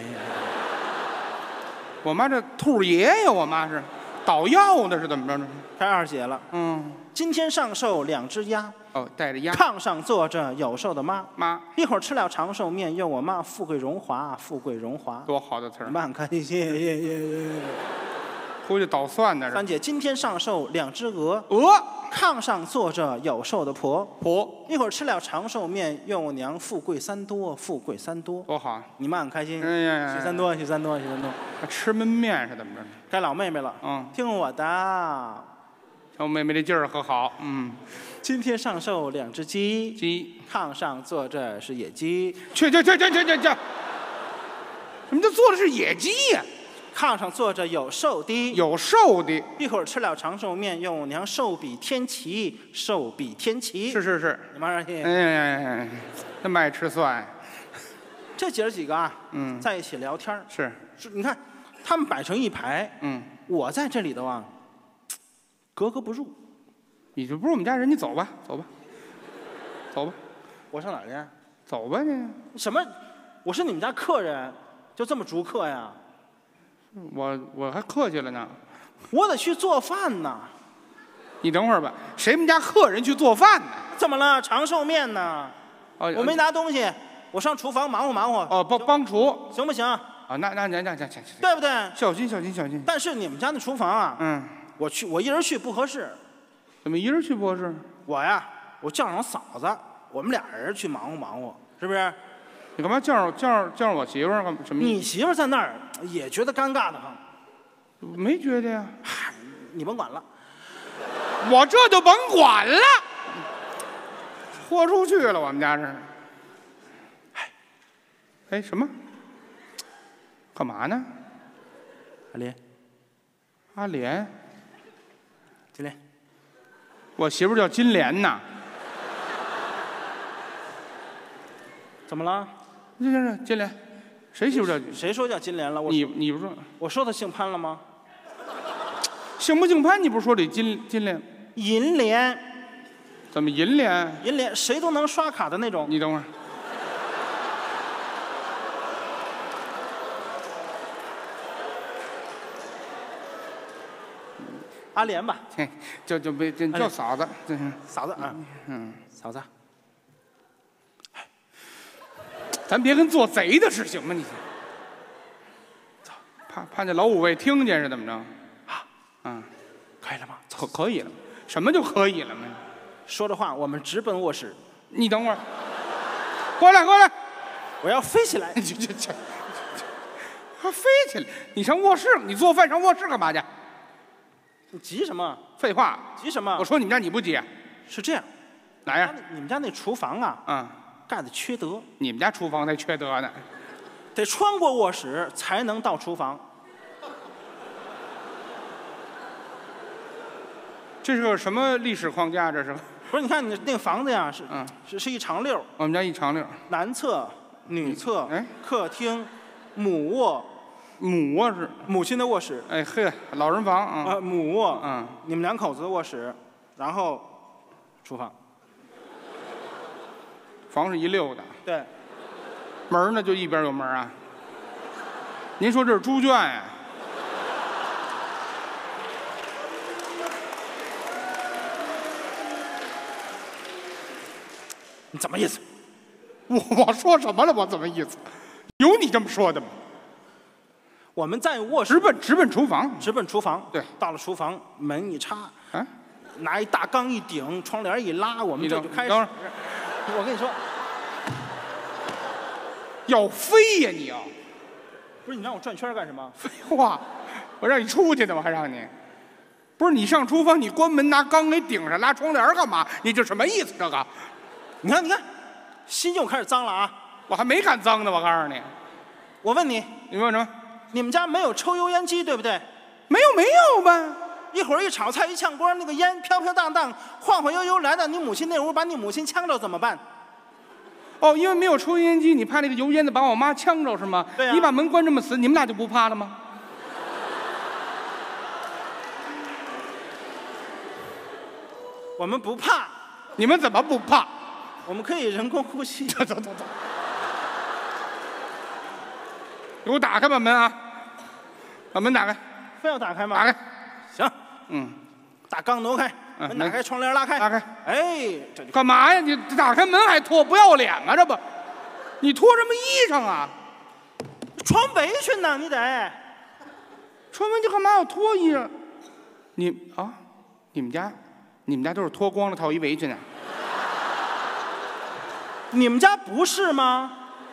我妈这兔爷呀，我妈是捣药的，是怎么着呢？ 开二姐了，今天上寿2只鸭， 哦，带着鸭， 炕上坐着有寿的妈，一会儿吃了长寿面，愿我妈富贵荣华，富贵荣华， 多好的词儿！ 你妈很开心， 出去捣蒜的。 三姐，今天上寿2只鹅，炕上坐着有寿的婆，一会儿吃了长寿面，愿我娘富贵3多，富贵3多， 多好！ 你妈很开心， 哎呀， 许3多，许3多，许3多。 吃焖面是怎么着？ 该老妹妹了，听我的， 瞧妹妹这劲儿可好， 今天上寿2只鸡，炕上坐着是野鸡， 去！什么叫坐的是野鸡呀？ 炕上坐着有寿的， 有寿的。 一会儿吃了长寿面，愿我娘寿比天齐，寿比天齐。 是。 你妈让心。 哎呀，那么爱吃蒜。 这姐儿几个啊，在一起聊天是， 你看，他们摆成一排，我在这里头啊，格格不入。 你这不是我们家人，你走吧。 我上哪儿去？ 走吧你。 什么？我是你们家客人，就这么逐客呀？ 我还客气了呢， 我得去做饭呢。 你等会儿吧，谁们家客人去做饭呢？ 怎么了？长寿面呢？我没拿东西，我上厨房忙活。 哦，帮厨行不行？ 啊，那， 对不对？ 小心。 但是你们家那厨房啊，我一人去不合适。 怎么一人去不合适？ 我叫上嫂子，我们俩人去忙活，是不是？ 你干嘛叫上我媳妇儿干什么？ 你媳妇儿在那儿也觉得尴尬的很。 没觉得呀。 你甭管了。 我这就甭管了。豁出去了，我们家是。哎，什么？干嘛呢？阿莲。 金莲。 我媳妇儿叫金莲呐。 怎么了？ 金莲，谁媳妇叫？ 谁说叫金莲了？ 你不说？ 我说他姓潘了吗？ 姓不姓潘？你不是说得金莲？ 银莲。 怎么银莲？ 银莲，谁都能刷卡的那种。 你等会儿。 阿莲吧， 叫嫂子， 嫂子啊，嫂子。 咱别跟做贼的事行吗？你怕那老五位听见是怎么着？ 可以了吗？ 可以了。什么就可以了吗？ 说着话，我们直奔卧室。 你等会儿，过来， 我要飞起来。 还飞起来？你上卧室？你做饭上卧室干嘛去？ 你急什么？ 废话。 急什么？ 我说你们家你不急？ 是这样。 哪呀？ 你们家那厨房啊，盖的缺德。 你们家厨房才缺德呢， 得穿过卧室才能到厨房。 这是个什么历史框架？这是？ 不是，你看你那个房子呀，是一长溜。 我们家一长溜。 男厕、女厕、客厅、母卧。 母卧室， 母亲的卧室。 哎嘿，老人房啊。 母卧。你们2口子的卧室，然后厨房。 房是一溜的。 对。 门呢，就一边有门啊。您说这是猪圈呀？ 你怎么意思？ 我说什么了？我怎么意思？有你这么说的吗？ 我们在卧室直奔厨房， 直奔厨房。 对， 到了厨房，门一插，拿一大缸一顶，窗帘一拉，我们这就开始。我跟你说， 要飞呀你要！ 不是你让我转圈干什么？ 废话，我让你出去的，我还让你。不是你上厨房，你关门拿缸给顶上，拉窗帘干嘛？你这什么意思？这个？你看，心又开始脏了啊！ 我还没敢脏呢，我告诉你。 我问你， 你问什么？ 你们家没有抽油烟机对不对？ 没有呗。 一会儿一炒菜一炝锅，那个烟飘飘荡荡、晃晃悠悠来到你母亲那屋，把你母亲呛着怎么办？ 哦，因为没有抽油烟机，你怕那个油烟子把我妈呛着是吗？ 对呀。 你把门关这么死，你们俩就不怕了吗？ 我们不怕。 你们怎么不怕？ 我们可以人工呼吸。 走。给我打开把门啊！把门打开。 非要打开吗？ 打开。 行。 嗯。 大缸挪开，门打开，窗帘拉开。 拉开。 哎，这就干嘛呀？你打开门还脱，不要脸啊！这不，你脱什么衣裳啊？ 穿围裙呢，你得。 穿围裙干嘛要脱衣裳？你们家都是脱光了套一围裙啊？ 你们家不是吗？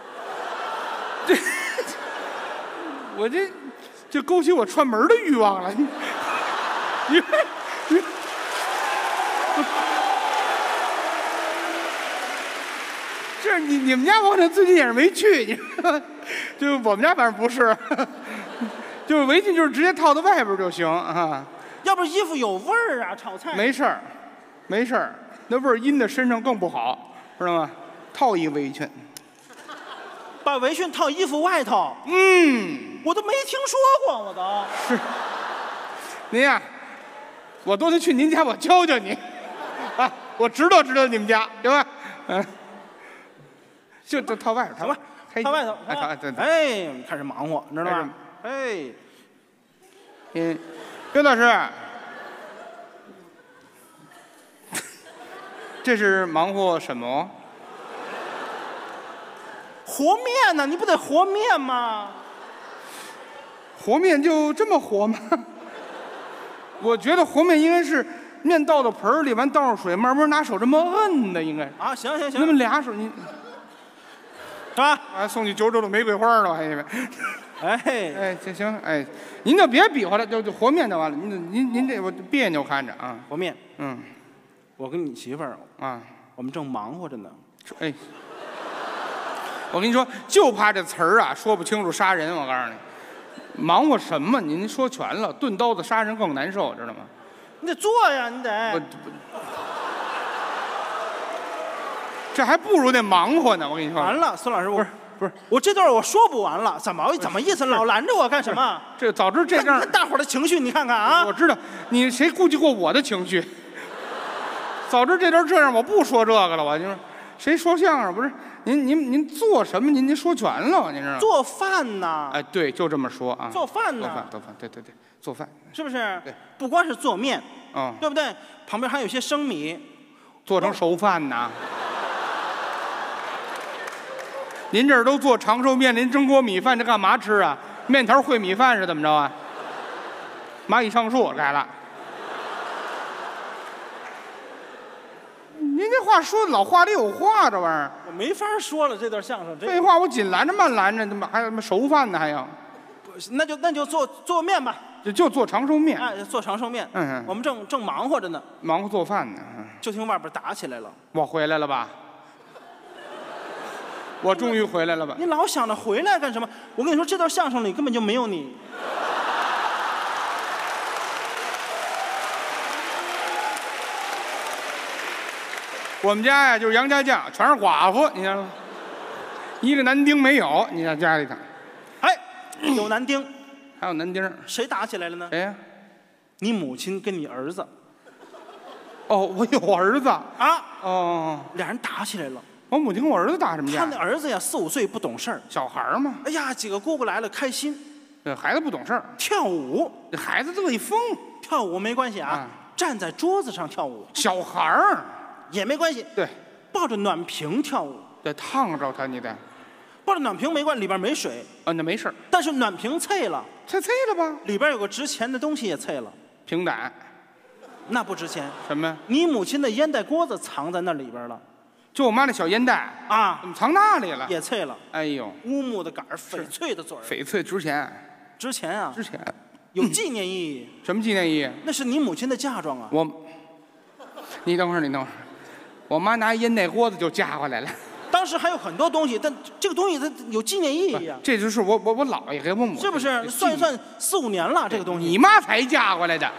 我这勾起我串门的欲望了。这你们家我这最近也是没去，你就我们家反正不是，就是围裙就是直接套到外边就行啊。 要不衣服有味儿啊，炒菜。 没事儿，那味儿阴在身上更不好，知道吗？套一围裙， 把围裙套衣服外头。我都没听说过，我都是。您呀，我多得去您家，我教教你啊，我知道你们家，行吧？就套外边， 好吧，套外头。哎，开始忙活，你知道吗？哎， 刘老师，这是忙活什么？ 和面呢？你不得和面吗？ 和面就这么和吗？我觉得和面应该是面倒到盆里，完倒上水，慢慢拿手这么摁的，应该。 啊，行。 那么俩手你， 是吧？ 啊，送去9州的玫瑰花了，还以为。 哎， 行，哎，您就别比划了，就和面就完了。您这我别扭看着啊。 和面，我跟你媳妇儿啊， 我们正忙活着呢。 哎，我跟你说，就怕这词儿啊说不清楚杀人。我告诉你，忙活什么？您说全了，钝刀子杀人更难受，知道吗？ 你得做呀，你得。 这还不如那忙活呢。我跟你说。 完了，孙老师， 不是， 我这段我说不完了，怎么意思？老拦着我干什么？ 这早知这样， 大伙儿的情绪你看看啊！ 我知道，你谁顾及过我的情绪？早知这段这样，我不说这个了。我就说，谁说相声不是？您做什么？您说全了，您知道吗？ 做饭呢？ 哎，对，就这么说啊。 做饭呢？ 做饭，对，做饭是不是？ 对， 不光是做面， 对不对？旁边还有些生米， 做成熟饭呢。您这儿都做长寿面，您蒸锅米饭，这干嘛吃啊？面条烩米饭是怎么着啊？蚂蚁上树来了。您这话说的老话里有话，这玩意儿我没法说了。这段相声， 废话，我紧拦着慢拦着，怎么还有什么熟饭呢？还有， 那就做面吧。 就做长寿面。 哎，做长寿面。我们正忙活着呢。 忙活做饭呢。 就听外边打起来了。 我回来了吧？我终于回来了吧？ 你老想着回来干什么？我跟你说，这段相声里根本就没有你。 我们家呀，就是杨家将，全是寡妇，你知道吗？一个男丁没有，你看家里头。 哎，有男丁， 还有男丁。 谁打起来了呢？ 谁呀？ 你母亲跟你儿子。 哦，我有儿子啊。 哦。 俩人打起来了。 我母亲跟我儿子打什么架？ 他那儿子呀，4、5岁不懂事儿， 小孩嘛。 哎呀，几个姑姑来了，开心。 孩子不懂事儿， 跳舞。 这孩子乐意疯。 跳舞没关系啊，站在桌子上跳舞。 小孩儿也没关系。 对， 抱着暖瓶跳舞。 得烫着他，你得。 抱着暖瓶没关系，里边没水。 那没事。 但是暖瓶碎了。 碎了吧？ 里边有个值钱的东西也碎了。 平胆。 那不值钱。 什么？ 你母亲的烟袋锅子藏在那里边了。 就我妈那小烟袋啊， 怎么藏那里了？ 也脆了。 哎呦， 乌木的杆儿，翡翠的嘴儿， 翡翠值钱， 值钱啊！ 值钱， 有纪念意义。 什么纪念意义？ 那是你母亲的嫁妆啊！ 你等会儿，我妈拿烟袋锅子就嫁过来了。 当时还有很多东西，但这个东西它有纪念意义呀。 这就是我姥爷给我母亲， 是不是？算一算4、5年了，这个东西。 你妈才嫁过来的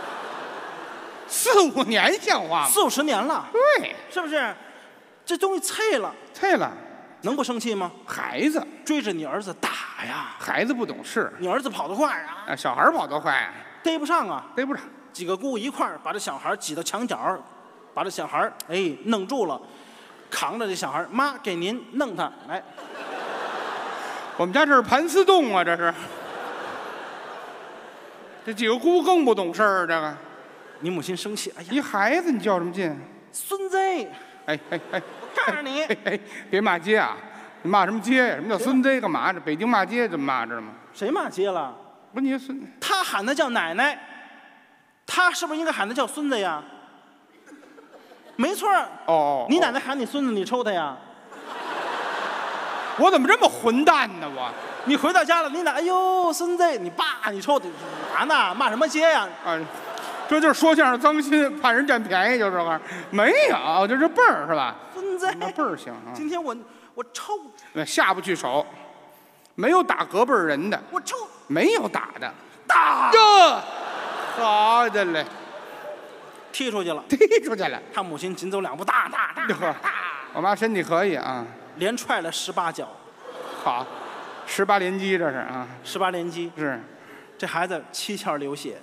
，4、5年像话吗 ？40、50年了。 对， 是不是？这东西脆了， 脆了， 能不生气吗？ 孩子追着你儿子打呀， 孩子不懂事， 你儿子跑得快啊， 小孩跑得快， 逮不上啊， 逮不上。 几个姑一块儿把这小孩挤到墙角，把这小孩弄住了，扛着这小孩，妈给您弄他来。 我们家这是盘丝洞啊，这是。这几个姑更不懂事儿，这个。 你母亲生气，哎呀， 一孩子你较什么劲？ 孙子！ 哎， 我告诉你， 别骂街啊！你骂什么街呀？什么叫孙子？干嘛？这北京骂街怎么骂着吗？ 谁骂街了？ 不是你孙， 他喊他叫奶奶，他是不是应该喊他叫孙子呀？没错。 哦， 你奶奶喊你孙子，你抽他呀？ 我怎么这么混蛋呢？ 你回到家了，你奶哎呦孙子，你爸你抽他干嘛呢？骂什么街呀？ 这就是说相声脏心，怕人占便宜，就是个没有，就是辈儿是吧？ 孙子， 那辈儿行啊。 今天我抽， 下不去手，没有打隔辈儿人的。 我抽， 没有打的， 打这，好的嘞， 踢出去了， 踢出去了。 他母亲紧走2步，打。 我妈身体可以啊， 连踹了18脚， 好，18连击这是啊 ，18连击是， 这孩子7窍流血，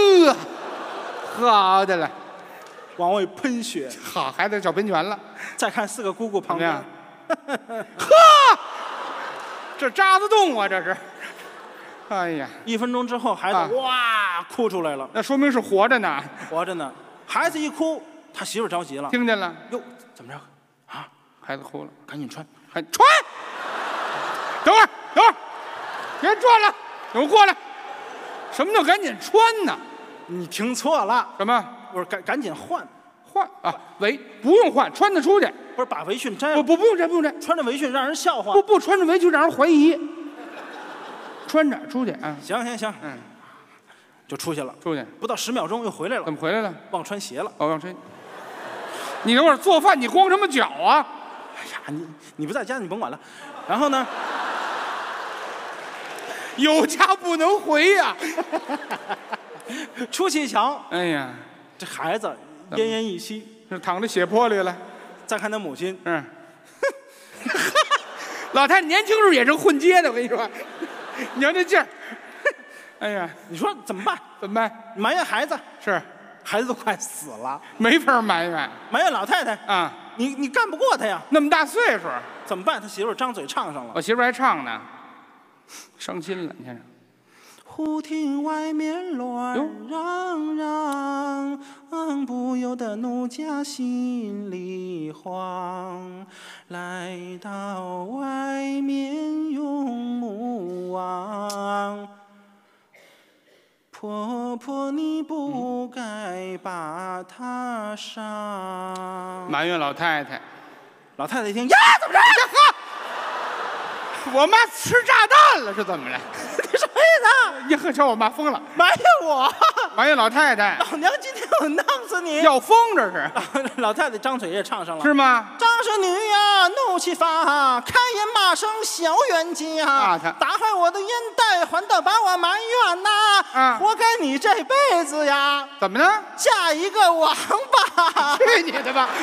好的了， 往外喷血， 好，孩子小喷泉了。 再看4个姑姑旁边， 呵，这渣子洞啊，这是。哎呀 ！1分钟之后，孩子哇哭出来了， 那说明是活着呢， 活着呢。孩子一哭，他媳妇着急了， 听见了？ 哟，怎么着？啊， 孩子哭了， 赶紧穿， 穿！等会儿，别转了，给我过来！什么叫赶紧穿呢？ 你听错了， 什么？ 我说赶紧换啊！不用换，穿着出去。 不是把围裙摘了？ 不用摘， 穿着围裙让人笑话。 不穿着围裙让人怀疑。穿着出去啊！ 行，就出去了。 出去不到10秒钟又回来了。 怎么回来了？ 忘穿鞋了。 忘穿。你等会儿做饭，你光什么脚啊？ 哎呀，你不在家，你甭管了。然后呢？ 有家不能回呀。 出去一瞧， 哎呀， 这孩子奄奄一息， 是躺在血泊里了。 再看他母亲， 老太太年轻时候也是混街的，我跟你说，你瞧这劲儿。哎呀， 你说怎么办？埋怨孩子是， 孩子都快死了， 没法埋怨。 埋怨老太太啊， 你干不过他呀， 那么大岁数， 怎么办？他媳妇张嘴唱上了， 我媳妇还唱呢，伤心了，你看。 忽听外面乱嚷嚷，不由得奴家心里慌。来到外面用目望，婆婆你不该把她伤。 埋怨老太太， 老太太一听呀，怎么着？ 我妈吃炸弹了是怎么了？ 你什么意思？ 你呵，瞧我妈疯了， 埋怨我， 埋怨老太太。 老娘今天我弄死你！ 要疯这是。 老太太张嘴也唱上了， 是吗？ 张氏女呀，怒气发，开言骂声小冤家，打坏我的烟袋，还得把我埋怨呐！活该你这辈子呀！ 怎么呢？ 嫁一个王八！ 去你的吧！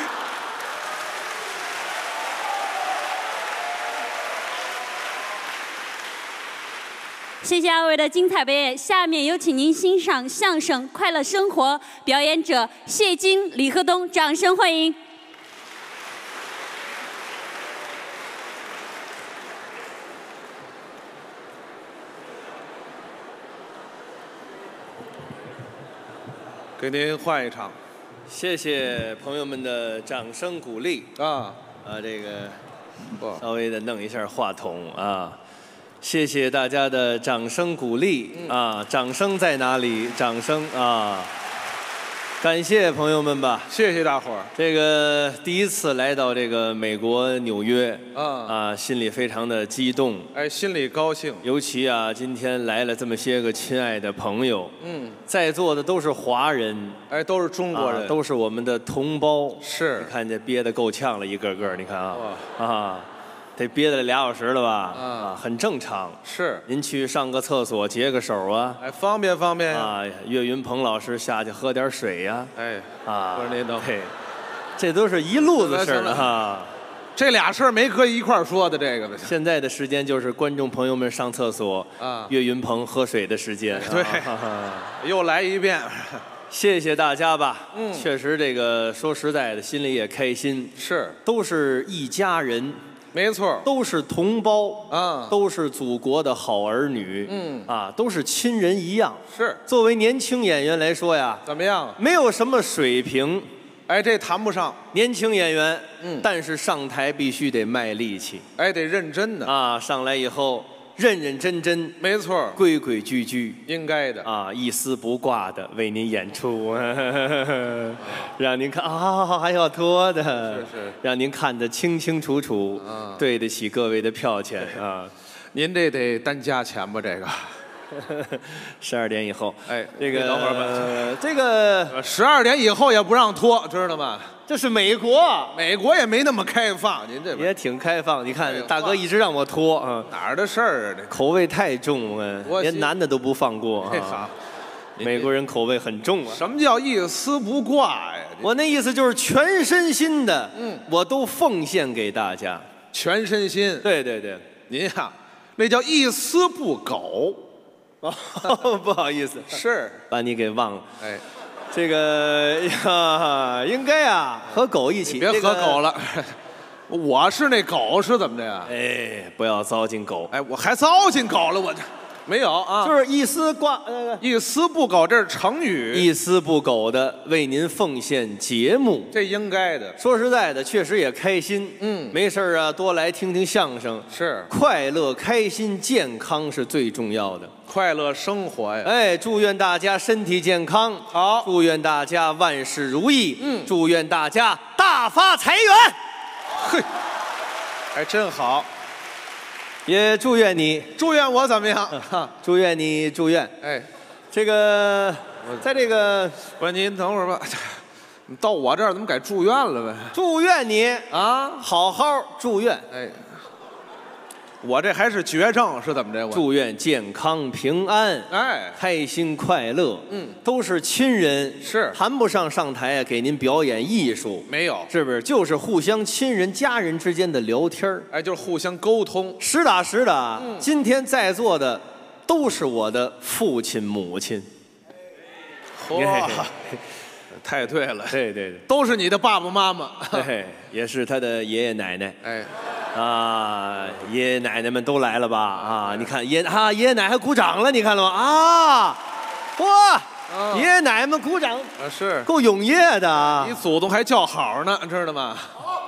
谢谢二位的精彩表演，下面有请您欣赏相声《快乐生活》，表演者谢金、李鹤东，掌声欢迎。 给您换一场，谢谢朋友们的掌声鼓励这个稍微的弄一下话筒啊。谢谢大家的掌声鼓励掌声在哪里？掌声啊！ 感谢朋友们吧， 谢谢大伙儿。 这个第一次来到这个美国纽约，心里非常的激动， 哎，心里高兴。 尤其啊，今天来了这么些个亲爱的朋友，在座的都是华人， 哎，都是中国人， 都是我们的同胞。 是， 你看这憋得够呛了，一个个，你看啊，得憋了2小时了吧？很正常。 是， 您去上个厕所，解个手啊， 哎，方便方便啊。岳云鹏老师下去喝点水呀， 哎， 不是那都， 这都是一路子事儿哈。 这俩事儿没搁一块儿说的，这个的。 现在的时间就是观众朋友们上厕所，岳云鹏喝水的时间。 对，又来一遍。 谢谢大家吧。确实这个说实在的，心里也开心。 是， 都是一家人。 没错， 都是同胞都是祖国的好儿女，都是亲人一样。 是， 作为年轻演员来说呀， 怎么样？ 没有什么水平， 哎，这谈不上。 年轻演员，但是上台必须得卖力气， 哎，得认真的啊，上来以后认认真真， 没错， 规规矩矩， 应该的啊，一丝不挂的为您演出，让您看啊，还要脱的， 是， 让您看得清清楚楚，对得起各位的票钱啊。 您这得单加钱吧？这个 12点以后， 哎， 这个等会儿吧， 这个 12点以后也不让脱，知道吗？ 这是美国， 美国也没那么开放，您这也挺开放。你看大哥一直让我脱啊， 哪儿的事儿啊？这口味太重啊，连男的都不放过啊。美国人口味很重啊。 什么叫一丝不挂呀？ 我那意思就是全身心的，我都奉献给大家， 全身心。 对对对， 您呀，那叫一丝不苟。 不好意思， 是把你给忘了。 哎。 这个呀，应该啊和狗一起， 别和狗了。我是那狗是怎么着呀？ 哎，不要糟践狗。 哎，我还糟践狗了，我这没有啊。 就是一丝一丝不苟，这是成语。 一丝不苟的为您奉献节目， 这应该的。 说实在的，确实也开心。没事啊，多来听听相声。 是， 快乐、开心、健康是最重要的。 快乐生活呀！ 哎，祝愿大家身体健康， 好， 祝愿大家万事如意，祝愿大家大发财源。 嘿，还真好。 也祝愿你， 祝愿我怎么样？ 祝愿你，祝愿。 哎， 这个，在这个， 不是您等会儿吧？你到我这儿怎么改祝愿了呗？ 祝愿你啊， 好好祝愿。 哎。我这还是绝症是怎么着？ 祝愿健康平安， 哎， 开心快乐，都是亲人， 是谈不上上台啊给您表演艺术， 没有， 是不是？就是互相亲人、家人之间的聊天哎，就是互相沟通， 实打实的。今天在座的都是我的父亲母亲， 哇，太对了， 对对对， 都是你的爸爸妈妈， 对，也是他的爷爷奶奶， 哎。 啊，爷爷奶奶们都来了吧？啊，你看爷爷奶奶还鼓掌了，你看了吗？啊，哇，爷爷奶奶们鼓掌， 是够踊跃的啊！ 你祖宗还叫好呢，知道吗？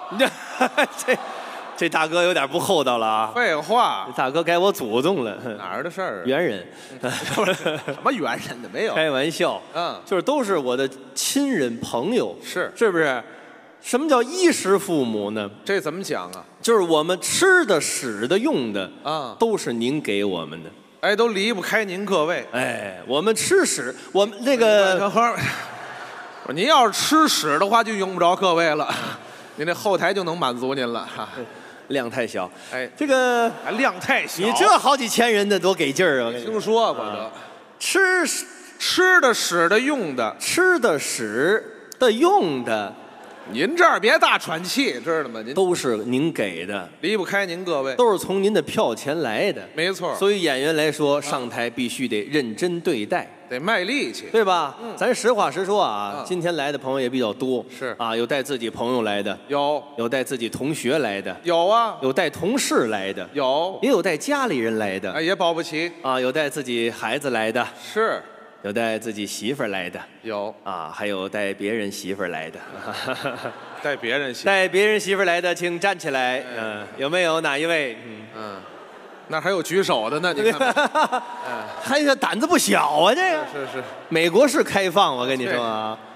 这大哥有点不厚道了啊！ 废话， 这大哥该我祖宗了， 哪儿的事儿？ 猿人， 什么猿人的没有？ 开玩笑，就是都是我的亲人朋友，是不是？什么叫衣食父母呢？ 这怎么讲啊？ 就是我们吃的、使的、用的啊， 都是您给我们的， 哎，都离不开您各位。 哎，我们吃屎，我们那个小何，您要是吃屎的话，就用不着各位了，您这后台就能满足您了哈。 量太小， 哎， 这个量太小， 你这好几千人的多给劲儿啊！ 听说过的， 吃的、使的、用的， 吃的、使的、用的。 您这儿别大喘气，知道吗？您都是您给的， 离不开您各位， 都是从您的票钱来的， 没错。 所以演员来说，上台必须得认真对待， 得卖力气， 对吧？咱实话实说啊，今天来的朋友也比较多， 是啊，有带自己朋友来的， 有带自己同学来的， 有啊， 有带同事来的，也有带家里人来的， 哎，也保不齐啊，有带自己孩子来的， 是。 有带自己媳妇儿来的， 有啊，还有带别人媳妇儿来的， 带别人媳妇儿来的，请站起来。有没有哪一位？ 那还有举手的呢，你看， 还有胆子不小啊，这个是。 美国是开放，我跟你说啊，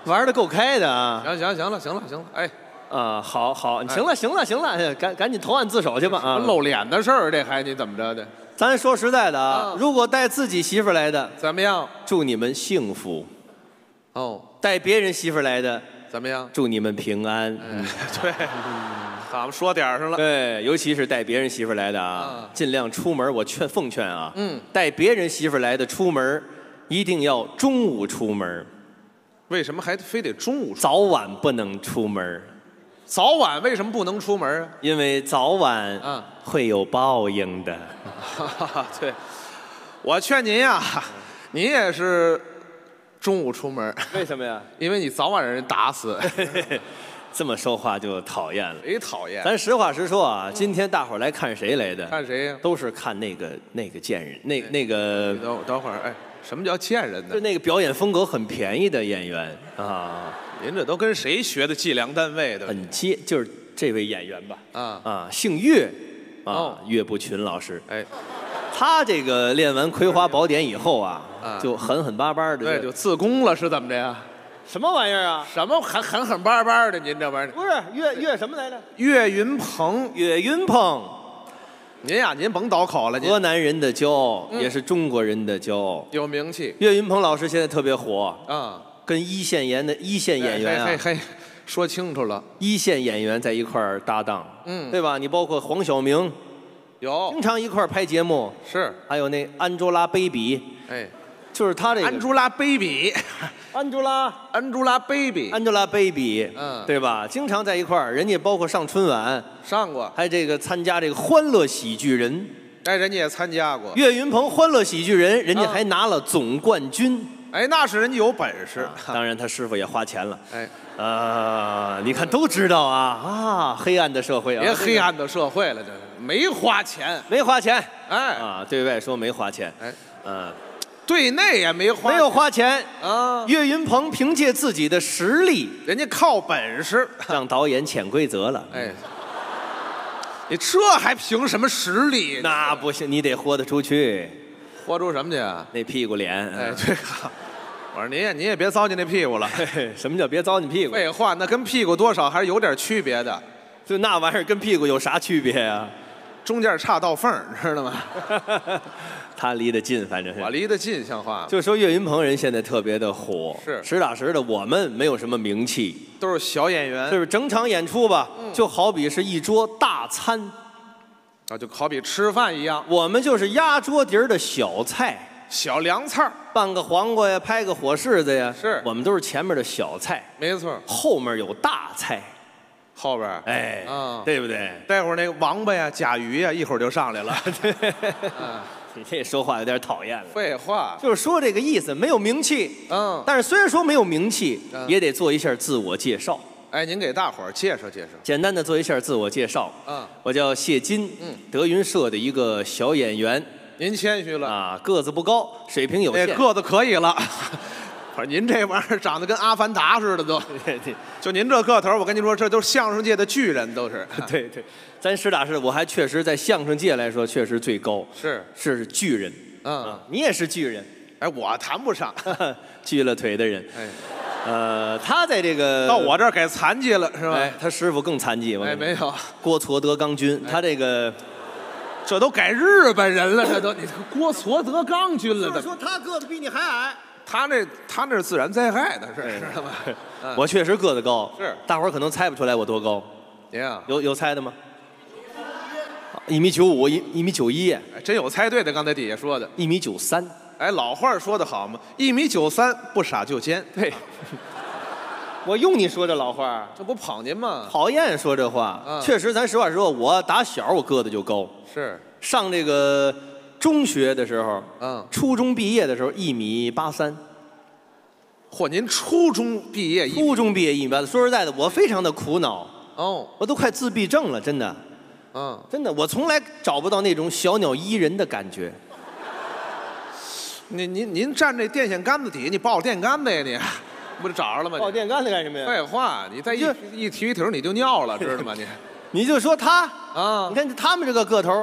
玩的够开的啊！ 行了，哎， 好，行了，赶紧投案自首去吧啊！ 露脸的事儿，这还你怎么着的？ 咱说实在的啊，如果带自己媳妇来的怎么样？ 祝你们幸福。 哦， 带别人媳妇来的怎么样？ 祝你们平安。 对，咱们说点上了。 对，尤其是带别人媳妇来的啊，尽量出门，我奉劝啊，带别人媳妇来的出门，一定要中午出门。 为什么还非得中午出门？ 早晚不能出门。 早晚为什么不能出门啊？ 因为早晚会有报应的。 对，我劝您呀，您也是中午出门。 为什么呀？ 因为你早晚让人打死。 这么说话就讨厌了。 谁讨厌？ 咱实话实说啊，今天大伙儿来看谁来的？ 看谁呀？ 都是看那个贱人，那个。 等会儿，哎，什么叫贱人呢？ 就那个表演风格很便宜的演员啊。 您这都跟谁学的计量单位的？ 就是这位演员吧？姓岳，岳不群老师。 哎， 他这个练完《葵花宝典》以后啊，就狠巴巴的， 对，就自宫了，是怎么着呀？ 什么玩意儿啊？ 什么狠巴巴的？您这玩意儿不是岳什么来着？ 岳云鹏，您呀，您甭倒口了。 河南人的骄傲，也是中国人的骄傲， 有名气。 岳云鹏老师现在特别火啊。 跟一线演员啊， 说清楚了， 一线演员在一块儿搭档，对吧？你包括黄晓明， 有经常一块儿拍节目， 是， 还有那Angelababy， 哎， 就是他这个 Angelababy，对吧？经常在一块儿，人家包括上春晚上过， 还这个参加这个欢乐喜剧人， 哎，人家也参加过岳云鹏欢乐喜剧人，人家还拿了总冠军。 哎，那是人家有本事， 当然他师傅也花钱了。 哎， 你看都知道啊，黑暗的社会啊， 别黑暗的社会了，这没花钱，哎对外说没花钱， 对内也没有花钱啊。岳云鹏凭借自己的实力， 人家靠本事让导演潜规则了。 哎，你这还凭什么实力？ 那不行，你得豁得出去。 豁出什么去啊？ 那屁股脸， 哎，对。我说您也别糟践那屁股了。 什么叫别糟践屁股？ 废话，那跟屁股多少还是有点区别的。 就那玩意儿跟屁股有啥区别呀？ 中间差道缝，知道吗？ 他离得近，反正是我离得近，像话吗？ 就说岳云鹏人现在特别的火， 是实打实的，我们没有什么名气， 都是小演员， 就是整场演出吧，就好比是一桌大餐。 就好比吃饭一样， 我们就是压桌底儿的小菜、 小凉菜， 拌个黄瓜呀，拍个火柿子呀， 是我们都是前面的小菜， 没错， 后面有大菜， 后边哎，对不对？ 待会儿那个王八呀、甲鱼呀，一会儿就上来了。 你这说话有点讨厌了。 废话， 就是说这个意思，没有名气，但是虽然说没有名气，也得做一下自我介绍。 哎，您给大伙儿介绍介绍， 简单的做一下自我介绍。我叫谢金，德云社的一个小演员。 您谦虚了啊，个子不高，水平有限。 个子可以了。不是您这玩意儿长得跟阿凡达似的都，就您这个头，我跟您说，这都是相声界的巨人，都是。 对，咱实打实，我还确实在相声界来说，确实最高，是巨人。你也是巨人。 哎，我谈不上， 锯了腿的人。 哎。 他在这个到我这儿给残疾了是吧？ 哎，他师傅更残疾。 哎，没有， 郭矬德纲军，他这个， 这都改日本人了，这都你郭矬德纲军了。 就是说他个子比你还矮。 他那是自然灾害的，知道吗？ 我确实个子高， 是大伙儿可能猜不出来我多高。 您啊， 有猜的吗？1.95米，1.91米， 真有猜对的，刚才底下说的 1.93米。 哎，老话说得好嘛，1.93米，不傻就奸。 对，我用你说这老话， 这不捧您吗？ 讨厌说这话。确实，咱实话实说，我打小我个子就高。 是上这个中学的时候，初中毕业的时候1.83米。 嚯，您初中毕业 1.83米。说实在的，我非常的苦恼。我都快自闭症了，真的。真的，我从来找不到那种小鸟依人的感觉。 您站这电线杆子底下，你抱电杆子呀你，不就找着了吗？ 抱电杆子干什么呀？ 废话，你再一提一挺你就尿了，知道吗你？ 你就说他啊，你看他们这个个头，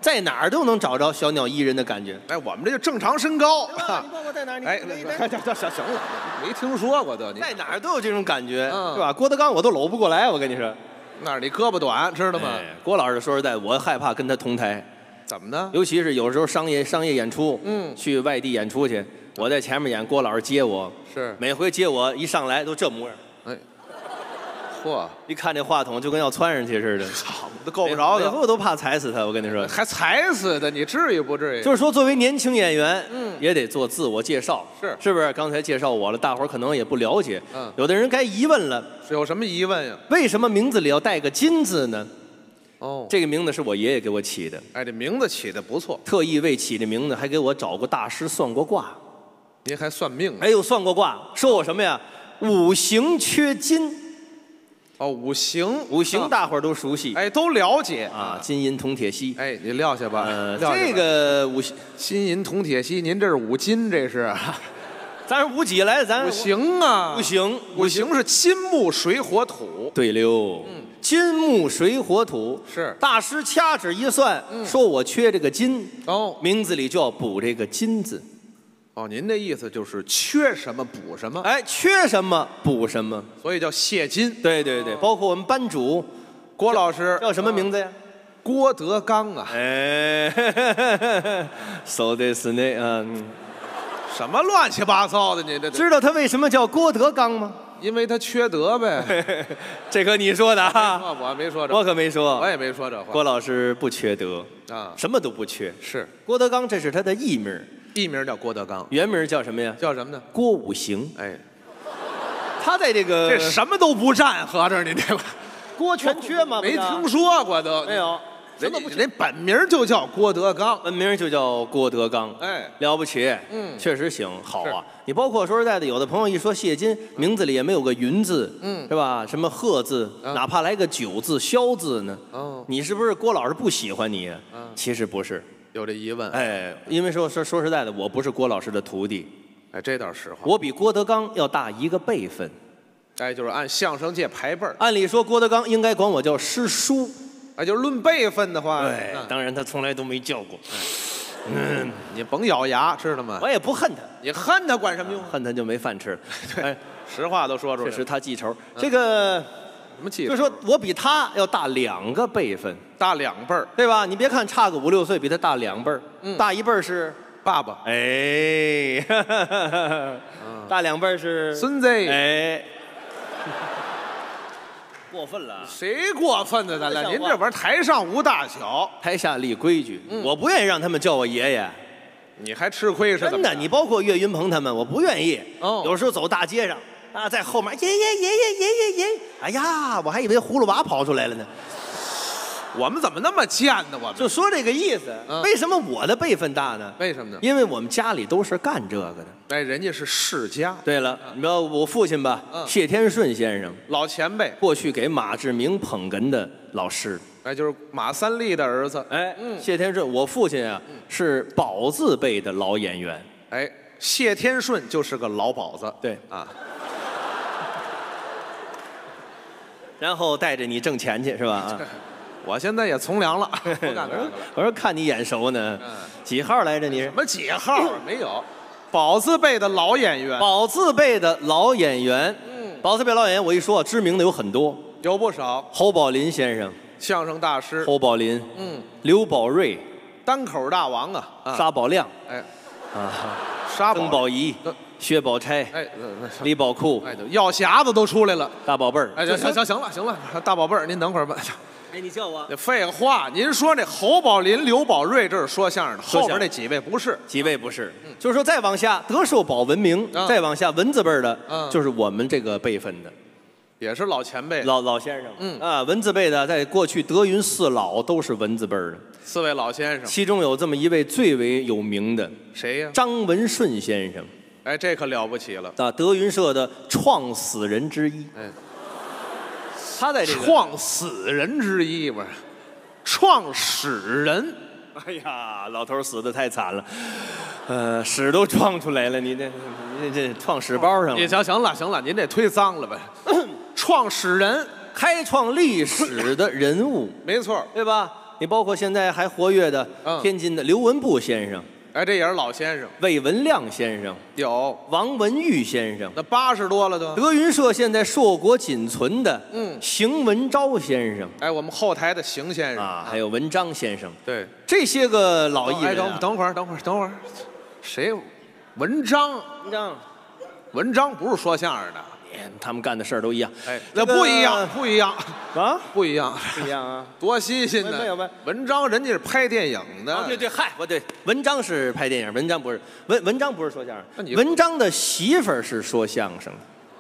在哪儿都能找着小鸟依人的感觉。 哎，我们这就正常身高。 你包括在哪儿？ 哎，行了，没听说过的。 在哪儿都有这种感觉，是吧？郭德纲我都搂不过来，我跟你说。 那是你胳膊短，知道吗？ 郭老师说实在，我害怕跟他同台。 怎么呢？ 尤其是有时候商业演出，去外地演出去，我在前面演，郭老师接我， 是每回接我一上来都这模样。 哎，嚯！ 一看这话筒就跟要窜上去似的， 都够不着的。 每回我都怕踩死他，我跟你说。 还踩死的？你至于不至于？ 就是说，作为年轻演员，也得做自我介绍，是不是？刚才介绍我了，大伙儿可能也不了解，有的人该疑问了， 有什么疑问呀？ 为什么名字里要带个金字呢？ 哦， 这个名字是我爷爷给我起的。 哎，这名字起的不错， 特意为起这名字还给我找过大师算过卦。 您还算命？ 哎呦，算过卦，说我什么呀？五行缺金。 哦，五行大伙儿都熟悉， 哎，都了解啊，金银铜铁锡。 哎，你撂下吧。 这个金银铜铁锡，您这是五金，这是。 咱是五几来？咱五行啊， 五行是金木水火土。 对溜，金木水火土是。 大师掐指一算，说我缺这个金，名字里就要补这个金字。 哦，您的意思就是缺什么补什么？ 哎，缺什么补什么， 所以叫谢金。 对，包括我们班主郭老师叫什么名字呀？ 郭德纲啊。 哎，so this 什么乱七八糟的？你这知道他为什么叫郭德纲吗？ 因为他缺德呗。 这可你说的啊， 我没说这， 我可没说， 我也没说这话。 郭老师不缺德啊， 什么都不缺。 是郭德纲，这是他的艺名。 艺名叫郭德纲， 原名叫什么呀？ 叫什么呢？ 郭五行。 哎， 他在这个什么都不占，合着你这郭全缺吗？ 没听说过都没有。 人本名就叫郭德纲， 本名就叫郭德纲。 哎， 了不起，确实行，好啊。你包括说实在的，有的朋友一说谢金，名字里也没有个云字，是吧？什么贺字，哪怕来个九字、萧字呢？哦，你是不是郭老师不喜欢你？其实不是。 有这疑问， 哎，因为说实在的，我不是郭老师的徒弟， 哎，这倒是实话。 我比郭德纲要大一个辈分， 哎，就是按相声界排辈儿。 按理说，郭德纲应该管我叫师叔， 哎，就是论辈分的话， 对，当然他从来都没叫过。 你甭咬牙，知道吗？ 我也不恨他， 你恨他管什么用？ 恨他就没饭吃了。 对，实话都说出来， 确实他记仇。这个什么记？ 就说我比他要大2个辈分。 大2辈儿， 对吧？你别看差个5、6岁，比他大2辈儿，大1辈儿是爸爸， 哎，大2辈儿是孙子， 哎，过分了， 谁过分的？咱俩，您这玩意儿台上无大小， 台下立规矩，我不愿意让他们叫我爷爷， 你还吃亏是？ 真的，你包括岳云鹏他们，我不愿意。有时候走大街上啊，在后面爷爷，哎呀，我还以为葫芦娃跑出来了呢。 我们怎么那么贱呢？我们就说这个意思。为什么我的辈分大呢？ 为什么呢？ 因为我们家里都是干这个的。 哎，人家是世家。 对了，你知道我父亲吧？谢天顺先生， 老前辈， 过去给马志明捧哏的老师。 哎，就是马三立的儿子。 哎，谢天顺，我父亲啊是宝字辈的老演员。 哎，谢天顺就是个老宝子。 对啊。 然后带着你挣钱去是吧？啊。 我现在也从良了，不干了。 我说看你眼熟呢，几号来着你？ 什么几号？没有，宝字辈的老演员。 宝字辈的老演员，宝字辈老演员，我一说知名的有很多， 有不少。 侯宝林先生， 相声大师。 侯宝林，刘宝瑞， 单口大王啊， 沙宝亮， 哎， 沙宝，曾宝仪。薛宝钗， 哎， 李宝库， 哎，药匣子都出来了， 大宝贝儿， 哎，行了，大宝贝儿，您等会儿吧。 哎，你叫我？ 废话，您说那侯宝林、刘宝瑞这是说相声的，后边那几位不是？ 几位不是？就是说再往下，德寿宝文明，再往下文字辈的，就是我们这个辈分的， 也是老前辈， 老先生，文字辈的，在过去德云4老都是文字辈的 ，4位老先生， 其中有这么一位最为有名的， 谁呀？ 张文顺先生。 哎，这可了不起了！ 德云社的创始人之一。哎，他在这个创始人之一不是？创始人。 哎呀，老头死得太惨了，屎都撞出来了，你这创屎包上了。 你行了，您这忒脏了呗。创始人， 开创历史的人物， 没错， 对吧？ 你包括现在还活跃的天津的刘文步先生， 哎，这也是老先生。 魏文亮先生有， 王文玉先生， 那80多了都。 德云社现在硕果仅存的邢文昭先生， 哎，我们后台的邢先生啊，还有文章先生， 对， 这些个老艺人。 等会儿，谁？文章，文章不是说相声的。 他们干的事儿都一样， 哎，那不一样，不一样啊， 不一样， 不一样啊， 多新鲜呢！ 没有， 文章人家是拍电影的， 对，嗨，不对，文章是拍电影，文章不是，文章不是说相声，文章的媳妇儿是说相声的，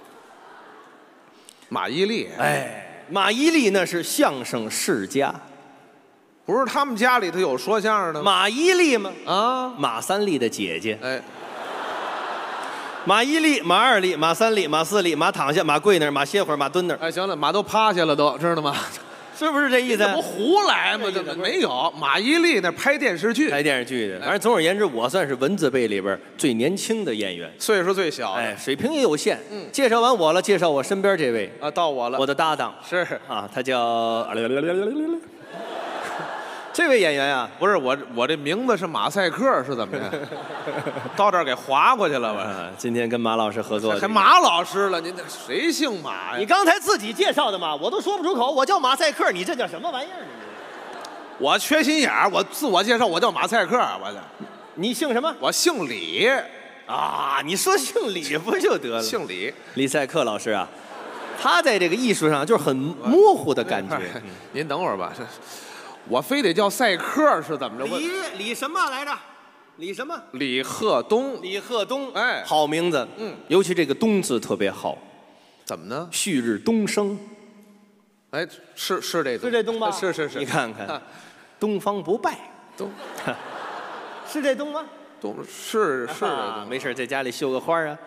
马伊琍， 哎，马伊琍那是相声世家， 不是他们家里头有说相声的吗？ 马伊琍吗？ 啊， 马三立的姐姐， 哎。 马一立、马二立、马三立、马四立、马躺下、马跪那儿、马歇会儿、马蹲那儿。 哎，行了，马都趴下了都，知道吗？ 是不是这意思？ 这不胡来吗？这没有。马伊琍那拍电视剧， 拍电视剧的。反正总而言之，我算是文字辈里边最年轻的演员， 岁数最小， 哎，水平也有限。介绍完我了，介绍我身边这位啊，到我了， 我的搭档是啊，他叫。这位演员啊， 不是我这名字是马赛克是怎么着？到这儿给划过去了吧？ 今天跟马老师合作， 还马老师了？您这谁姓马呀？ 你刚才自己介绍的嘛，我都说不出口。我叫马赛克，你这叫什么玩意儿？ 我缺心眼儿，我自我介绍我叫马赛克，我这。 你姓什么？ 我姓李。 啊，你说姓李不就得了？ 姓李， 李赛克老师啊，他在这个艺术上就是很模糊的感觉。 您等会儿吧，我非得叫赛克是怎么着？ 李什么来着？李什么？ 李鹤东。 李鹤东， 哎， 好名字。尤其这个“东”字特别好。 怎么呢？ 旭日东升。 哎，是这东， 是这东吧？ 是。 你看看，东方不败， 东， 是这东吗？ 东是这东。 没事，在家里绣个花啊。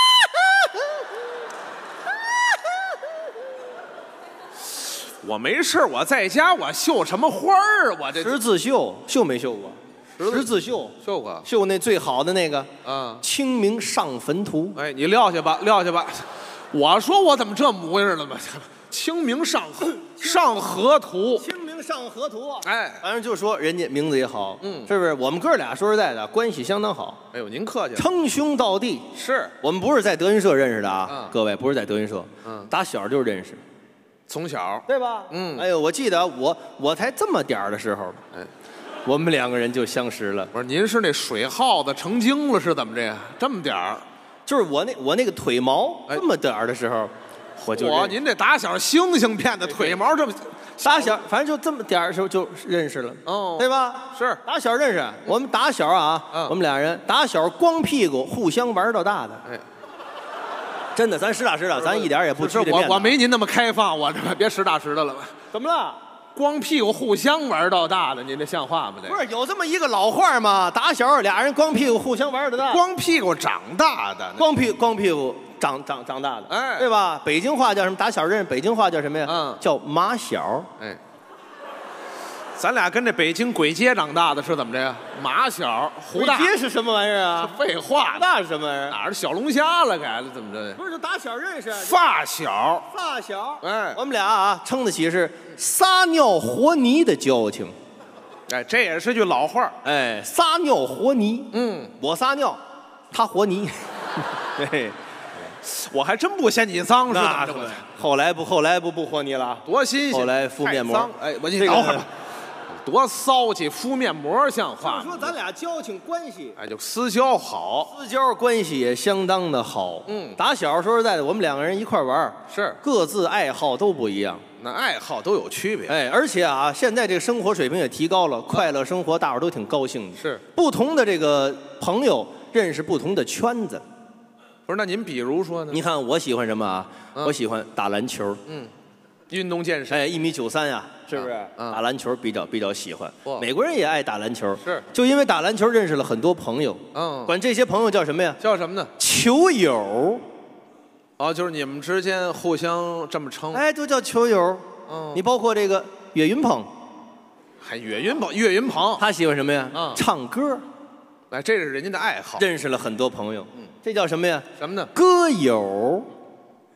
我没事，我在家我绣什么花儿？我这十字绣没绣过？十字绣绣过， 绣那最好的那个啊， 清明上坟图。 哎，你撂下吧。我说我怎么这模样了嘛？清明上河图。 清明上河图。 哎， 反正就说人家名字也好，是不是？我们哥俩说实在的，关系相当好。 哎呦，您客气了。 称兄道弟。 是我们不是在德云社认识的啊，各位不是在德云社，打小就认识。 从小对吧？哎呦，我记得我才这么点儿的时候，哎，我们两个人就相识了。 不是，您是那水耗子成精了是怎么着呀？这么点儿， 就是我那个腿毛这么点儿的时候，我就您这打小猩猩片的腿毛这么打小，反正就这么点儿的时候就认识了，对吧？ 是打小认识，我们打小啊，我们俩人打小光屁股互相玩到大的，哎。真的，咱实打实的，咱一点也不拘这面子。 我没您那么开放，我这别实打实的了吧？ 怎么了？ 光屁股互相玩到大的，您这像话吗？这不是有这么一个老话吗？打小俩人光屁股互相玩到大。 光屁股长大的， 光屁股长大的， 哎， 对吧？北京话叫什么？打小认识，北京话叫什么呀？叫马小。 哎。咱俩跟这北京簋街长大的是怎么着呀？马小胡大。 簋街是什么玩意儿啊？ 废话， 那是什么玩意儿？ 哪是小龙虾了？改了怎么着？ 不是，就打小认识。 发小。 哎，我们俩啊，称得起是撒尿和泥的交情。 哎，这也是句老话。 哎，撒尿和泥。我撒尿，他和泥。 嘿，我还真不嫌你脏，是吧？ 后来不和泥了， 多新鲜。 后来敷面膜。 哎，我你等会儿吧。多骚气，敷面膜像话吗？ 说咱俩交情关系， 哎，就私交好， 私交关系也相当的好。打小说实在的，我们两个人一块玩， 是各自爱好都不一样， 那爱好都有区别。 哎，而且啊，现在这个生活水平也提高了，快乐生活，大伙都挺高兴的。 是不同的这个朋友认识不同的圈子。 不是，那您比如说呢？ 你看我喜欢什么啊？我喜欢打篮球。 运动健身。 哎，1.93米呀。是不是？打篮球比较喜欢，美国人也爱打篮球， 是就因为打篮球认识了很多朋友，管这些朋友叫什么呀？ 叫什么呢？ 球友。 哦，就是你们之间互相这么称， 哎，都叫球友。你包括这个岳云鹏， 还岳云鹏， 他喜欢什么呀？唱歌。 哎，这是人家的爱好， 认识了很多朋友。这叫什么呀？ 什么呢？ 歌友。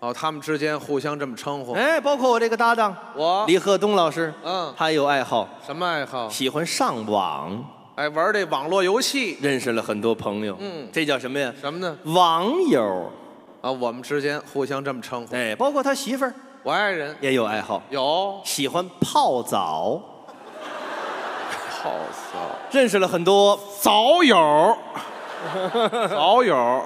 哦，他们之间互相这么称呼。 哎，包括我这个搭档， 我李鹤东老师，他有爱好， 什么爱好？ 喜欢上网， 哎，玩这网络游戏， 认识了很多朋友。这叫什么呀？ 什么呢？ 网友。 啊，我们之间互相这么称呼。 哎，包括他媳妇儿， 我爱人也有爱好， 有喜欢泡澡。 泡澡， 认识了很多澡友，澡友。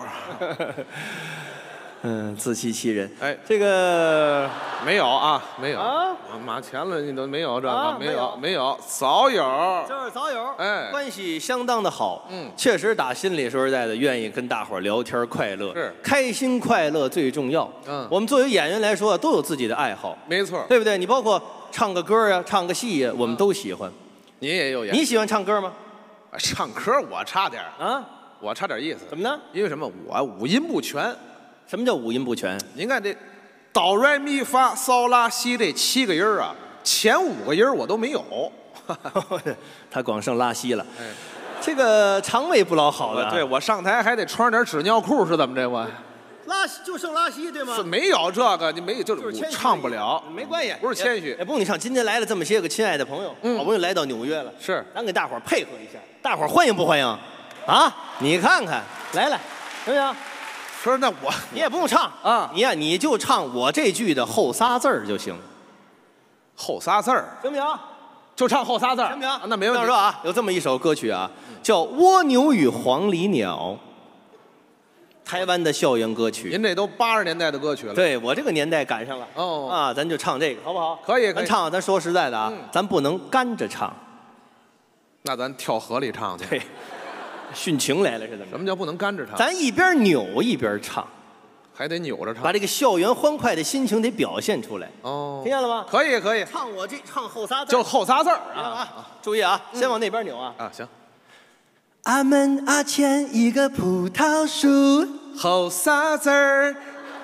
自欺欺人。 哎， 这个没有啊，没有啊， 马前了你都没有这个，没有澡友， 就是澡友， 哎， 关系相当的好。确实打心里说实在的，愿意跟大伙儿聊天快乐， 是开心快乐最重要。我们作为演员来说，都有自己的爱好， 没错， 对不对？你包括唱个歌呀，唱个戏呀，我们都喜欢。 你也有演， 你喜欢唱歌吗？ 唱歌我差点啊，我差点意思。 怎么呢？ 因为什么？我五音不全。 什么叫五音不全？ 您看这哆来咪发嗦拉西这7个音啊，前5个音我都没有。 他光剩拉稀了。这个肠胃不老好的。 对，我上台还得穿点纸尿裤，是怎么着？我拉就剩拉稀对吗？ 没有这个，你没就是唱不了， 没关系， 不是谦虚， 也不用你唱。今天来了这么些个亲爱的朋友，好不容易来到纽约了， 是， 咱给大伙儿配合一下，大伙儿欢迎不欢迎？啊，你看看，来，行不行？ 说那你也不用唱啊，你就唱我这句的后仨字儿就行。 后仨字儿行不行？ 就唱后仨字儿， 行不行？ 那没问题。 说啊，有这么一首歌曲啊，叫《蜗牛与黄鹂鸟》，台湾的校园歌曲。 您这都80年代的歌曲了。 对我这个年代赶上了。哦啊，咱就唱这个好不好？ 可以。 咱唱，咱说实在的啊，咱不能干着唱。 那咱跳河里唱去。 对。殉情来了是怎么？ 什么叫不能干着唱？ 咱一边扭一边唱， 还得扭着唱， 把这个校园欢快的心情得表现出来。哦，听见了吗？ 可以。 唱我这唱后仨字， 就后仨字儿啊！注意啊，先往那边扭啊！ 啊，行。 俺们前一个葡萄树， 后仨字儿。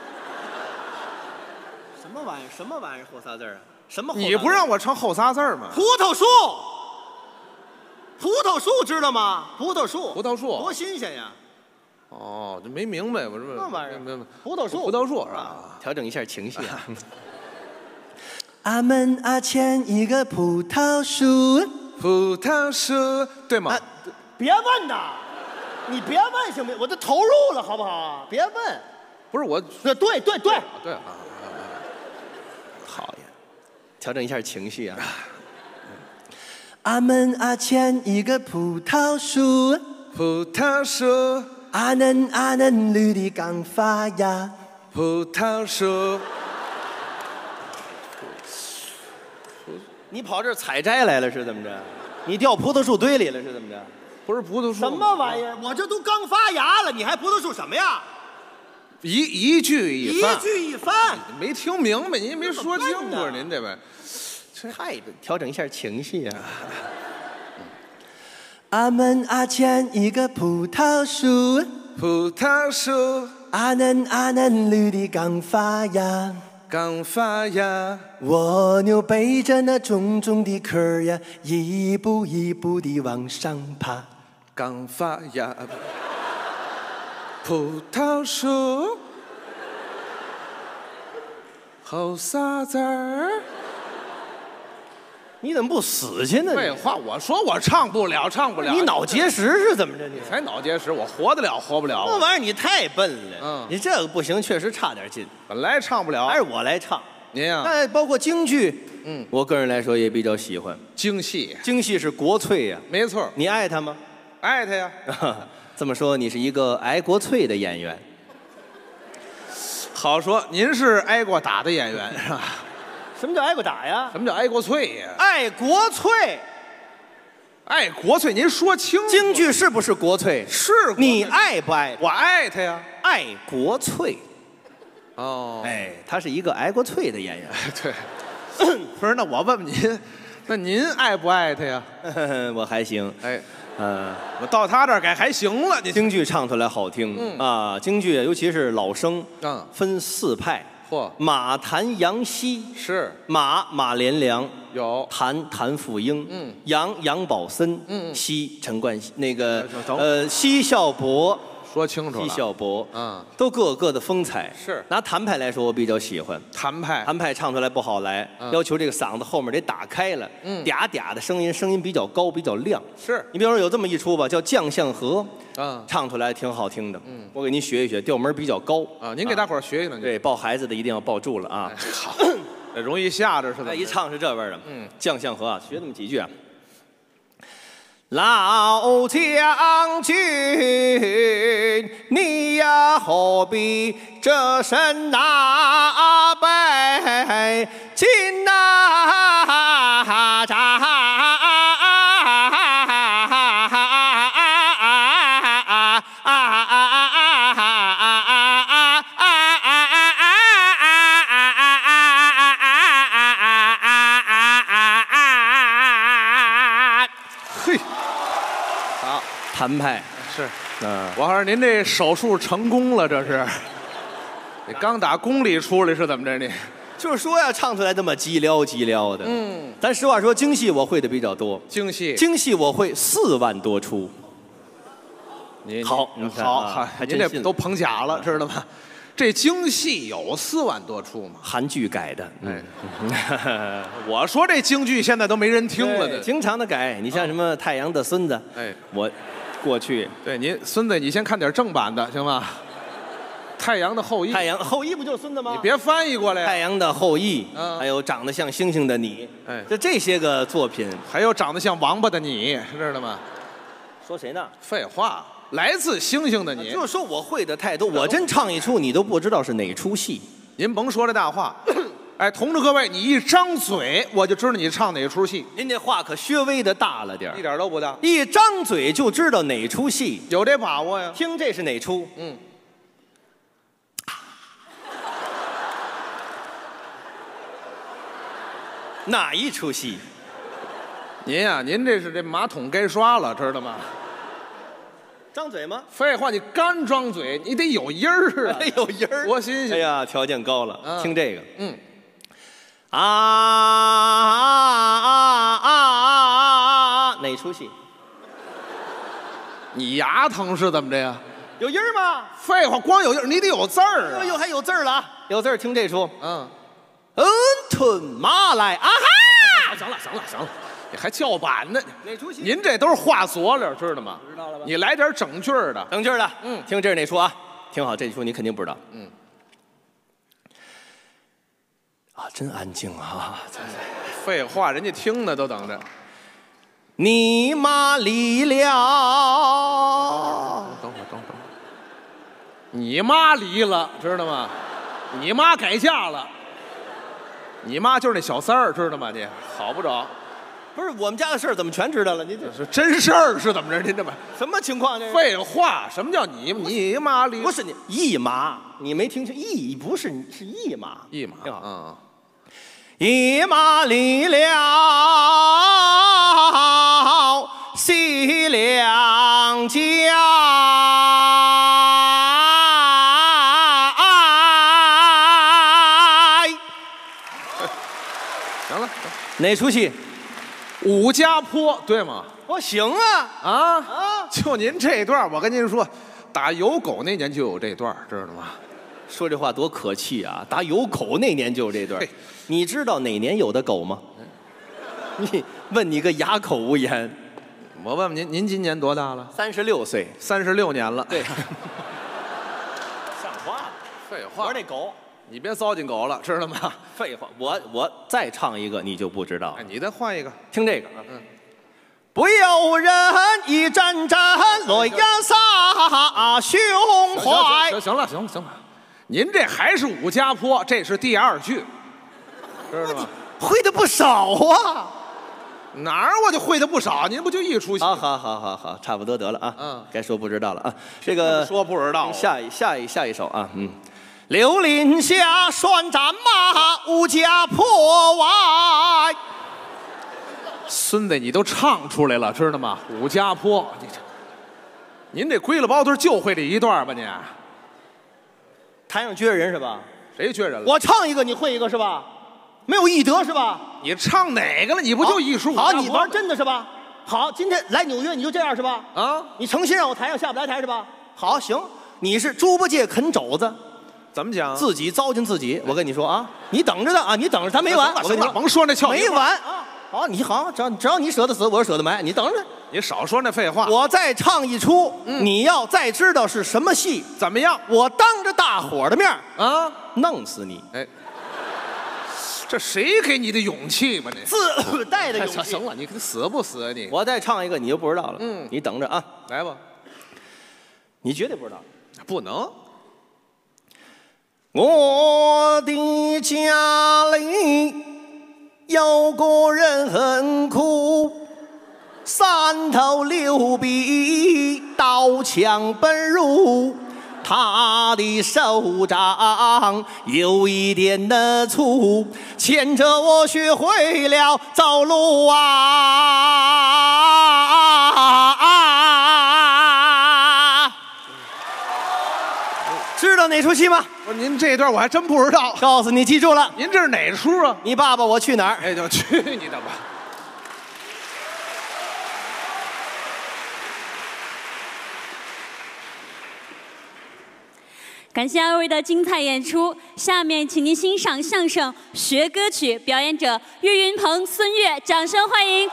什么玩意儿？后仨字啊？什么？ 你不让我唱后仨字儿吗？ 葡萄树。葡萄树知道吗？葡萄树多新鲜呀！ 哦，这没明白，我说什么玩意儿？葡萄树是吧？调整一下情绪啊！俺们前一个葡萄树， 对吗？ 别问呐，你别问行不行？我都投入了好不好？别问， 不是我， 对啊！ 讨厌，调整一下情绪啊！俺们前一个葡萄树，啊嫩绿的刚发芽。 葡萄树， 你跑这儿采摘来了是怎么着？你掉葡萄树堆里了是怎么着？ 不是葡萄树， 什么玩意儿？我这都刚发芽了，你还葡萄树什么呀？ 一句一番， 没听明白，您没说清楚，您这位。 太调整一下情绪啊！俺们前一个葡萄树，啊嫩绿的刚发芽，蜗牛背着那重重的壳呀，一步一步地往上爬。 刚发芽，葡萄树，后仨字儿。 你怎么不死去呢？ 废话，我说我唱不了。 你脑结石是怎么着？你才脑结石，我活得了活不了？ 那玩意儿你太笨了。你这个不行，确实差点劲。 本来唱不了， 还是我来唱。 您呀？ 那包括京剧，我个人来说也比较喜欢京戏。 京戏是国粹呀， 没错。 你爱它吗？ 爱它呀。 这么说，你是一个爱国粹的演员。 好说，您是挨过打的演员是吧？ 什么叫挨过打呀？ 什么叫挨过啐呀？ 爱国粹， 爱国粹，您说清楚。 京剧是不是国粹？ 是。 你爱不爱？ 我爱他呀， 爱国粹。 哦， 哎，他是一个爱国粹的演员。 对。不是，那我问问您，那您爱不爱他呀？ 我还行。 哎，我到他这儿该还行了。 京剧唱出来好听啊，京剧尤其是老生，分4派。马谭杨希是马连良有谭富英杨宝森希陈冠希那个奚孝伯说清楚了。 纪晓波，都各有各的风采。 是拿谭派来说，我比较喜欢谭派。 谭派唱出来不好来，要求这个嗓子后面得打开了，嗲嗲的声音比较高，比较亮。 是你比方说有这么一出吧，叫《将相和》，唱出来挺好听的。我给您学一学，调门比较高啊，您给大伙儿学一学。 对，抱孩子的一定要抱住了啊。 好，容易吓着是吧？ 一唱是这味儿的。将相和啊，学那么几句啊。老将军，你呀何必这身那背金哪扎？谭派是，我说您这手术成功了，这是？你刚打宫里出来是怎么着？你就是说呀，唱出来这么叽撩的。咱实话说，京戏我会的比较多。 京戏我会4万多出。好， 您这都捧假了，知道吗？这京戏有4万多出吗？ 韩剧改的。 我说这京剧现在都没人听了的， 经常的改。你像什么《太阳的孙子》，我。过去对您孙子，你先看点正版的行吗？太阳的后裔， 太阳后裔不就是孙子吗？ 你别翻译过来。 太阳的后裔，还有长得像星星的你，这些个作品， 还有长得像王八的你，知道吗？ 说谁呢？ 废话，来自星星的你。 就是说我会的太多，我真唱一出你都不知道是哪出戏。 您甭说这大话。哎，同志各位，你一张嘴我就知道你唱哪出戏。 您这话可稍微的大了点， 一点都不大。 一张嘴就知道哪出戏， 有这把握呀？ 听这是哪出？哪一出戏？ 您呀，您这是这马桶该刷了，知道吗？ 张嘴吗？ 废话，你干张嘴，你得有音儿啊！ 有音儿， 多新鲜！ 哎呀，条件高了，听这个，哪出戏？ 你牙疼是怎么着呀？ 有音儿吗？ 废话，光有音儿，你得有字儿啊！ 还有字儿了啊！有字儿，听这出，吞马来啊哈！行了， 你还叫板呢？ 哪出戏？ 您这都是话佐料，知道吗？ 知道了吧？ 你来点整句儿的， 听这是哪出啊？听好，这出你肯定不知道。真安静啊！ 废话，人家听呢，都等着。 你妈离了！ 等会儿，你妈离了，知道吗？你妈改嫁了。你妈就是那小三儿，知道吗？你好不着。 不是我们家的事儿，怎么全知道了？您这是真事儿是怎么着？您这么什么情况？这废话，什么叫你妈离？ 不是你一妈，你没听清？一不是是一妈， 一妈一妈离了西凉家。 行了， 哪出戏？ 武家坡，对吗？ 我行啊！ 就您这段，我跟您说，打有狗那年就有这段，知道吗？ 说这话多可气啊！打有狗那年就有这段，你知道哪年有的狗吗？你问你个哑口无言。 我问问您，您今年多大了 ？36岁 ，36年了。 对，像话吗？ 废话。 玩那狗， 你别糟践狗了，知道吗？ 废话，我再唱一个，你就不知道。 你再换一个， 听这个。不由人一阵阵泪呀洒胸怀。 行了，您这还是武家坡，这是第2句，知道吗？ 会的不少啊。 哪儿我就会的不少，您不就一出戏？ 好，差不多得了啊。该说不知道了啊。这个说不知道。 下一首啊，刘林下拴战马，武家坡外。 孙子，你都唱出来了，知道吗？武家坡，您这归了包堆就会这一段吧？您台上撅人是吧？ 谁撅人了？ 我唱一个，你会一个是吧？没有艺德是吧？ 你唱哪个了？你不就艺术？ 好，你玩真的是吧？好，今天来纽约你就这样是吧？ 啊， 你诚心让我台上下不来台是吧？ 好，行，你是猪八戒啃肘子， 怎么讲？ 自己糟践自己。我跟你说啊，你等着的啊，你等着，咱没完。我跟你说， 甭说那俏皮话， 没完啊。好，你好，只要你舍得死，我舍得埋，你等着。 你少说那废话。 我再唱一出，你要再知道是什么戏， 怎么样？ 我当着大伙儿的面啊，弄死你！ 哎，这谁给你的勇气吧？这自带的勇气。 行了，你死不死啊你？ 我再唱一个，你就不知道了。 嗯， 你等着啊， 来吧。 你绝对不知道， 不能。 我的家里有个人很苦，三头六臂，刀枪奔入，他的手掌有一点的粗，牵着我学会了走路啊！知道哪出戏吗？ 不是您这段我还真不知道。 告诉你，记住了。 您这是哪出啊？ 你爸爸我去哪儿？ 哎，就去你的吧！ 感谢二位的精彩演出，下面请您欣赏相声《学歌曲》，表演者岳云鹏、孙越，掌声欢迎。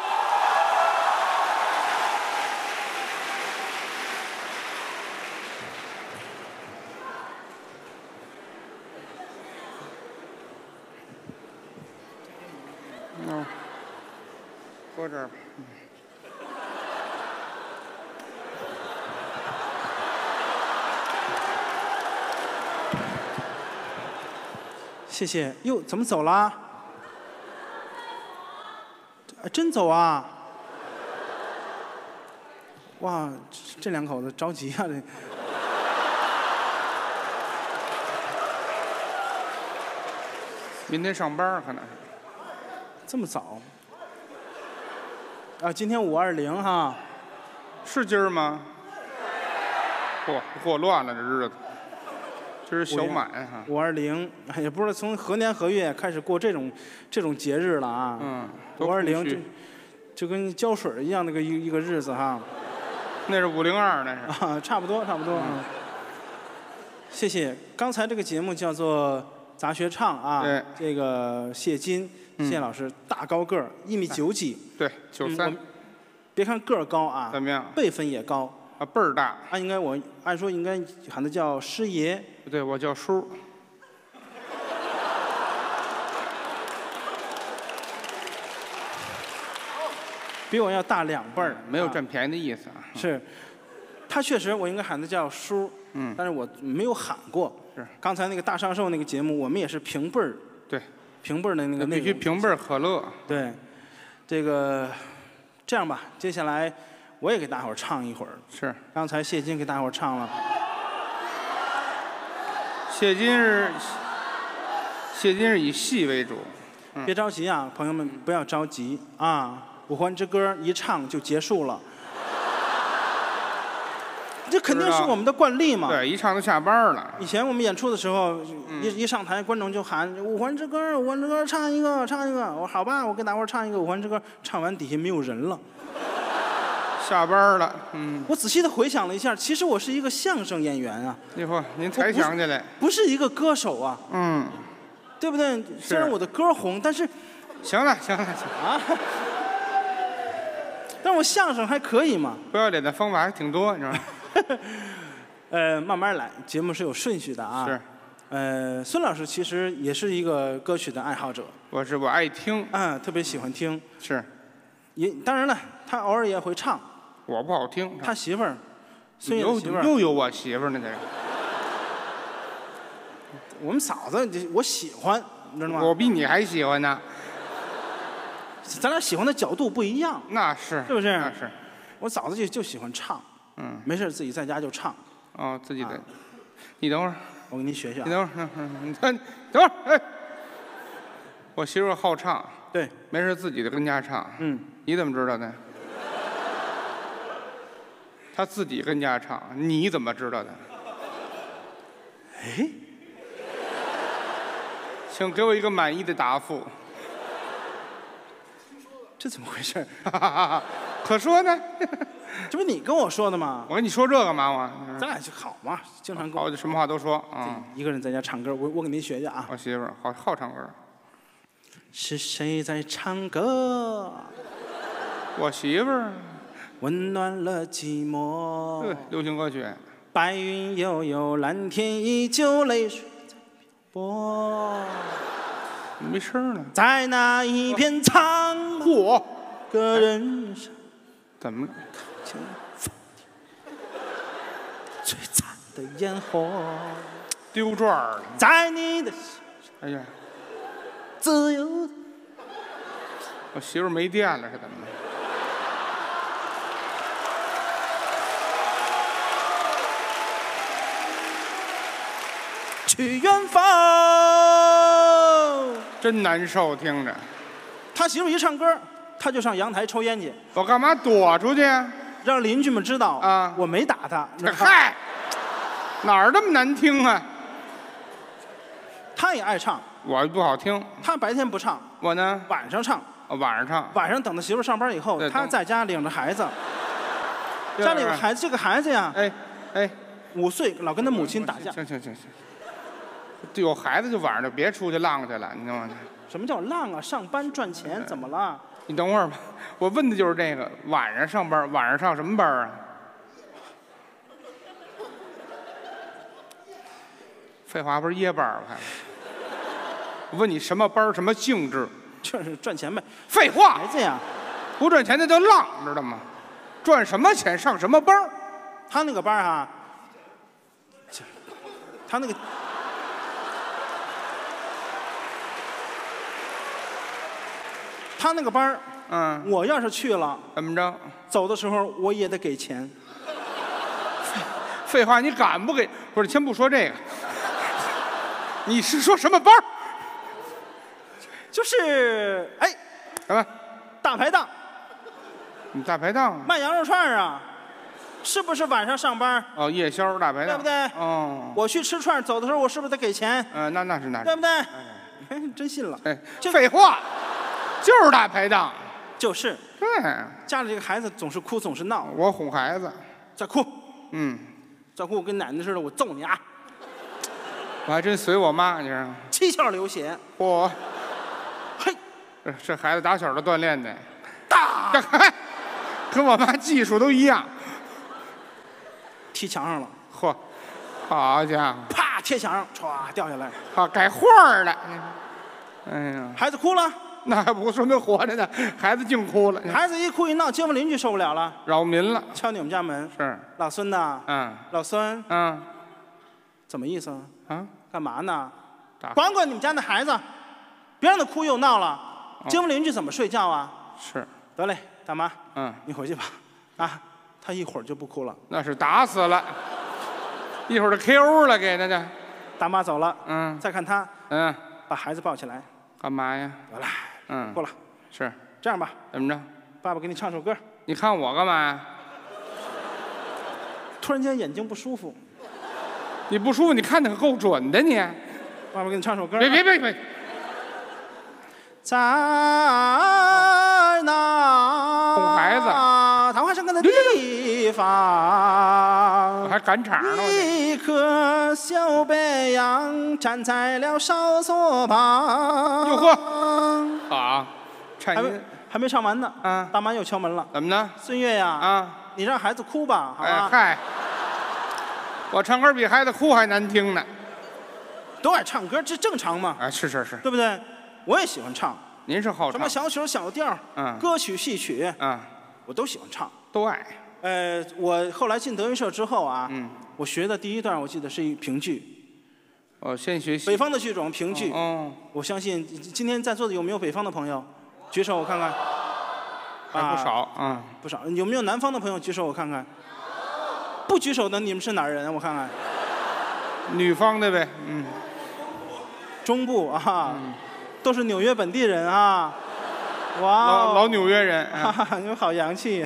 搁这儿吧。 谢谢。哟，怎么走了？真走啊？哇，这两口子着急啊！这。 明天上班可能是。 这么早？啊，今天520哈。 是今儿吗？嚯，乱了这日子。这是小满哈 ，520，也不知道从何年何月开始过这种节日了啊。 嗯 ，520就跟浇水一样那个一个日子哈。 那是502，那是啊，差不多。谢谢。刚才这个节目叫做杂学唱啊， 对， 这个谢金谢老师大高个儿，1米9几， 对，93。 别看个儿高啊， 怎么样？ 辈分也高。 啊，辈儿大。 我按说应该喊他叫师爷。 对，我叫叔。 比我要大2辈儿， 没有占便宜的意思啊。 是，他确实我应该喊他叫叔，但是我没有喊过。 是， 刚才那个大上寿那个节目，我们也是平辈儿。 对， 平辈儿的那个必须平辈儿可乐。 对，这样吧，接下来。我也给大伙儿唱一会儿。 是。 刚才谢金给大伙儿唱了。 谢金是以戏为主。 别着急啊，朋友们，不要着急啊！五环之歌一唱就结束了。这肯定是我们的惯例嘛。 对，一唱就下班了。 以前我们演出的时候，一上台，观众就喊《五环之歌》，《五环之歌》唱一个。我说好吧，我给大伙儿唱一个《五环之歌》，唱完底下没有人了。 下班了， 我仔细的回想了一下，其实我是一个相声演员啊。 您才想起来， 不是一个歌手啊。对不对？虽然我的歌红，但是， 行了啊， 但我相声还可以嘛。 不要脸的方法还挺多，你知道吗？ 慢慢来，节目是有顺序的啊。 是。 孙老师其实也是一个歌曲的爱好者。 我爱听。 特别喜欢听。 是。 当然了，他偶尔也会唱。 我不好听。 他媳妇儿，孙越媳妇儿又有我媳妇儿呢，这。 我们嫂子，我喜欢，你知道吗？ 我比你还喜欢呢。 咱俩喜欢的角度不一样。 那是。 是不是？ 那是。 我嫂子就喜欢唱。没事自己在家就唱。 哦，自己的。你等会儿， 我给你学学。 你等会儿，你等会儿，哎。我媳妇好唱。 对。 没事自己的跟家唱。你怎么知道的？他自己跟家唱，你怎么知道的？ 哎， 请给我一个满意的答复。 这怎么回事？ 可说呢， 这不你跟我说的吗？ 我跟你说这干嘛我？ 咱俩就好嘛，经常跟我什么话都说啊。 一个人在家唱歌，我给您学学啊。 我媳妇儿好唱歌。 是谁在唱歌？ 我媳妇儿。 温暖了寂寞。 流行歌曲。 白云悠悠，蓝天依旧，泪水在漂泊。 没声呢。 在那一片苍茫个人生。 怎么了？ 璀璨的烟火， 丢转儿， 在你的哎呀， 自由的。 我媳妇没电了是怎么的？ 去远方， 真难受，听着。 他媳妇一唱歌，他就上阳台抽烟去。 我干嘛躲出去？ 让邻居们知道啊，我没打他。 嗨，哪儿那么难听啊？ 他也爱唱， 我不好听。 他白天不唱， 我呢晚上唱。 晚上唱。 晚上等他媳妇上班以后，他在家领着孩子。家里有孩子，这个孩子呀， 哎 ，5岁，老跟他母亲打架。 行，有孩子就晚上就别出去浪去了，你知道吗？ 什么叫浪啊？上班赚钱怎么了？ 你等会儿吧，我问的就是这个。晚上上班，晚上上什么班啊？废话，不是夜班儿还？我问你什么班，什么性质？ 就是赚钱呗。 废话， 孩子呀， 不赚钱那叫浪，知道吗？赚什么钱上什么班？ 他那个班啊，他那个。他那个班儿，我要是去了， 怎么着？ 走的时候我也得给钱。 废话，你敢不给？不是，先不说这个，你是说什么班？ 就是什么？ 大排档。 你大排档？ 卖羊肉串啊，是不是晚上上班？ 哦，夜宵大排档， 对不对？ 哦， 我去吃串，走的时候我是不是得给钱？ 那是， 对不对？哎，真信了。 哎，废话。就是大排档， 就是。 对， 家里这个孩子总是哭，总是闹。 我哄孩子， 再哭，再哭，我跟奶奶似的，我揍你啊！ 我还真随我妈，你知道吗 ？7窍流血。 嚯， 嘿， 这孩子打小就锻炼的， 大， 跟我妈技术都一样。 踢墙上了， 嚯，好家伙！ 啪，贴墙上，歘掉下来。 好，改画了。哎呀， 孩子哭了， 那还不说明活着呢，孩子净哭了。 孩子一哭一闹，街坊邻居受不了了， 扰民了， 敲你们家门。 是， 老孙呐，老孙，怎么意思啊？ 干嘛呢？管管你们家那孩子，别让他哭又闹了，街坊邻居怎么睡觉啊？ 是， 得嘞，大妈，你回去吧，啊，他一会儿就不哭了。 那是打死了，一会儿就 KO 了，给他去。 大妈走了，再看他，把孩子抱起来。 干嘛呀？ 得了，过了。 是这样吧， 怎么着？ 爸爸给你唱首歌。 你看我干嘛呀？ 突然间眼睛不舒服。 你不舒服，你看的可够准的你。 爸爸给你唱首歌。 别！ 在那哄孩子桃花盛开的地方， 我还赶场呢。 一棵小白杨站在了哨所旁。 哟呵，好， 还没唱完呢。大妈又敲门了。 怎么呢？ 孙越呀，你让孩子哭吧，好吧？ 嗨，我唱歌比孩子哭还难听呢。 都爱唱歌，这正常嘛？ 是， 对不对？我也喜欢唱。 您是好唱。 什么小曲小调，歌曲戏曲，我都喜欢唱， 都爱。 我后来进德云社之后啊，我学的第一段我记得是评剧。 先学习北方的剧种评剧。我相信今天在座的有没有北方的朋友？举手我看看。 还不少， 不少。有没有南方的朋友举手我看看？不举手的你们是哪儿人？我看看。 女方的呗， 中部啊，都是纽约本地人啊。哇， 老纽约人， 你们好洋气。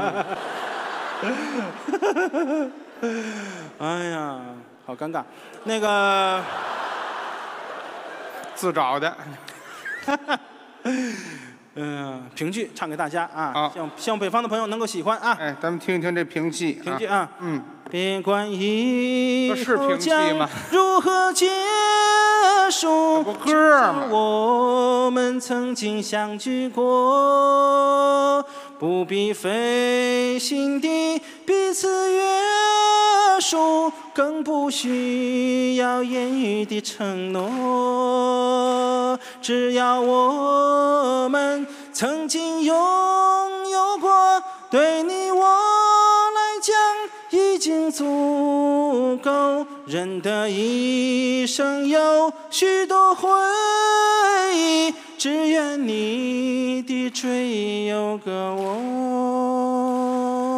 哎呀，好尴尬。那个自找的。 评剧唱给大家啊，希望北方的朋友能够喜欢啊。 哎，咱们听一听这评戏。 评剧啊，别管以后将如何结束，我们曾经相聚过，不必费心地彼此约束，更不需要言语的承诺，只要我们曾经拥有过，对你我来讲已经足够。人的一生有许多回忆，只愿你的追有个我。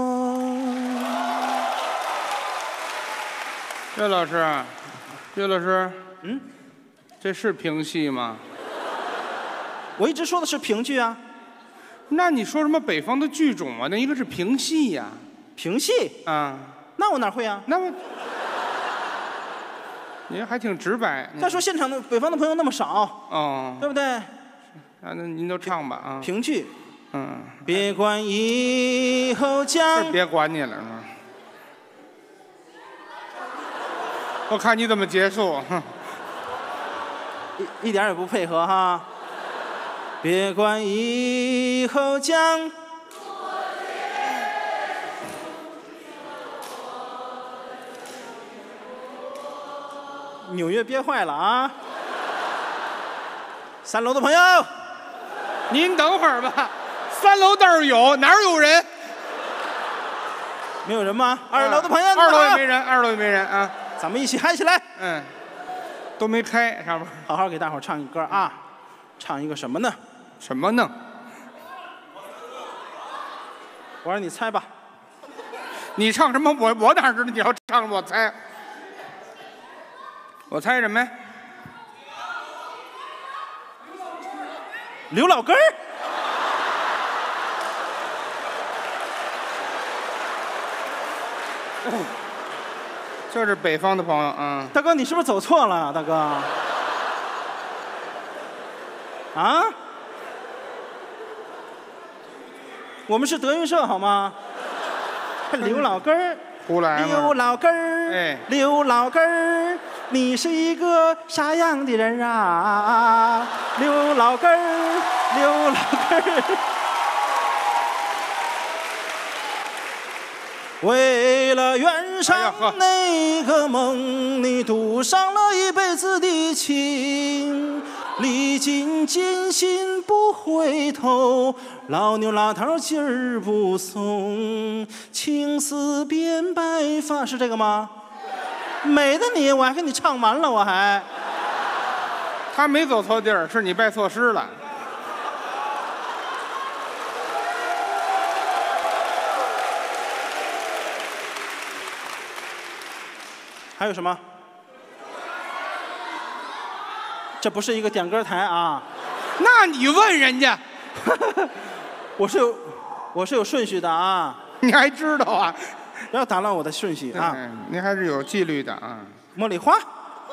岳老师，岳老师，这是评戏吗？ 我一直说的是评剧啊。 那你说什么北方的剧种啊？那应该是评戏呀。 评戏啊？ 那我哪会啊？ 那我，您还挺直白。 再说现场的北方的朋友那么少， 哦， 对不对？ 那您就唱吧啊。 评剧，别管以后将， 别管你了。我看你怎么结束。 一点也不配合哈。别管以后将，纽约憋坏了啊！3楼的朋友， 您等会儿吧。3楼倒是有，哪有人？ 没有人吗？2楼的朋友 ，2楼也没人，2楼也没人啊。 咱们一起嗨起来！ 都没开上面。 好好给大伙儿唱一歌啊！唱一个什么呢？ 什么呢？ 我让你猜吧。 你唱什么？我哪知道你要唱？我猜。我猜什么呀？ 刘老根儿。 这是北方的朋友， 大哥，你是不是走错了，大哥？啊？我们是德云社好吗？刘老根儿， 胡来刘老根儿，刘老根儿，你是一个啥样的人啊？刘老根儿，刘老根儿。为了圆上那个梦，你赌上了一辈子的情，历尽艰辛不回头，老牛拉头劲儿不松，青丝变白发，是这个吗？美的你，我还给你唱完了，我还。 他没走错地儿，是你拜错师了。还有什么？这不是一个点歌台啊！ 那你问人家， 我是有顺序的啊！ 你还知道啊？ 不要打乱我的顺序啊！ 您还是有纪律的啊！ 茉莉花，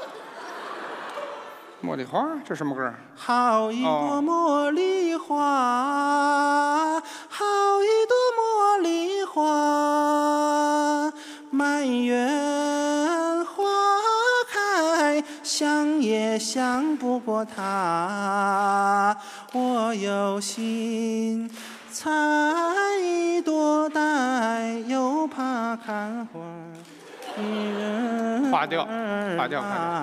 茉莉花，这什么歌？ 好一朵茉莉花，好一朵茉莉花，满园花开，想也想不过它。我有心采一朵戴，又怕看花一人垮掉，垮掉，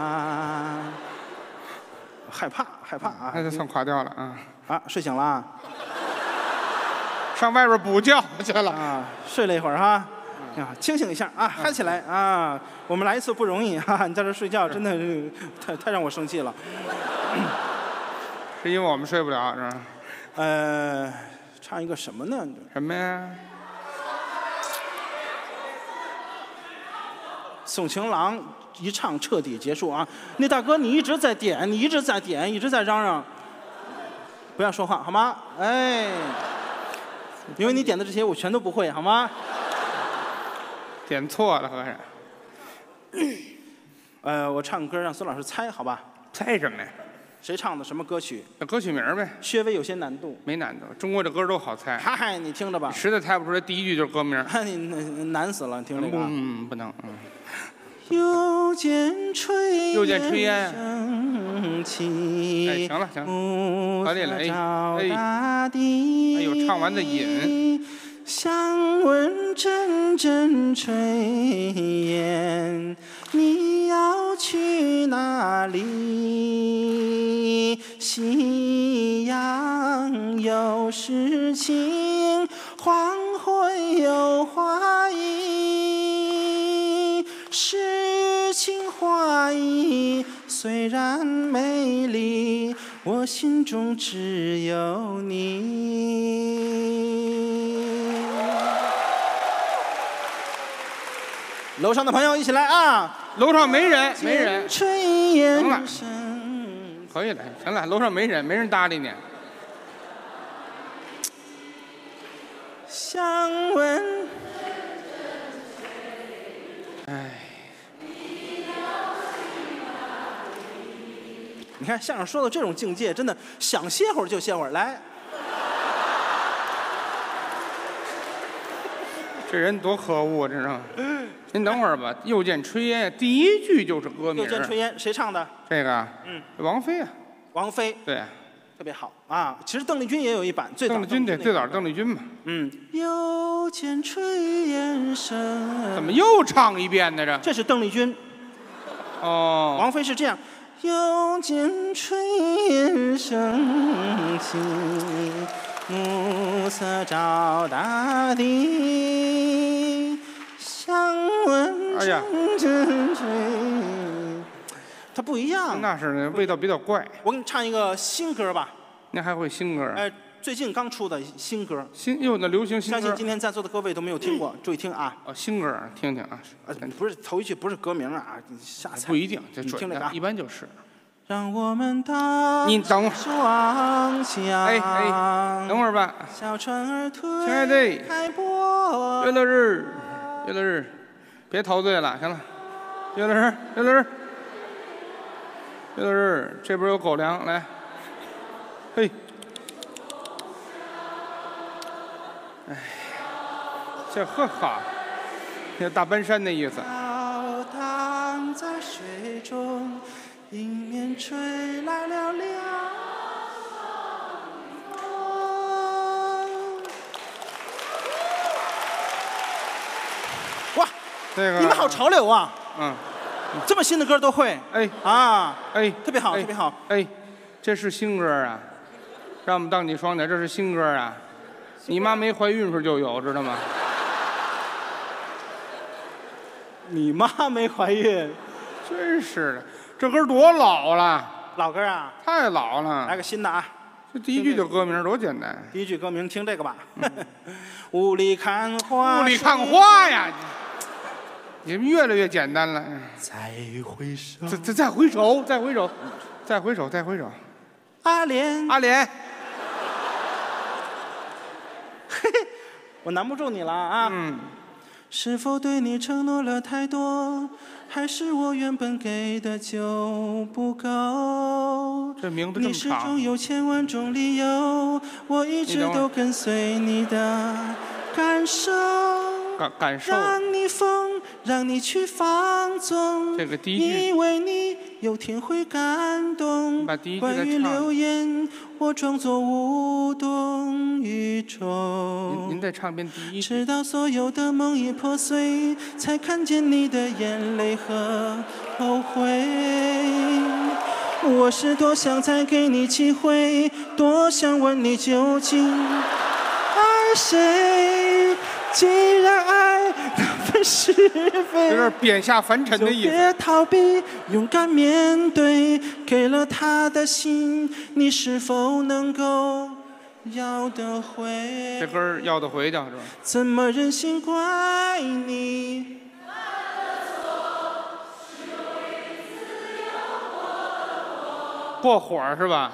害怕啊！ 那就算垮掉了啊！ 啊，睡醒了啊？ 上外边补觉去了啊！睡了一会儿哈。呀，清醒一下啊，嗨起来啊！我们来一次不容易哈，你在这睡觉真的是太让我生气了。 是因为我们睡不了是吧？ 唱一个什么呢？ 什么呀？ 送情郎一唱彻底结束啊！那大哥你一直在点，你一直在点，一直在嚷嚷，不要说话好吗？哎，因为你点的这些我全都不会好吗？ 点错了，和尚。 我唱歌让孙老师猜，好吧？ 猜什么呀？ 谁唱的？什么歌曲？ 歌曲名呗。 稍微有些难度。 没难度，中国的歌都好猜。 嗨，你听着吧。 实在猜不出来，第一句就是歌名。 你难死了，听这个。 不能。 又见炊烟升起， 哎，行了，可以了， 哎有唱完的瘾。 想问阵阵炊烟，你要去哪里？夕阳有诗情，黄昏有花意。诗情画意虽然美丽，我心中只有你。 楼上的朋友一起来啊！ 楼上没人。行了，可以了，行了，楼上没人搭理你。 想问， 哎，你看相声说到这种境界，真的想歇会儿就歇会儿。来， 这人多可恶啊！这是。您等会儿吧，又见炊烟，第一句就是歌名。 又见炊烟，谁唱的？ 这个，王菲啊。 王菲， 对， 特别好啊。其实邓丽君也有一版， 邓丽君对，最早邓丽君嘛。 又见炊烟升， 怎么又唱一遍呢？ 这是邓丽君。 哦， 王菲是这样。 又见炊烟升起，暮色照大地。想问阵炊， 它不一样。 那是味道比较怪。 我给你唱一个新歌吧。 您还会新歌？ 哎，最近刚出的新歌。 那流行新歌。 相信今天在座的各位都没有听过，注意听啊。 新歌听听啊。 不是头一句，不是歌名啊，你下猜。 不一定， 你听这个啊， 一般就是。 让我们搭你等会儿，望乡。 等会儿吧。 小船儿推亲爱的， 开波。 乐日，别陶醉了，行了。乐日，这边有狗粮，来。嘿。哎，这呵哈，这大奔山的意思。 飘荡在水中。迎面吹来了凉风。 哇， 这个你们好潮流啊！这么新的歌都会。特别好，特别好。 这是新歌啊，让我们当你双点，这是新歌啊。你妈没怀孕时就有，知道吗？ 你妈没怀孕， 真是的。这歌多老了， 老歌啊， 太老了。 来个新的啊！ 这第一句就歌名，多简单。 第一句歌名，听这个吧。雾里看花， 雾里看花呀！你们越来越简单了。 再回首， 再回首，再回首，再回首，再回首。 阿莲， 阿莲， 嘿嘿，我难不住你了啊。 是否对你承诺了太多？还是我原本给的就不够？ 这名字这么长。 你始终有千万种理由，我一直都跟随你的感受。 感受。 让你疯，让你去放纵。 这个第一句。 因为你有天会感动。 把第一句再唱。 关于流言，我装作无动于衷。 您再唱遍第一句。 直到所有的梦已破碎，才看见你的眼泪和后悔。我是多想再给你机会，多想问你究竟爱谁？既然爱那分是非， 有点贬下凡尘的意思。 就别逃避，勇敢面对。给了他的心，你是否能够要得回？ 这歌要得回叫是吧？ 怎么忍心怪你？ 过火是吧？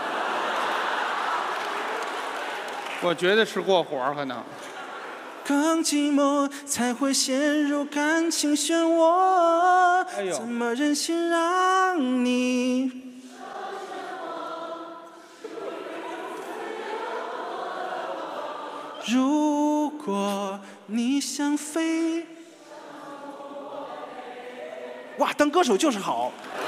我觉得是过火可能。 更寂寞才会陷入感情漩涡，怎么忍心让你如果你想飞，哇，当歌手就是好。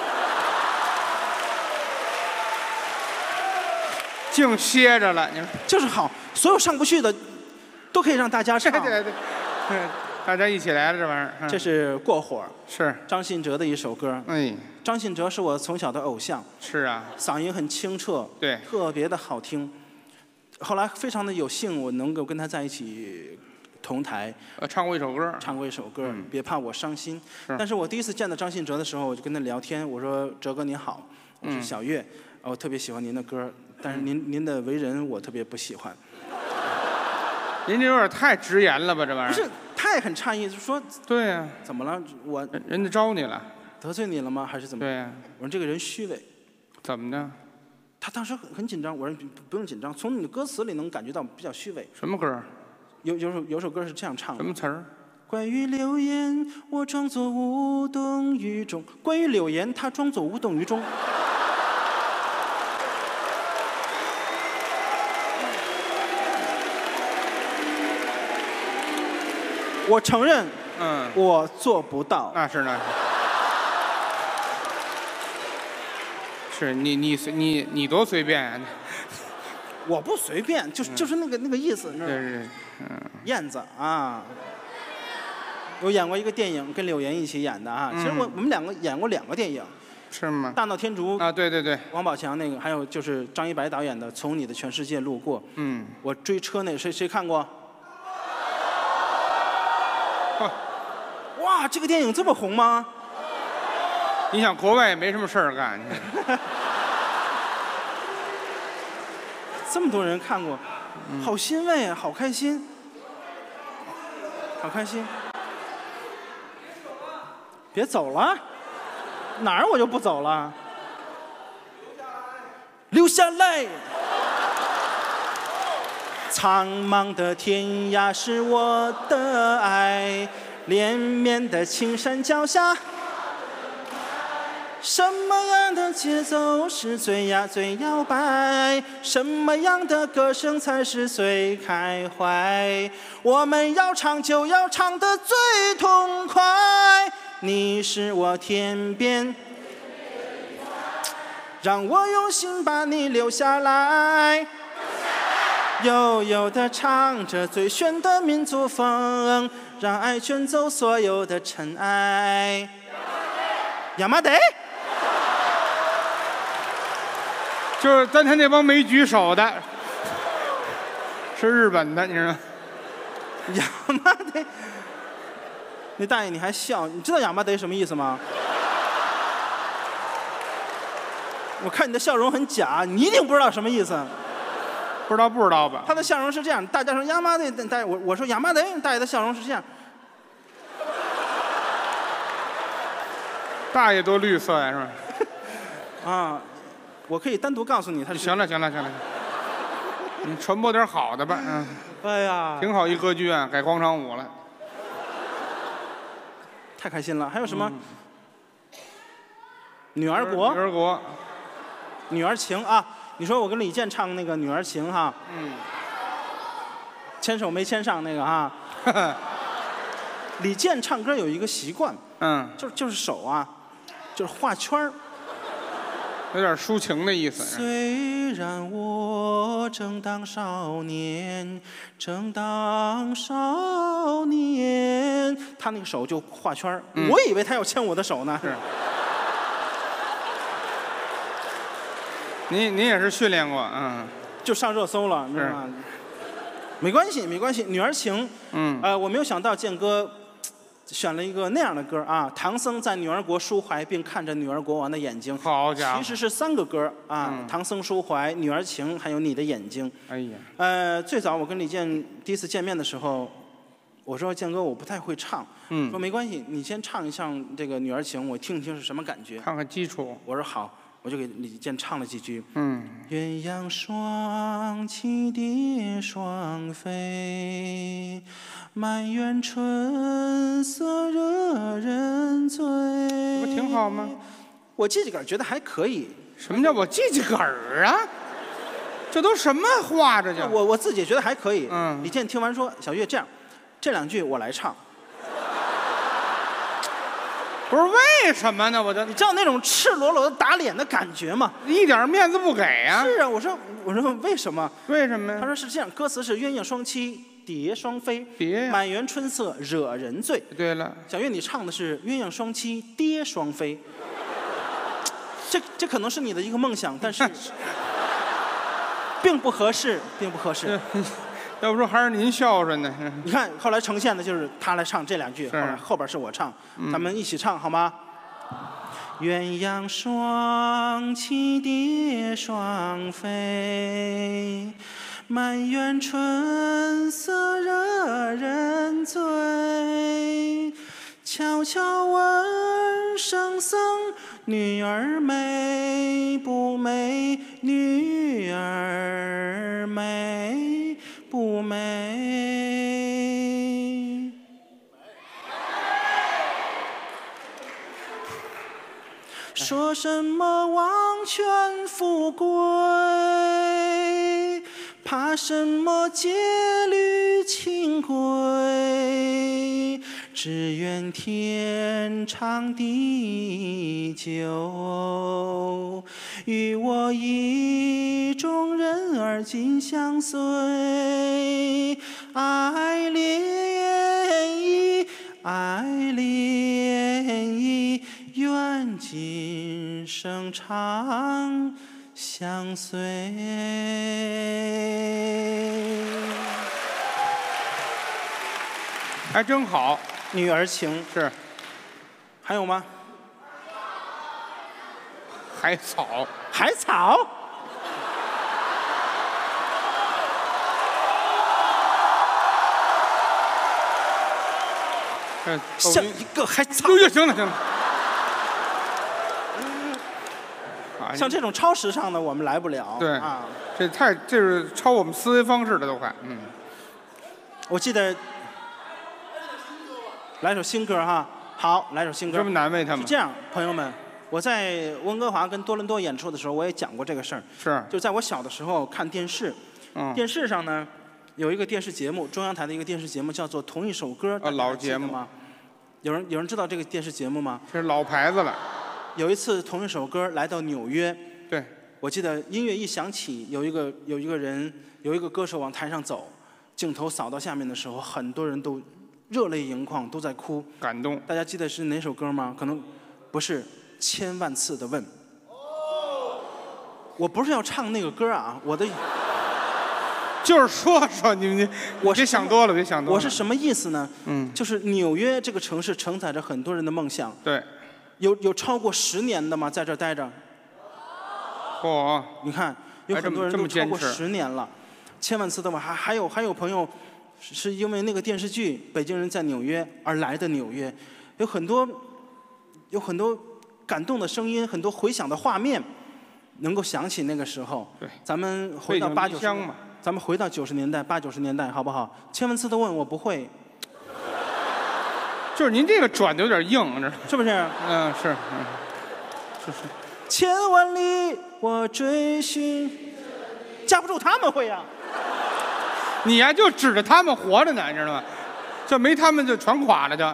净歇着了，你说就是好，所有上不去的都可以让大家唱。 对，大家一起来了，这玩意儿。 这是过火， 是张信哲的一首歌。 哎， 张信哲是我从小的偶像。 是啊， 嗓音很清澈， 对， 特别的好听。后来非常的有幸，我能够跟他在一起同台。 唱过一首歌。 唱过一首歌，别怕我伤心。但是我第一次见到张信哲的时候，我就跟他聊天，我说：“哲哥您好，我是小岳，我特别喜欢您的歌。”但是您的为人我特别不喜欢。 您这有点太直言了吧，这玩意儿。 不是，他也很诧异，说。 对呀。 怎么了？我人家招你了。 得罪你了吗？还是怎么？ 对呀。 我说这个人虚伪。 怎么的？ 他当时很紧张，我说不用紧张，从你的歌词里能感觉到比较虚伪。 什么歌？ 有首歌是这样唱的。 什么词儿？ 关于流言，我装作无动于衷。关于柳岩，他装作无动于衷。我承认，我做不到。 那是。是你多随便啊！ 我不随便，就是那个意思，你知道吗？ 是， 燕子啊，我演过一个电影，跟柳岩一起演的啊。其实我们两个演过2个电影。 是吗？ 大闹天竺啊，对。 王宝强那个，还有就是张一白导演的《从你的全世界路过》。我追车那谁看过？哇，这个电影这么红吗？ 你想国外也没什么事儿干， 这么多人看过，好欣慰啊，好开心，好开心。别走了，哪儿我就不走了。留下来。苍茫的天涯是我的爱，连绵的青山脚下，什么样的节奏是最呀最摇摆？什么样的歌声才是最开怀？我们要唱就要唱得最痛快。你是我天边，让我用心把你留下来。悠悠地唱着最炫的民族风，让爱卷走所有的尘埃。亚麻得， 就是刚才那帮没举手的，是日本的，你知道吗？ 亚麻得，那大爷你还笑？你知道亚麻得什么意思吗？我看你的笑容很假，你一定不知道什么意思。 不知道吧？ 他的笑容是这样，大家说亚麻得，大爷我说亚麻得，大爷的笑容是这样。 大爷多绿色呀，是吧？ 啊，我可以单独告诉你，他是。 行了，你传播点好的吧， 哎呀， 挺好一歌剧院改广场舞了， 太开心了。还有什么？女儿国。 女儿国。 女儿情啊。你说我跟李健唱那个《女儿情》哈，牵手没牵上那个哈。李健唱歌有一个习惯，就是手啊，就是画圈儿， 有点抒情的意思。 虽然我正当少年，他那个手就画圈儿，我以为他要牵我的手呢。 是。您也是训练过， 就上热搜了，是吧？没关系，女儿情，我没有想到建哥选了一个那样的歌啊。唐僧在女儿国抒怀，并看着女儿国王的眼睛。 好家伙！ 其实是3个歌啊，唐僧抒怀、女儿情，还有你的眼睛。 哎呀， 最早我跟李健第一次见面的时候，我说建哥我不太会唱，说没关系，你先唱一唱这个女儿情，我听听是什么感觉， 看看基础。 我说好。我就给李健唱了几句。鸳鸯双栖蝶双飞，满园春色惹人醉。 不挺好吗？ 我记几个觉得还可以。 什么叫我记几个儿啊？ 这都什么话？这叫我自己觉得还可以。李健听完说：“小岳，这样，这2句我来唱。” 不是为什么呢？ 你知道那种赤裸裸的打脸的感觉吗？ 一点面子不给啊！ 是啊，我说为什么？ 为什么呀？ 他说是这样，歌词是鸳鸯双栖蝶双飞，满园春色惹人醉。 对了， 小岳你唱的是鸳鸯双栖蝶双飞，这可能是你的一个梦想，但是并不合适，并不合适。 要不说还是您孝顺呢。 你看后来呈现的就是他来唱这2句，后边是我唱，咱们一起唱好吗？鸳鸯双栖蝶双飞，满园春色惹人醉。悄悄问圣僧，女儿美不美？女儿美不美？说什么王权富贵，怕什么戒律清规？只愿天长地久，与我意中人儿紧相随。爱恋意，爱恋意，愿今生长相随。 还真好， 女儿情是。 还有吗？ 海草， 海草。像一个海草。 行了。 像这种超时尚的我们来不了。 对啊， 这是超我们思维方式的都快。 我记得来首新歌哈，好，来首新歌。 这么难为他们？ 是这样，朋友们，我在温哥华跟多伦多演出的时候，我也讲过这个事儿。 是。 就在我小的时候看电视，电视上呢有一个电视节目，中央台的一个电视节目叫做《同一首歌》。 老节目吗？有人知道这个电视节目吗？ 这是老牌子了。 有一次同一首歌来到纽约， 对， 我记得音乐一响起，有一个歌手往台上走，镜头扫到下面的时候，很多人都热泪盈眶，都在哭， 感动。 大家记得是哪首歌吗？可能不是《千万次的问》。我不是要唱那个歌啊，我的就是说你别想多了，别想多了。 我是什么意思呢？就是纽约这个城市承载着很多人的梦想。 对。 有超过10年的吗？在这儿待着。你看，有很多人都超过10年了。千万次的问，还有朋友是因为那个电视剧《北京人在纽约》而来的纽约，有很多感动的声音，很多回响的画面，能够想起那个时候。 对， 咱们回到80、90年，咱们回到90年代、80、90年代，好不好？千万次的问，我不会。 就是您这个转的有点硬， 是不是？ 是， 千万里我追寻，架不住他们会呀。 你呀就指着他们活着呢，你知道吗？这没他们就全垮了就。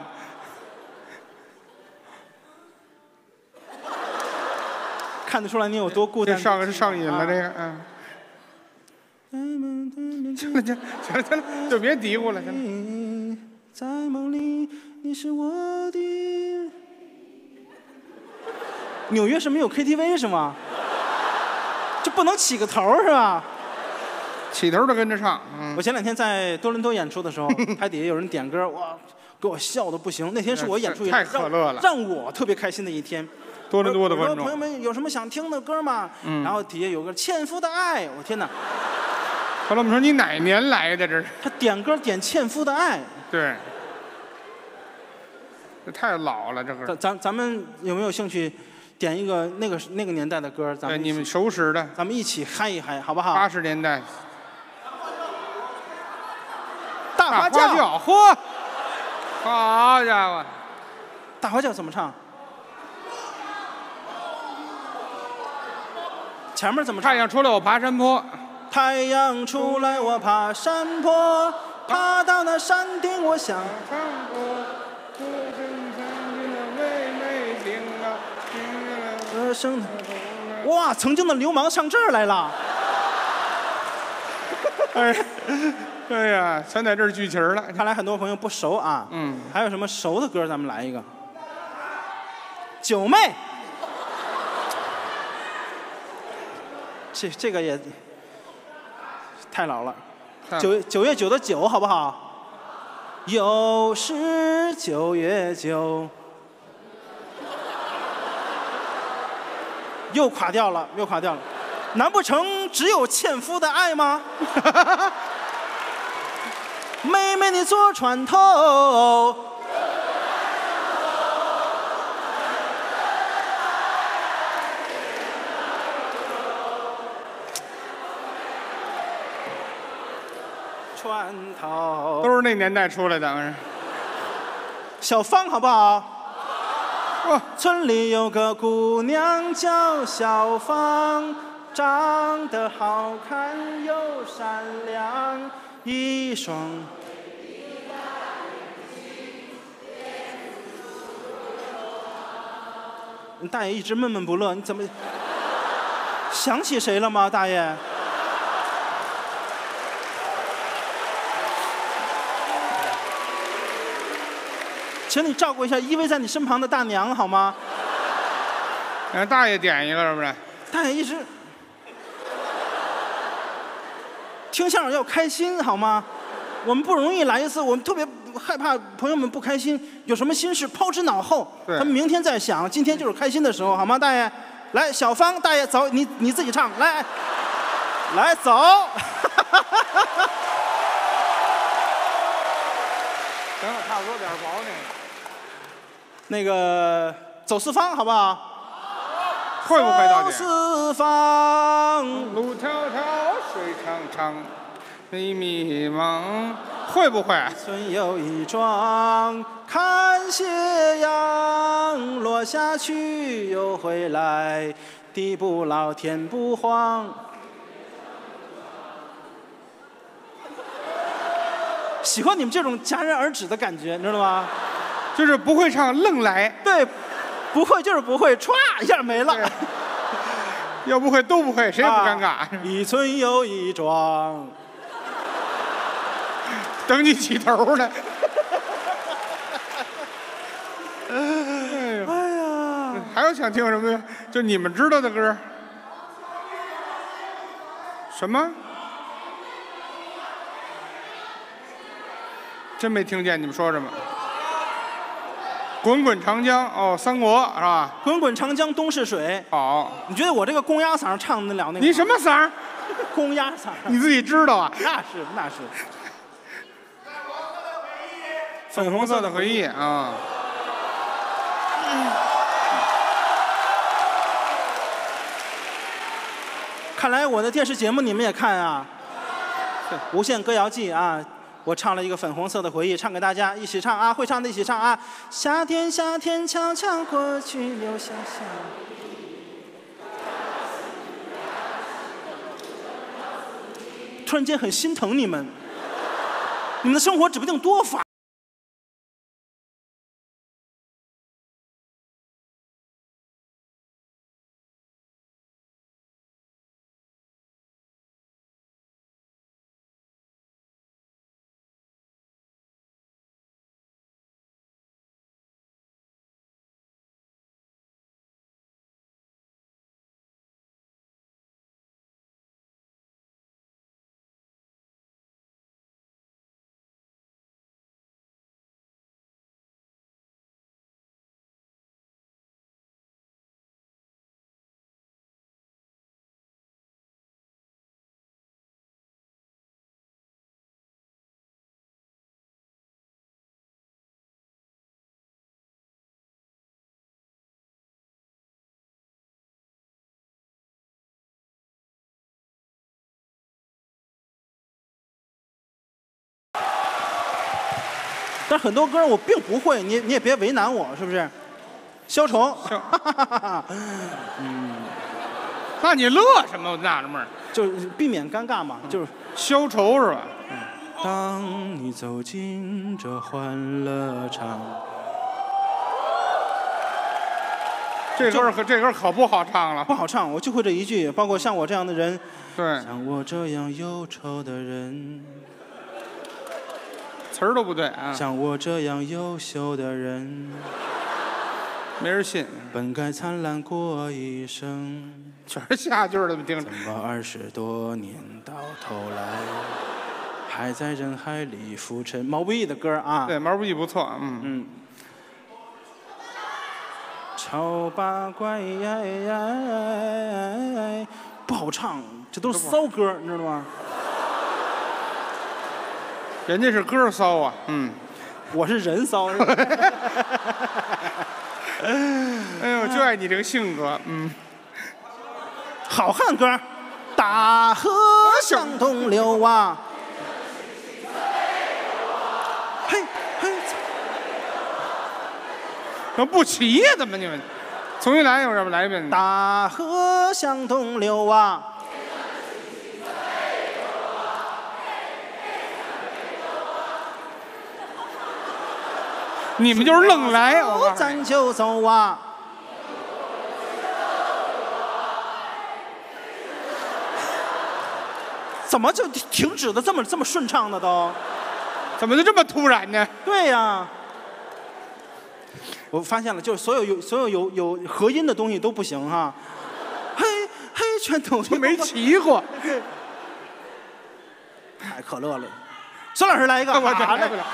看得出来你有多孤单。 上瘾了这个，行了，就别嘀咕了，行了。 在梦里，你是我的。纽约是没有 KTV 是吗？这不能起个头是吧？ 起头都跟着唱。 我前2天在多伦多演出的时候，台底下有人点歌，哇，给我笑的不行。那天是我演出太可乐了， 让我特别开心的一天。 多伦多的观众， 朋友们有什么想听的歌吗？然后底下有个《纤夫的爱》，我天哪！ 后来我们说你哪年来的？这是他点歌点《纤夫的爱》。 对。这太老了，这个。 咱们有没有兴趣点一个那个年代的歌？咱们你们熟识的， 咱们一起嗨一嗨，好不好 ？80年代。 大花轿， 嚯！好家伙！ 大花轿怎么唱？前面怎么唱？ 太阳出来我爬山坡。 太阳出来我爬山坡，爬到那山顶我想唱歌。哇，曾经的流氓上这儿来了。 哎呀，全在这儿聚齐了。 看来很多朋友不熟啊。还有什么熟的歌？咱们来一个。九妹。这个也太老了。9月9的9，好不好？又是9月9。又垮掉了，又垮掉了。难不成只有纤夫的爱吗？妹妹你坐船头。船头都是那年代出来的。 小芳好不好？村里有个姑娘叫小芳，长得好看又善良，一双。大爷一直闷闷不乐，你怎么想起谁了吗，大爷？请你照顾一下依偎在你身旁的大娘好吗？ 让大爷点一个是不是？ 大爷一直听相声要开心好吗？我们不容易来一次，我们特别害怕朋友们不开心，有什么心事抛之脑后，咱们明天再想，今天就是开心的时候好吗？大爷，来，小芳，大爷走，你自己唱，来走。 行了，差不多点薄呢。 那个走四方好不好？ 会不会到底？ 走四方， 路迢迢，水长长，迷迷茫，会不会？ 村有一庄，看斜阳落下去又回来，地不老天不荒。喜欢你们这种戛然而止的感觉，你知道吗？ 就是不会唱愣来。 对，不会就是不会，歘一下没了。 要不会都不会，谁也不尴尬。 一村有一庄， 等你起头呢。 哎呀， 还有想听什么呀？就你们知道的歌。什么？真没听见你们说什么。滚滚长江哦，三国是吧？ 滚滚长江东逝水。 好， 你觉得我这个公鸭嗓唱得了那个？ 你什么嗓？ 公鸭嗓。 你自己知道啊？ 那是。 粉红色的回忆啊。 看来我的电视节目你们也看啊，《无限歌谣季》啊。我唱了一个粉红色的回忆，唱给大家一起唱啊，会唱的一起唱啊。夏天夏天悄悄过去，留下夏。突然间很心疼你们，你们的生活指不定多烦。但是很多歌我并不会，你也别为难我，是不是？消愁。 那你乐什么？我纳着闷儿。 就是避免尴尬嘛，就是消愁是吧？ 当你走进这欢乐场， 这歌可不好唱了， 不好唱，我就会这一句。包括像我这样的人， 对， 像我这样忧愁的人， 词儿都不对啊。 像我这样优秀的人， 没人信。 本该灿烂过一生， 全是下句的，听着。 怎么20多年到头来，还在人海里浮沉？ 毛不易的歌啊， 对，毛不易不错，嗯。 丑八怪呀，不好唱，这都是骚歌，你知道吗？ 人家是歌骚啊， 我是人骚。 哎呦，就爱你这个性格， 好汉歌，大河向东流啊，嘿嘿， 怎么不齐呀？怎么你们？重新来，要不来一遍？ 大河向东流啊。 你们就是愣来， 咱就走啊！怎么就停止的这么顺畅的都？ 怎么就这么突然呢？ 对呀，我发现了，就是所有有合音的东西都不行哈。嘿嘿，全都没齐过。 太可乐了，孙老师来一个， 我这来不了。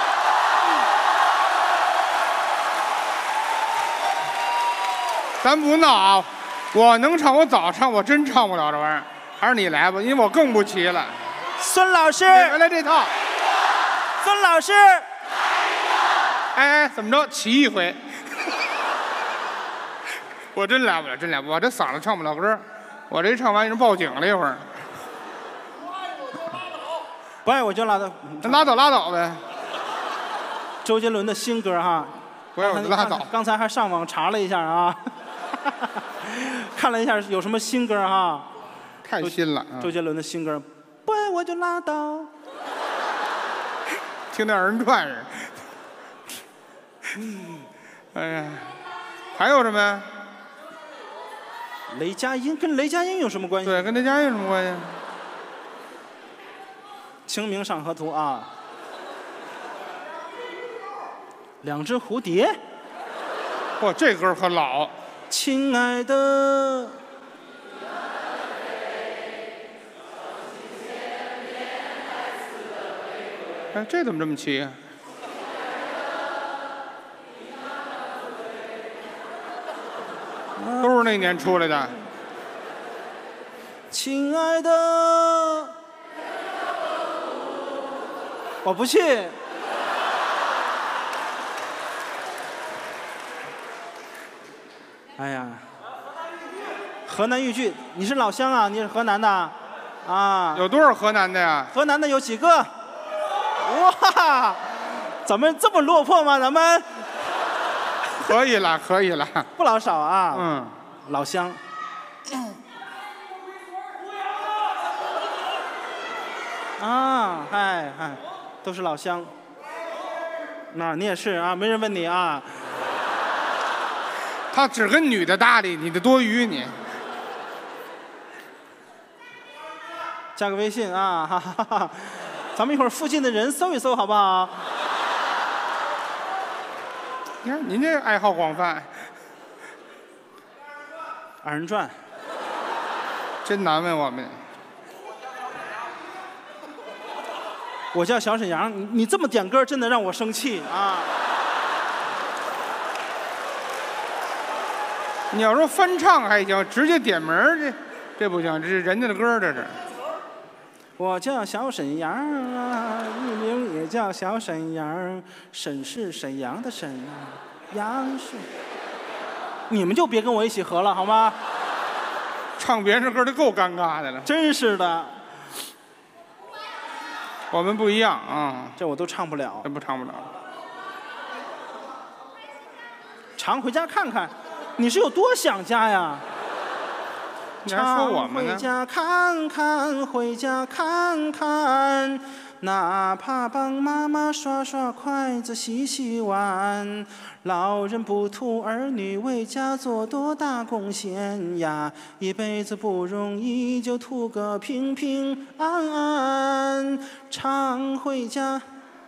咱不闹啊！我能唱，我早唱，我真唱不了这玩意儿。还是你来吧，因为我更不齐了。 孙老师， 原来这套。 孙老师， 哎，怎么着？齐一回。我真来不了，真来不了，我这嗓子唱不了歌。我这一唱完，人报警了一会儿。 不爱我就拉倒， 拉倒呗。 周杰伦的新歌哈。 不爱我就拉倒。 刚才还上网查了一下啊。看了一下有什么新歌哈， 太新了。 周杰伦的新歌，不爱我就拉倒。 听那二人转似的。哎呀，还有什么呀？ 雷佳音跟雷佳音有什么关系？ 对，跟雷佳音有什么关系？ 清明上河图啊，两只蝴蝶。 哇，这歌可老。 亲爱的， 哎，这怎么这么齐呀？都是那年出来的。 亲爱的，我不去。哎呀，河南豫剧，你是老乡啊？你是河南的，啊？ 有多少河南的呀？ 河南的有几个？哇，咱们这么落魄吗？咱们可以了，可以了， 不老少啊。老乡。啊，嗨，都是老乡。那你也是啊，没人问你啊。 他只跟女的搭理，你的多余你。 加个微信啊，哈哈哈！咱们一会儿附近的人搜一搜，好不好？ 你看您这爱好广泛。 二人转， 真难为我们。 我叫小沈阳，你这么点歌，真的让我生气啊！ 你要说翻唱还行，直接点名这不行，这是人家的歌，这是。 我叫小沈阳啊，艺名也叫小沈阳，沈是沈阳的沈啊，阳是。你们就别跟我一起合了，好吗？ 唱别人的歌都够尴尬的了。 真是的。 我们不一样啊， 这我都唱不了。 这不唱不了。 常回家看看。你是有多想家呀？ 你还说我们呢？ 回家看看，回家看看，哪怕帮妈妈刷刷筷子、洗洗碗。老人不图儿女为家做多大贡献呀，一辈子不容易，就图个平平安安。常回家。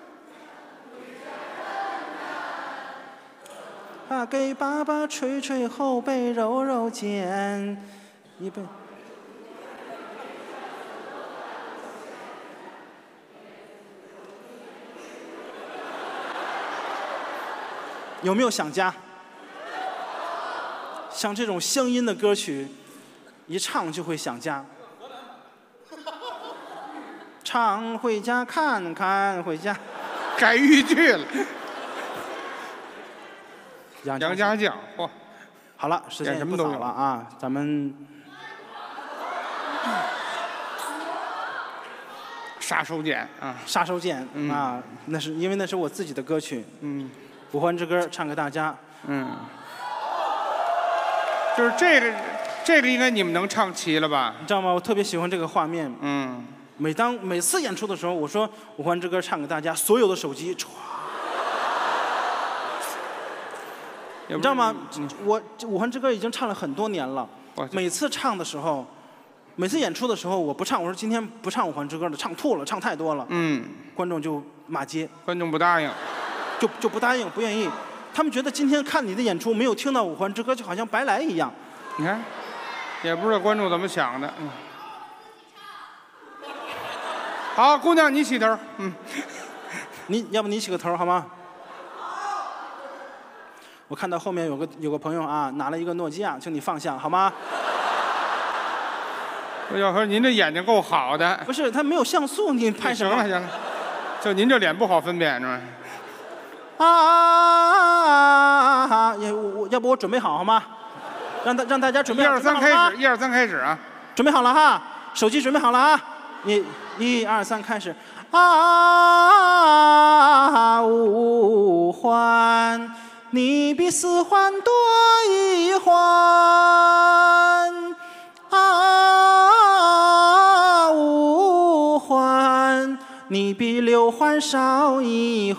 给爸爸捶捶后背，揉揉肩，一辈。有没有想家？像这种乡音的歌曲，一唱就会想家。常回家看看，回家。 改豫剧了。 杨家将，嚯！ 好了，时间也不早了啊，咱们杀手锏啊， 杀手锏啊，那是因为那是我自己的歌曲，五环之歌唱给大家， 就是这个应该你们能唱齐了吧？ 你知道吗？我特别喜欢这个画面，每次演出的时候，我说五环之歌唱给大家，所有的手机唰。你知道吗？我《五环之歌》已经唱了很多年了。每次唱的时候，每次演出的时候，我不唱，我说今天不唱《五环之歌》了，唱吐了，唱太多了。观众就骂街。 观众不答应， 就不答应，不愿意。他们觉得今天看你的演出没有听到《五环之歌》，就好像白来一样。 你看，也不知道观众怎么想的。好，姑娘你起头。 要不你起个头好吗？我看到后面有个朋友啊，拿了一个诺基亚，请你放下好吗？ 要说您这眼睛够好的。 不是，他没有像素，你拍什么？ 行了，就您这脸不好分辨是吧？ 要不我准备好吗？让大家准备好。 1、2、3开始，1、2、3开始啊！ 准备好了哈，手机准备好了啊！1、2、3开始。五环。你比4环多1环，5环，你比6环少1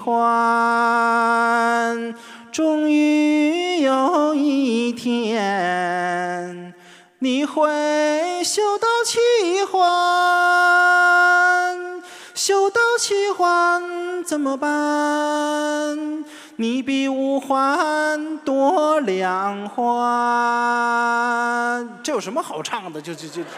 环。终于有一天，你会修到7环，修到7环怎么办？你比5环多2环，这有什么好唱的？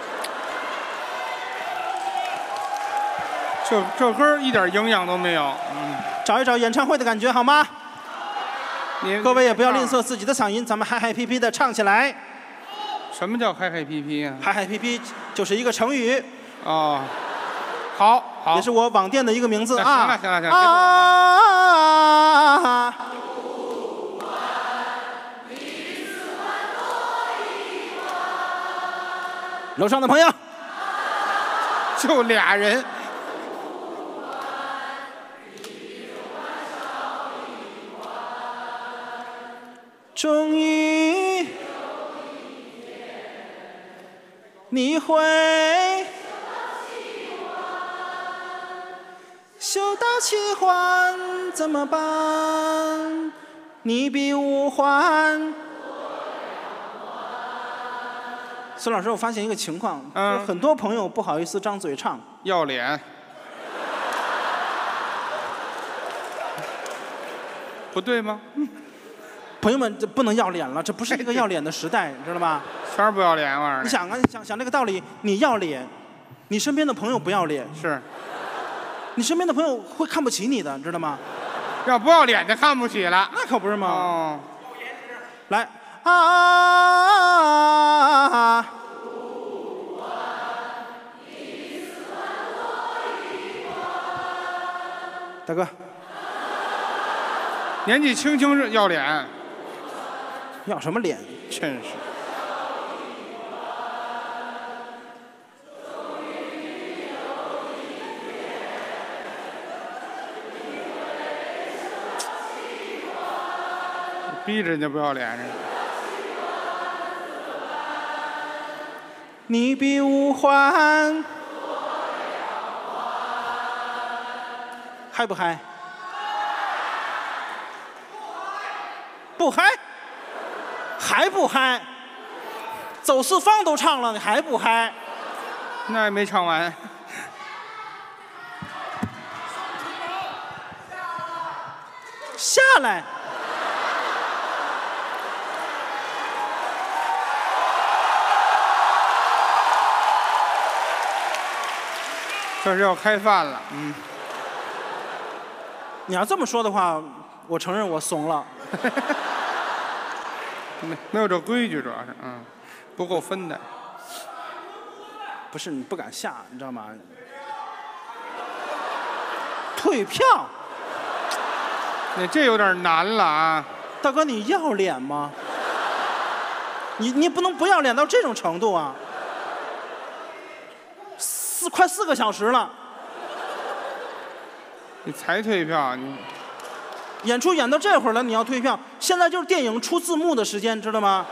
这歌一点营养都没有。 找一找演唱会的感觉好吗？各位也不要吝啬自己的嗓音，咱们嗨嗨皮皮的唱起来。 什么叫嗨嗨皮皮啊？ 嗨嗨皮皮就是一个成语。 哦，好， 也是我网店的一个名字啊。 行了， 楼上的朋友， 就俩人。 终于，你会修到7环怎么办？你比5环。孙老师，我发现一个情况，就是很多朋友不好意思张嘴唱， 要脸。不对吗？ 朋友们，这不能要脸了，这不是一个要脸的时代，你知道吗？ 全是不要脸玩意儿。 你想啊，想这个道理，你要脸，你身边的朋友不要脸， 是， 你身边的朋友会看不起你的，知道吗？ 要不要脸就看不起了， 那可不是吗？ 哦， 来大哥， 年纪轻轻要脸， 要什么脸？ 真是。逼着人家不要脸你比五环。嗨不嗨？不嗨？还不嗨？走四方都唱了，你还不嗨？ 那也没唱完。 下来。 这是要开饭了， 你要这么说的话，我承认我怂了。 没有这规矩，主要是，不够分的。 不是你不敢下，你知道吗？退票。 你这有点难了啊！ 大哥，你要脸吗？你不能不要脸到这种程度啊！快4个小时了， 你才退票，你演出演到这会儿了，你要退票？现在就是电影出字幕的时间，知道吗？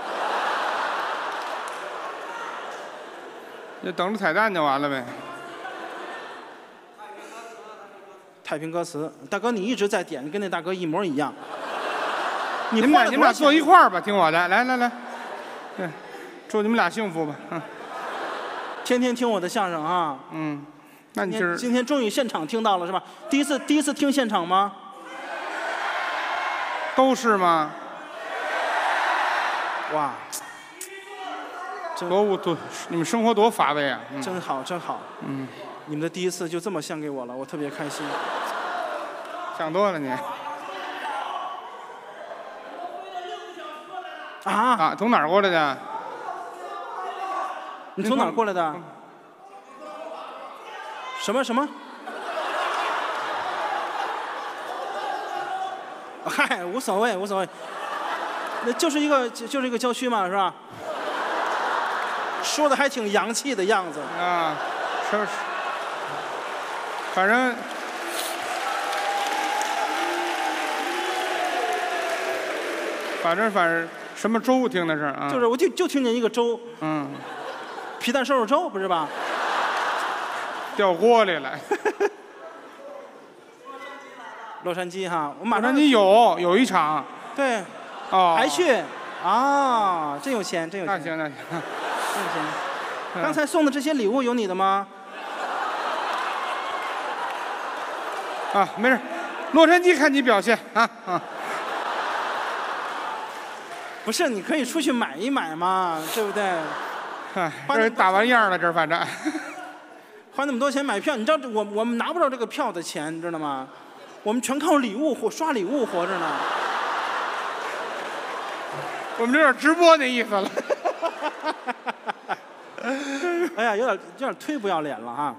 就等着彩蛋就完了呗。 太平歌词，大哥你一直在点，跟那大哥一模一样。 你们俩坐一块儿吧，听我的，来，对，祝你们俩幸福吧， 天天听我的相声啊， 那你今天终于现场听到了是吧？第一次听现场吗？ 都是吗？ 哇， 多，你们生活多乏味啊！ 真好，真好。你们的第一次就这么献给我了，我特别开心。 想多了你。 啊， 从哪儿过来的？ 你从哪儿过来的？什么？嗨，无所谓，那就是一个郊区嘛，是吧？说的还挺洋气的样子啊，是，反正什么粥听的是啊？ 就是我就听见一个粥，皮蛋瘦肉粥不是吧？ 掉锅里了。 洛杉矶哈，我马上。 洛杉矶有一场。 对。 哦。 还去啊？真有钱，真有钱。 那行。真有钱。刚才送的这些礼物有你的吗？ 啊，没事。洛杉矶看你表现啊。 不是，你可以出去买一买嘛，对不对？ 哎，这打完样了，这反正。 花那么多钱买票，你知道我们拿不着这个票的钱，你知道吗？我们全靠礼物刷礼物活着呢。 我们有点直播那意思了。 哎呀，有点忒不要脸了哈。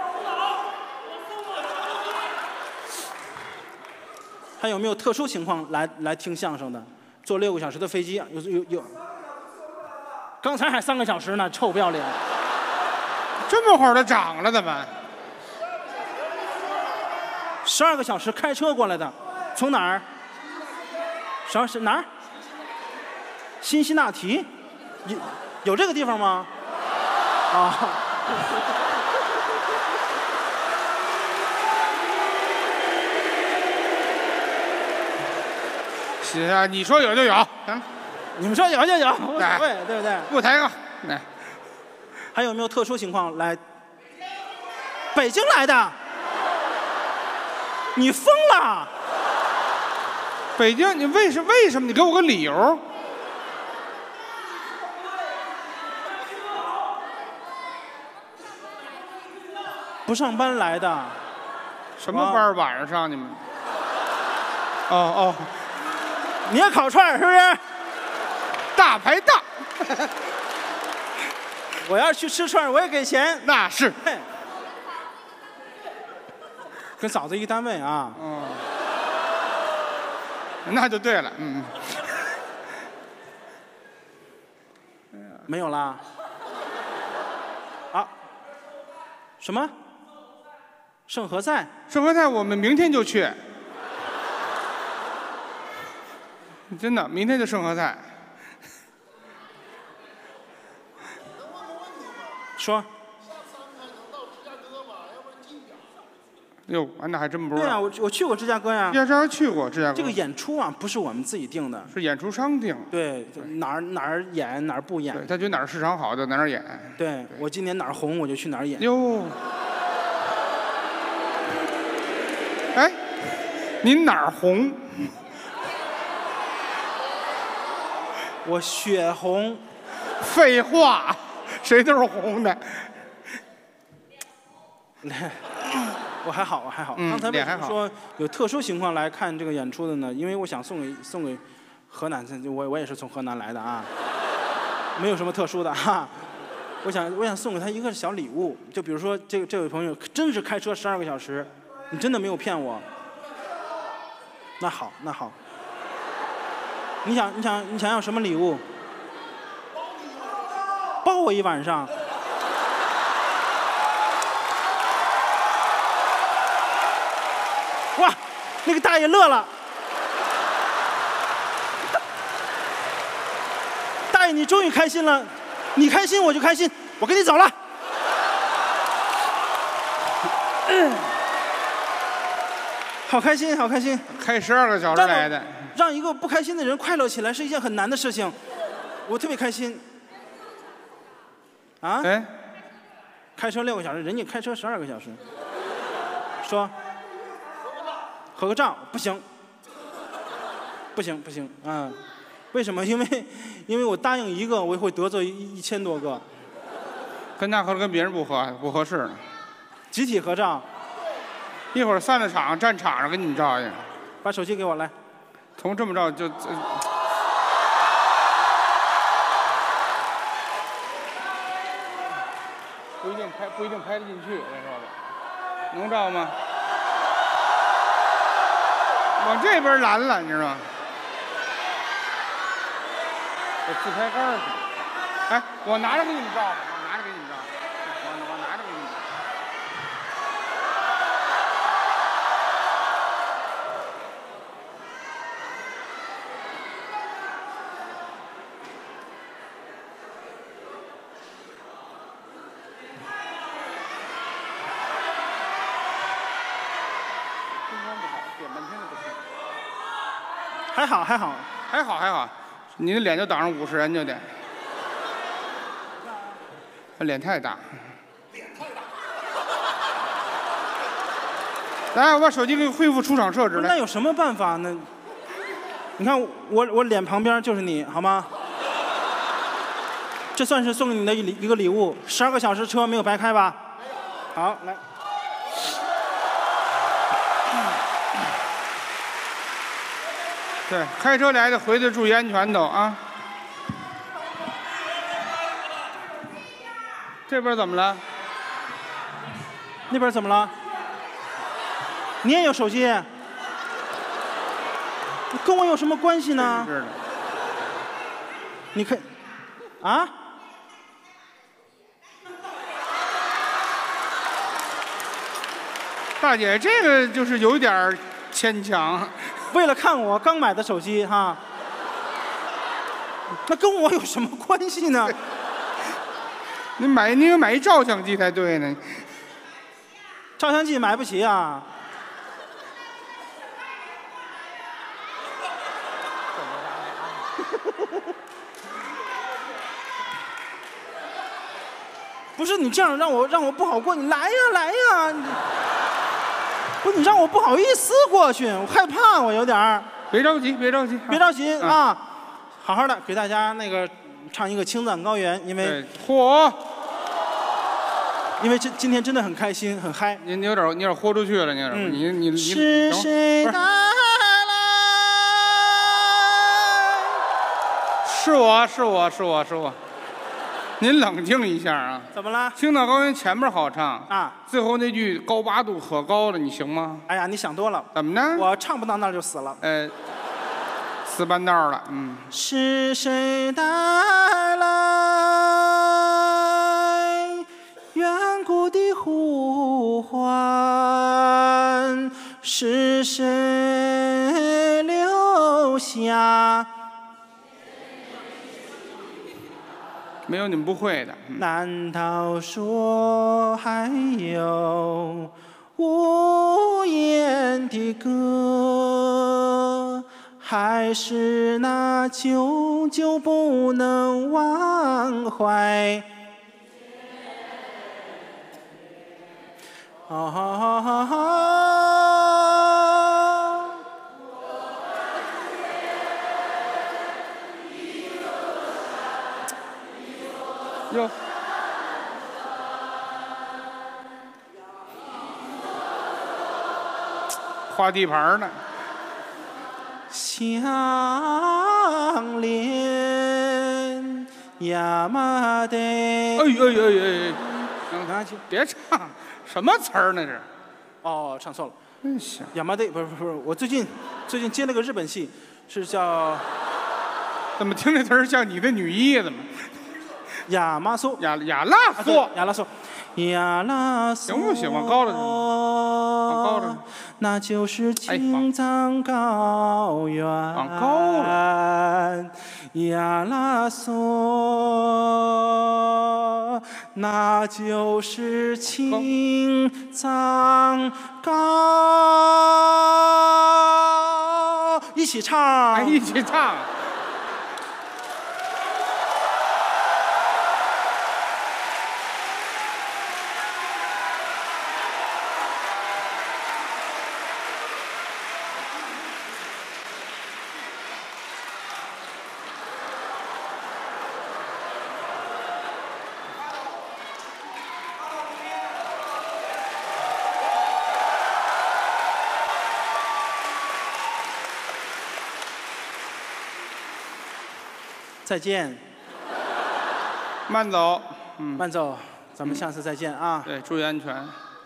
还有没有特殊情况来听相声的？坐6个小时的飞机，有。刚才还3个小时呢，臭不要脸！ 这么会儿都涨了，怎么 ？12个小时开车过来的，从哪儿？是哪儿？辛西那提，有这个地方吗？啊。 是啊，你说有就有， 你们说有就有，无所谓，对不对？ 不抬杠。 还有没有特殊情况来？北京来的？你疯了？ 北京，你为什么？你给我个理由。 不上班来的。 什么班？晚上上你们？哦。 你也烤串是不是？ 大排档。 我要去吃串，我也给钱。 那是。 跟嫂子一单位啊。 那就对了， 没有啦。啊？什么？盛和菜？ 盛和菜，我们明天就去。真的，明天就盛和菜。 说。 哟，那还真不知道。 对啊，我去过芝加哥呀。 要是还去过芝加哥。 这个演出啊，不是我们自己定的， 是演出商定。 对，哪儿演哪儿不演。 他觉得哪儿市场好就哪儿演。 对，我今年哪儿红我就去哪儿演。 哟。哎，您哪儿红？ 我血红。 废话，谁都是红的。 我还好，我还好。刚才为什么说有特殊情况来看这个演出的呢？因为我想送给河南，我也是从河南来的啊，没有什么特殊的哈。我想送给他一个小礼物，就比如说这位朋友真是开车12个小时，你真的没有骗我。那好，那好。你想要什么礼物？包我一晚上。哇，那个大爷乐了。大爷，你终于开心了，你开心我就开心，我跟你走了。好开心，好开心！ 开12个小时来的， 让一个不开心的人快乐起来是一件很难的事情，我特别开心。啊？ 哎， 开车6个小时，人家开车12个小时。说。合个照不行，不行不行，嗯，为什么？因为我答应一个，我会得罪1000多个。 跟他合跟别人不合适呢。 集体合照， 一会儿散了场，站场上给你们照去。 把手机给我来。 从这么照就。不一定拍得进去，我跟你说吧，能照吗？往这边拦了，你知道吗？这自拍杆儿，哎，我拿着给你们照吧，我拿着给你们照，我拿着给你们照。 还好还好还好还好，你的脸就挡上50人就得，脸太大。来，我把手机给恢复出厂设置了。 那有什么办法呢？你看我脸旁边就是你，好吗？这算是送给你的一个礼物，12个小时车没有白开吧？好，来。 对，开车来的回去注意安全都啊。这边怎么了？ 那边怎么了？你也有手机？跟我有什么关系呢？ 是的。 你看，啊？ 大姐，这个就是有点牵强。 为了看我刚买的手机哈，那跟我有什么关系呢？ 你应该买一照相机才对呢。 照相机买不起啊。不是你这样让我不好过，你来呀来呀！不是你让我不好意思过去，我害怕，我有点儿。 别着急，别着急， 别着急啊！好好的给大家那个唱一个《青藏高原》，因为因为今天真的很开心，很嗨。 你有点豁出去了，你你是谁带来？ 是我。您冷静一下啊！ 怎么了？ 青藏高原前面好唱啊， 最后那句高八度可高了，你行吗？ 哎呀，你想多了。 怎么呢？ 我唱不到那儿就死了。 死半道了。嗯。 是谁带来远古的呼唤？是谁留下？ 没有你们不会的。 难道说还有无言的歌，还是那久久不能忘怀？ 哟，画地盘呢。 相恋呀嘛的。 哎，别唱，什么词儿那是？ 哦，唱错了。亚麻得不是，我最近接了个日本戏，是叫怎么听这词儿像你的女一怎么？ 亚麻苏， 亚拉苏， 亚拉苏，亚拉苏。 行不行？往高了，往高了。 那就是青藏高原。 往高了。 亚拉苏，那就是青藏高。一起唱， 一起唱。 再见， 慢走， 慢走，咱们下次再见啊！ 对，注意安全。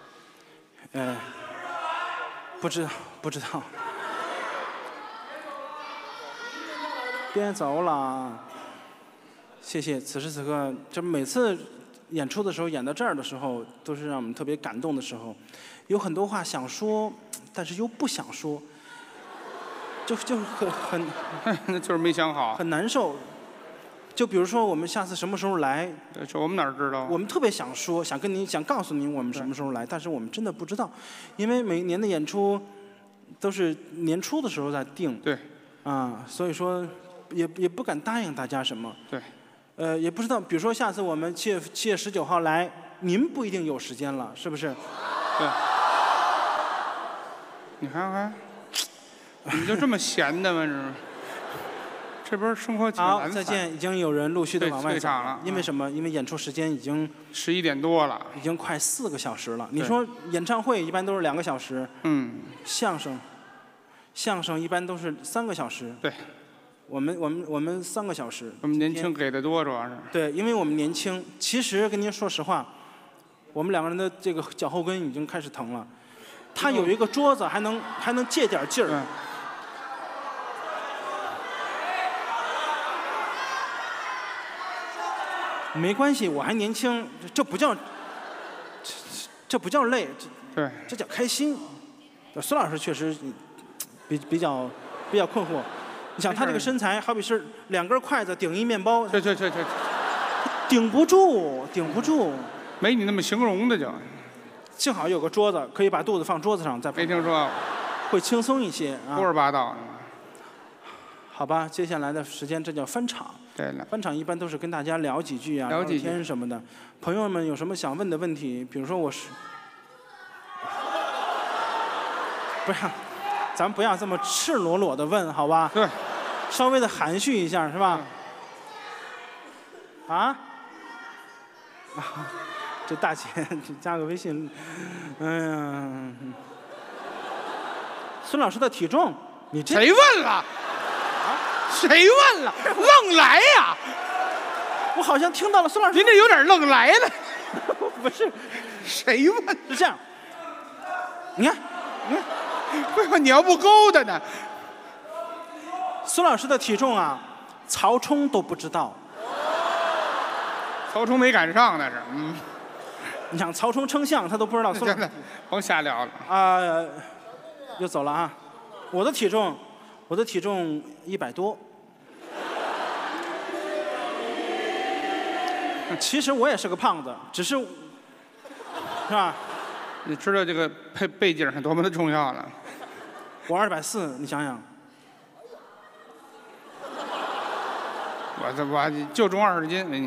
不知道，别走了，谢谢。此时此刻，这每次演出的时候，演到这儿的时候，都是让我们特别感动的时候，有很多话想说，但是又不想说，就很， 那就是没想好， 很难受。就比如说，我们下次什么时候来？ 这我们哪知道？ 我们特别想说，想告诉您我们什么时候来，但是我们真的不知道，因为每年的演出都是年初的时候在定。 对。 所以说也不敢答应大家什么。 对。 也不知道，比如说下次我们7月19号来，您不一定有时间了，是不是？ 对。你看看，你们就这么闲的吗？这边生活挺难。 好，再见。已经有人陆续的往外走了。 因为什么？因为演出时间已经 11点多了， 已经快4个小时了。你说演唱会一般都是2个小时，相声一般都是3个小时。 对， 我们3个小时。 我们年轻给的多，主要是。 对，因为我们年轻。其实跟您说实话，我们2个人的这个脚后跟已经开始疼了。他有一个桌子，还能借点劲儿。没关系，我还年轻，这不叫累， 对， 这叫开心。孙老师确实比较困惑。你想他这个身材，好比是2根筷子顶一面包， 这顶不住。 没你那么形容的就。 幸好有个桌子，可以把肚子放桌子上再。 没听说。 会轻松一些啊。 胡说八道。 好吧，接下来的时间这叫翻场。 对了， 翻场一般都是跟大家聊几句啊，聊天什么的。朋友们有什么想问的问题？比如说咱们不要这么赤裸裸的问，好吧？ 对， 稍微的含蓄一下，是吧？这大姐加个微信，孙老师的体重，你这谁问了？谁问了？愣来呀！ 我好像听到了孙老师。 您这有点愣来了。 不是， 谁问？ 是这样。你看， 为何你要不勾搭呢？ 孙老师的体重啊，曹冲都不知道。 曹冲没赶上那是。 你想曹冲称象，他都不知道。 真的，甭瞎聊了。 又走了啊！我的体重100多。 其实我也是个胖子，只是，是吧？ 你知道这个背景是多么的重要了。 我240，你想想。 我就重20斤，给你，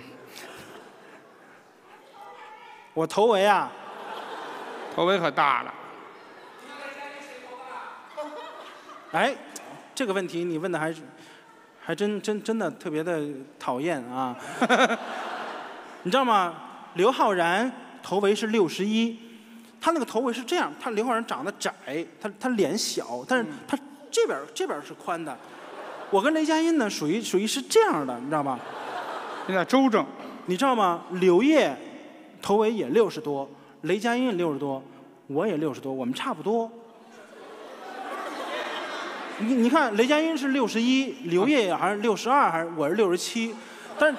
我头围啊， 头围可大了。 哎，这个问题你问的还真的特别的讨厌啊！你知道吗？刘昊然头围是61，他那个头围是这样，刘昊然长得窄，他脸小，但是他这边是宽的。我跟雷佳音呢属于是这样的，你知道吗？ 有点周正。 你知道吗？刘烨头围也60多，雷佳音60多，我也60多，我们差不多。你看，雷佳音是61，刘烨还是62，还是我是67，但是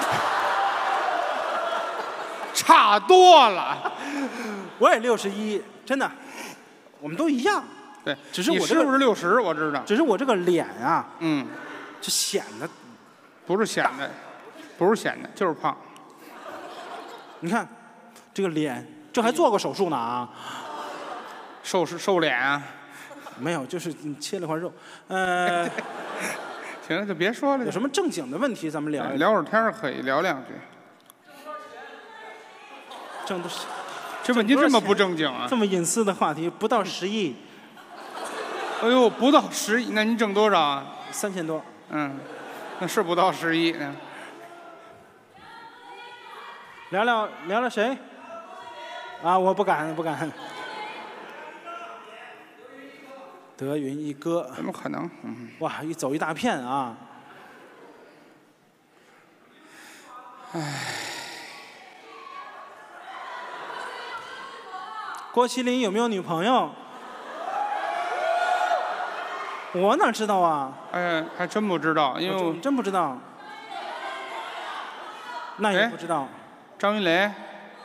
差多了。 我也61，真的，我们都一样。 对， 只是我你是不是60？我知道。 只是我这个脸啊，就显得不是显得，就是胖。 你看这个脸，这还做过手术呢啊！ 瘦脸啊？ 没有，就是你切了块肉。 行了，就别说了。 有什么正经的问题咱们聊一聊会儿天可以聊两句。这问题这么不正经啊！ 这么隐私的话题，不到10亿。 哎呦，不到10亿，那你挣多少啊 ？3000多。 那是不到10亿。 聊聊谁？啊，我不敢。德云一哥。 怎么可能？ 哇，一走一大片啊！唉。郭麒麟有没有女朋友？我哪知道啊？ 哎，还真不知道，因为我真不知道。那也不知道。 张云雷。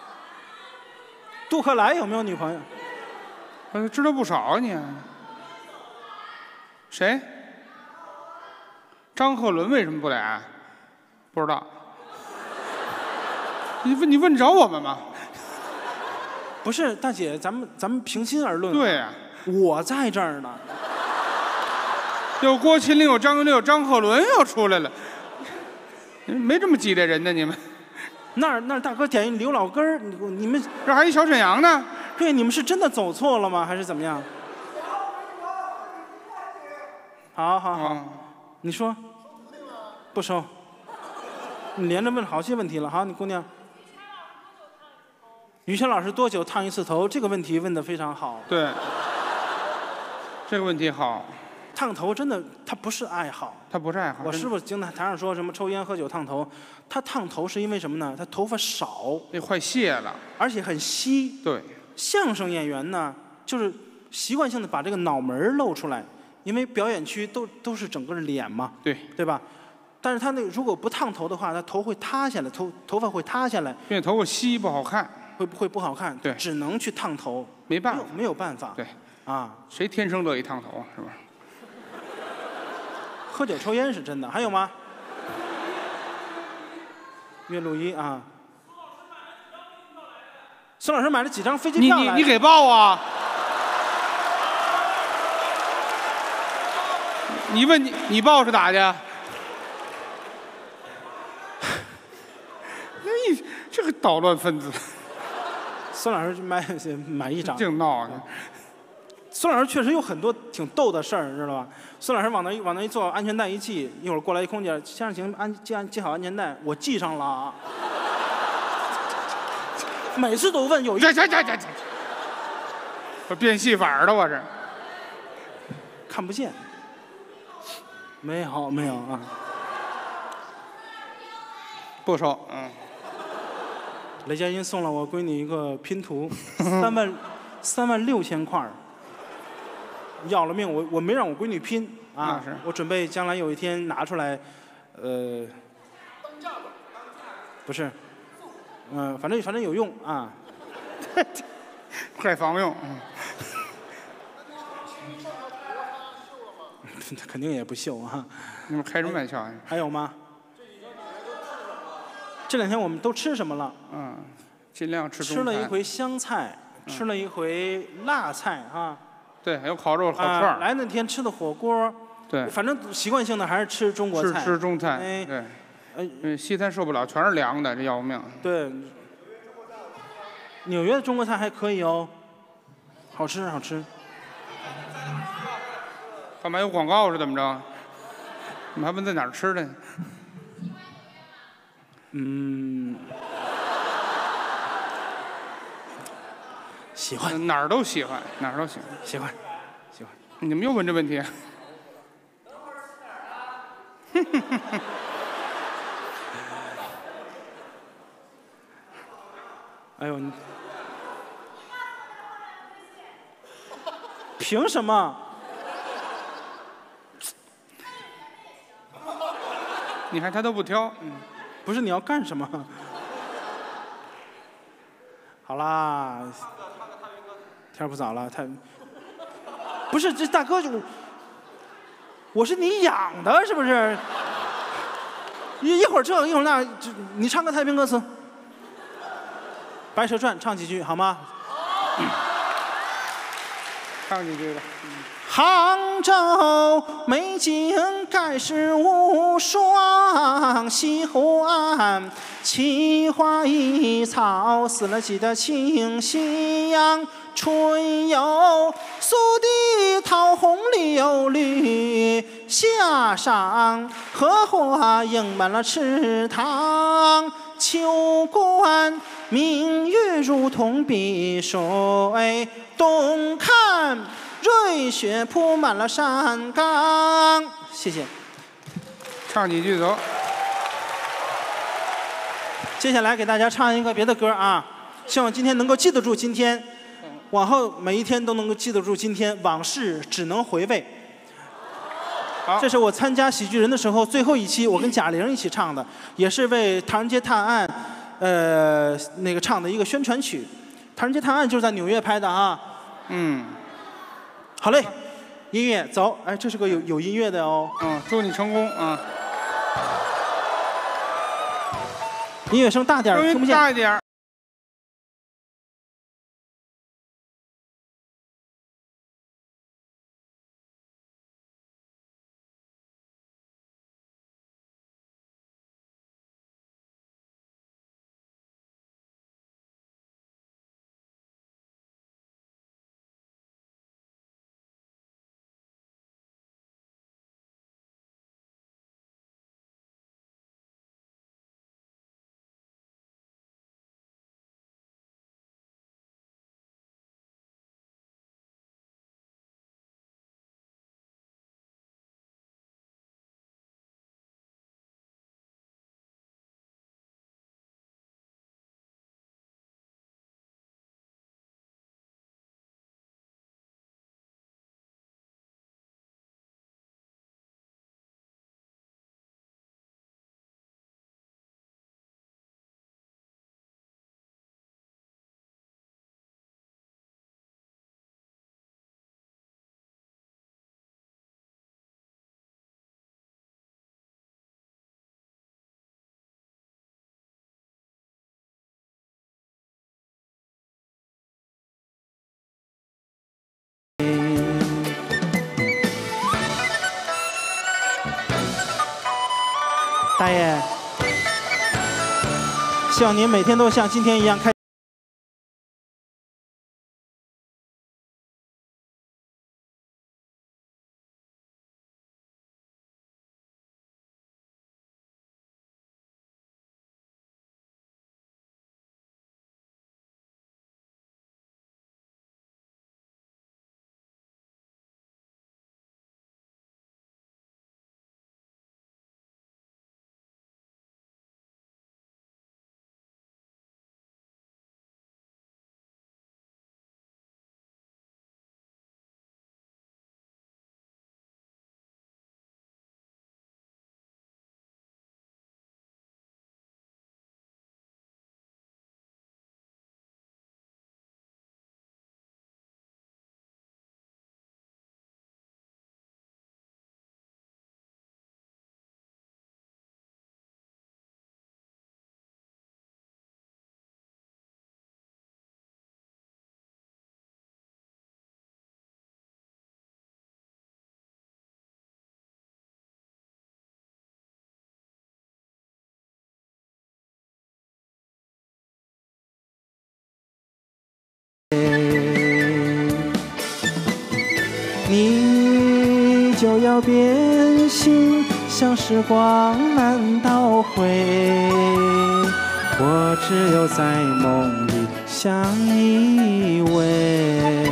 杜克莱有没有女朋友？ 知道不少啊你。谁？张鹤伦为什么不来？不知道。你问着我们吗？ 不是，大姐，咱们平心而论。 对呀。 我在这儿呢。 有郭麒麟，有张云雷，有张鹤伦要出来了，没这么激烈人呢，你们。 那大哥点一刘老根儿，你们这还一小沈阳呢。 对，你们是真的走错了吗？还是怎么样？好，你说。不收。你连着问好些问题了，好，你姑娘。于谦老师多久烫一次头？这个问题问得非常好。 对。这个问题好。 烫头真的，它不是爱好。 它不是爱好。 我师傅经常台上说什么抽烟喝酒烫头，他烫头是因为什么呢？他头发少， 那快卸了， 而且很稀。 对。 相声演员呢，就是习惯性的把这个脑门露出来，因为表演区都是整个脸嘛，对吧？但是他那个如果不烫头的话，他头会塌下来，头发会塌下来， 因为头发稀不好看， 会不好看， 对， 只能去烫头， 没办法， 没有办法， 对， 啊， 谁天生乐意烫头啊？是吧？ 喝酒抽烟是真的，还有吗？岳路一啊，孙老师买了几张飞机票来？ 你给报啊！你问你报是咋的？哎，这个捣乱分子！ 孙老师买一张， 净闹。 孙老师确实有很多挺逗的事儿，知道吧？孙老师往那一坐，安全带一系，一会儿过来一空姐，先生请系好安全带，我系上了啊。每次都问有一。 我变戏法的我这。 看不见。没有啊。 不收， 雷佳音送了我闺女一个拼图，36000块。要了命！我没让我闺女拼啊，我准备将来有一天拿出来，不是，反正有用啊， 快防用。 肯定也不秀啊！ 你们开什么玩笑？ 还有吗？ 这2天我们都吃什么了？ 尽量吃中餐。吃了一回湘菜，吃了一回辣菜啊。 对，还有烤肉、烤串。 来那天吃的火锅。对，反正习惯性的还是吃中国菜。 吃中餐。对。西餐受不了，全是凉的，这要命。 对。纽约的中国菜还可以哦，好吃好吃。 干嘛有广告是怎么着？你还问在哪儿吃的？ 喜欢， 哪儿都喜欢，哪儿都喜欢， 喜欢。 你们又问这问题？ 哎呦，凭什么？ 你看他都不挑， 不是你要干什么？好啦，天不早了，不是这大哥就，我是你养的，是不是？一会儿这一会儿那，你唱个太平歌词，《白蛇传》唱几句好吗？ 唱几句吧。 杭州美景盖世无双，西湖岸奇花异草，四了几的清夕阳，春有苏堤桃红柳绿，夏上荷花映满了池塘，秋观明月如同碧水，冬看瑞雪铺满了山岗。谢谢。 唱几句走。 接下来给大家唱一个别的歌啊，希望今天能够记得住今天，往后每一天都能够记得住今天，往事只能回味。这是我参加喜剧人的时候最后一期，我跟贾玲一起唱的，也是为《唐人街探案》那个唱的一个宣传曲。《唐人街探案》就是在纽约拍的啊。好嘞，音乐走，哎，这是个有音乐的哦。 祝你成功啊！ 音乐声大点，听不见。 大一点。 大爷，希望您每天都像今天一样开。 你就要变心，像时光难倒回。我只有在梦里相依偎。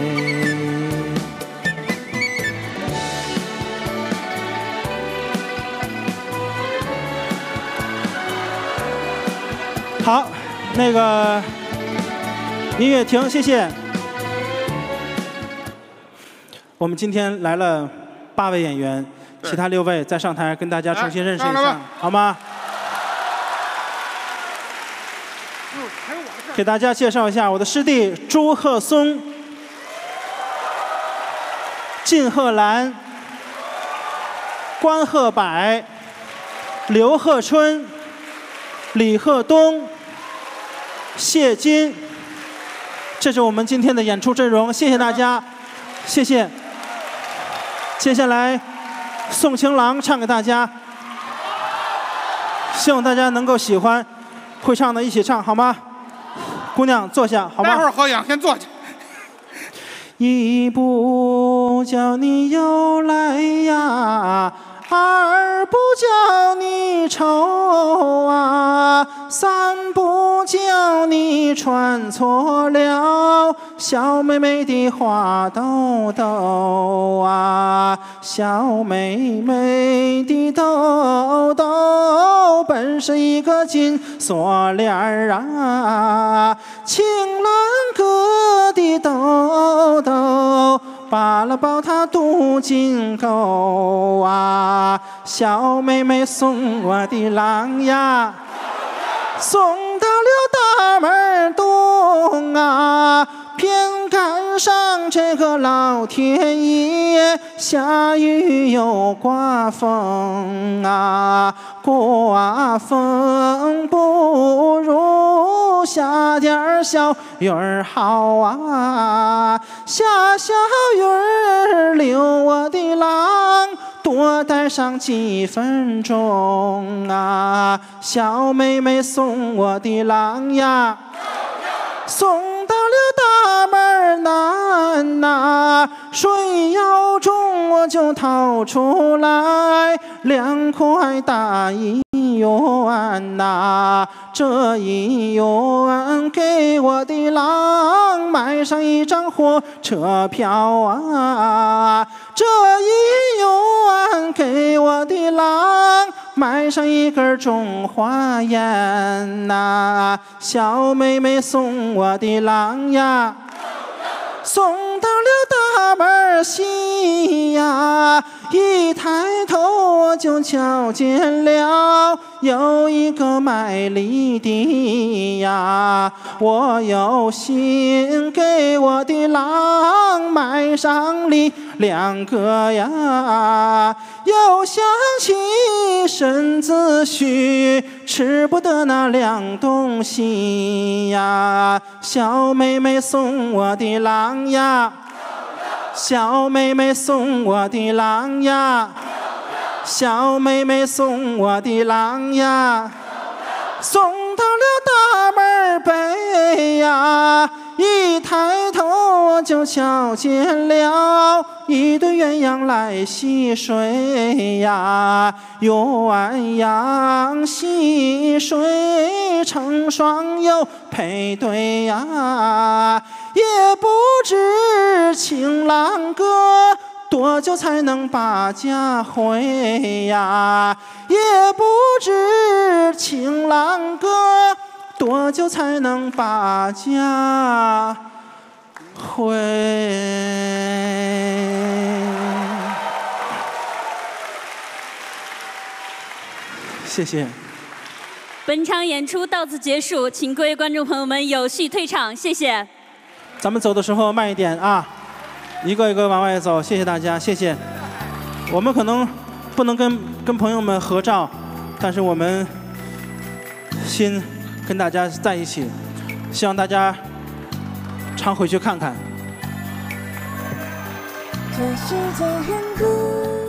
好，那个音乐停，谢谢。我们今天来了8位演员，其他6位再上台跟大家重新认识一下，好吗？给大家介绍一下我的师弟朱鹤松、靳鹤兰、关鹤柏、刘鹤春、李鹤东、谢金，这是我们今天的演出阵容，谢谢大家，谢谢。接下来，宋情郎唱给大家，希望大家能够喜欢，会唱的一起唱好吗？姑娘坐下好吗？ 待会儿好养，先坐下。 一不叫你又来呀，二不叫你愁啊，三不叫你穿错了小妹妹的花兜兜啊，小妹妹的兜兜本是一个金锁链儿啊，青蓝格的兜兜扒了抱她镀金钩啊，小妹妹送我的郎呀，送到了大门东啊，偏赶上这个老天爷下雨又刮风啊，刮风不如下点小雨儿好啊，下小雨儿留我的郎多待上几分钟啊，小妹妹送我的郎呀，送到了大门南呐，水要重我就掏出来2块大1元呐，这1元给我的郎买上一张火车票啊，这1元给我的郎买上一根中华烟呐，小妹妹送我的郎呀，送到了大门西呀，一抬头我就瞧见了有一个卖梨的呀，我有心给我的郎买上梨2个呀，又想起身子虚吃不得那2东西呀，小妹妹送我的郎呀，小妹妹送我的郎呀，小妹妹送我的郎呀，送到了大门北呀，一抬头我就瞧见了一对鸳鸯来戏水呀，鸳鸯戏水成双又配对呀，也不知情郎哥多久才能把家回呀，也不知情郎哥多久才能把家回。谢谢。 本场演出到此结束，请各位观众朋友们有序退场，谢谢。 咱们走的时候慢一点啊，一个一个往外走，谢谢大家，谢谢。我们可能不能跟朋友们合照，但是我们心跟大家在一起，希望大家常回去看看。 这世界很酷。